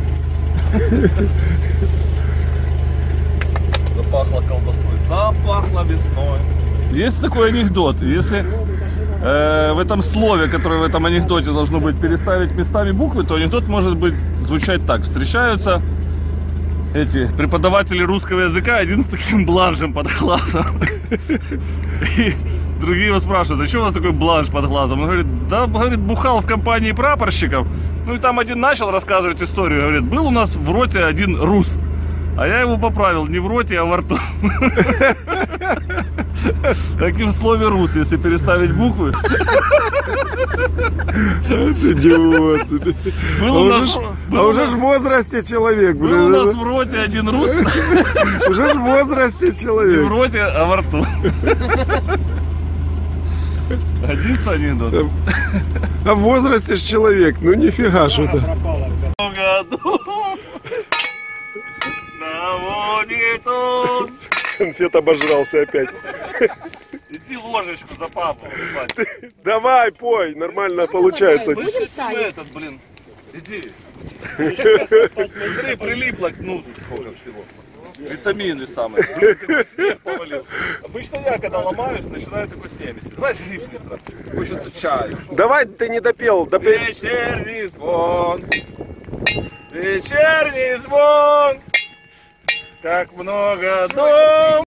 Запахло колбасой, запахло весной. Есть такой анекдот. Если в этом слове, которое в этом анекдоте должно быть, переставить местами буквы, то анекдот может быть звучать так. Встречаются эти преподаватели русского языка, один с таким бланшем под глазом. И другие его спрашивают: а что у вас такой бланш под глазом? Он говорит: да, говорит, бухал в компании прапорщиков. Ну и там один начал рассказывать историю. Говорит: был у нас в роте один рус. А я его поправил, не в роте, а во рту. Таким в слове рус, если переставить буквы. Идиот. А уже ж в возрасте человек, блин. Был у нас в роте один рус. Уже ж в возрасте Не в человек. роте, а во рту. Годится анекдот? А в возрасте ж человек, ну нифига что-то. Конфет обожрался опять. Иди ложечку за папу. Давай, пой, нормально получается. Этот, блин. Иди. Смотри, прилипло к ну тут сколько всего. Витамины самые. Снег повалил. Обычно я, когда ломаюсь, начинаю такой снег вести. Давай жри быстро. Хочется чаю. Давай, ты не допел. Вечерний звон. Вечерний звон. Как много дом.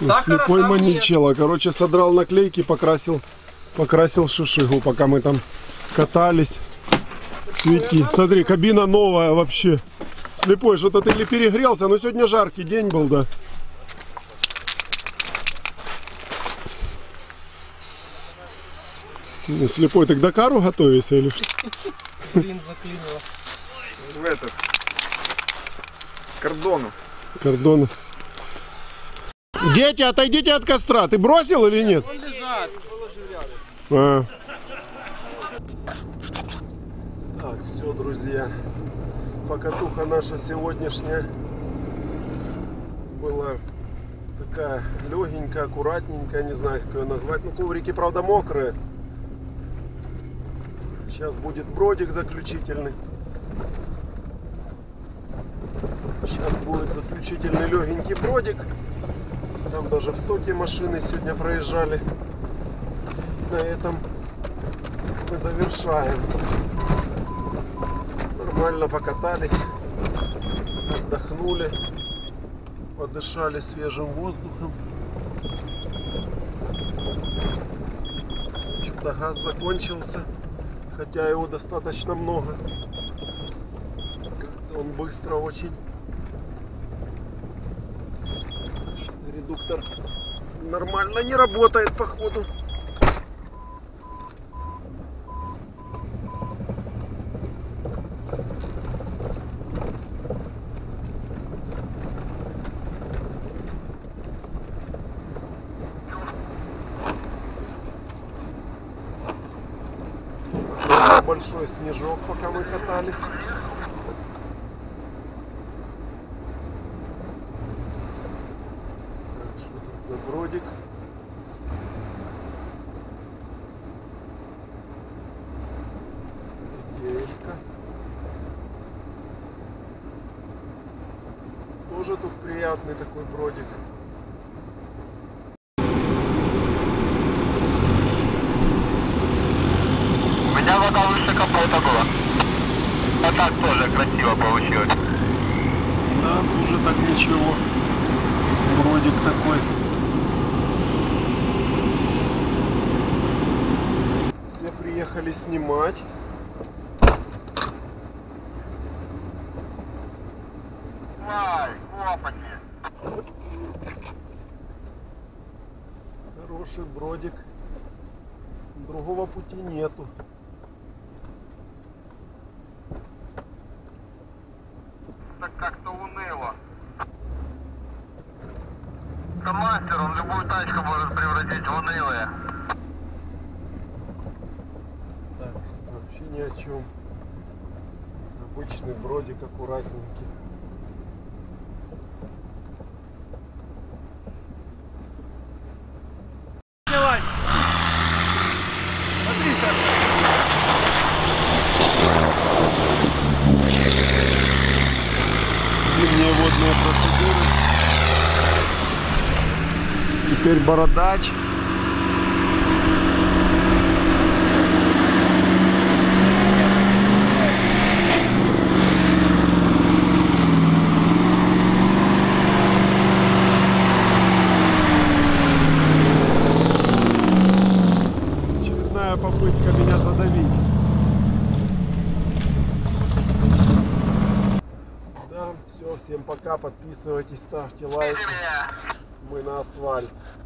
Слепой маничела. Короче, содрал наклейки, покрасил шишигу, пока мы там катались. Свети. Смотри, кабина новая вообще. Слепой, что-то ты или перегрелся, но сегодня жаркий день был, да. Слепой, ты к Дакару готовишься или что? Блин, заклинило. В этот. Кордону. Кордону. Дети, отойдите от костра. Ты бросил или нет? Он лежат. Так, все, друзья. Покатуха наша сегодняшняя была такая легенькая, аккуратненькая, не знаю, как ее назвать. Ну, коврики, правда, мокрые. Сейчас будет бродик заключительный. Сейчас будет заключительный легенький бродик. Там даже в стоке машины сегодня проезжали. На этом мы завершаем. Нормально покатались, отдохнули, подышали свежим воздухом. Что-то газ закончился, хотя его достаточно много. Как-то он быстро очень. Редуктор нормально не работает, походу. Большой снежок, пока мы катались. Так, что тут за бродик? Идеечка. Тоже тут приятный такой бродик. У меня вода выше капота была. А так тоже красиво получилось. Да, тоже так ничего. Бродик такой. Все приехали снимать. Ай, опачи. Хороший бродик. Другого пути нету. Так как-то уныло. Мастер, он любую тачку может превратить в унылое. Так, вообще ни о чем. Обычный бродик, аккуратненький. Зимние водные процедуры. Теперь бородач. Очередная попытка меня задавить. Да, все, всем пока, подписывайтесь, ставьте лайки. Мы на асфальт.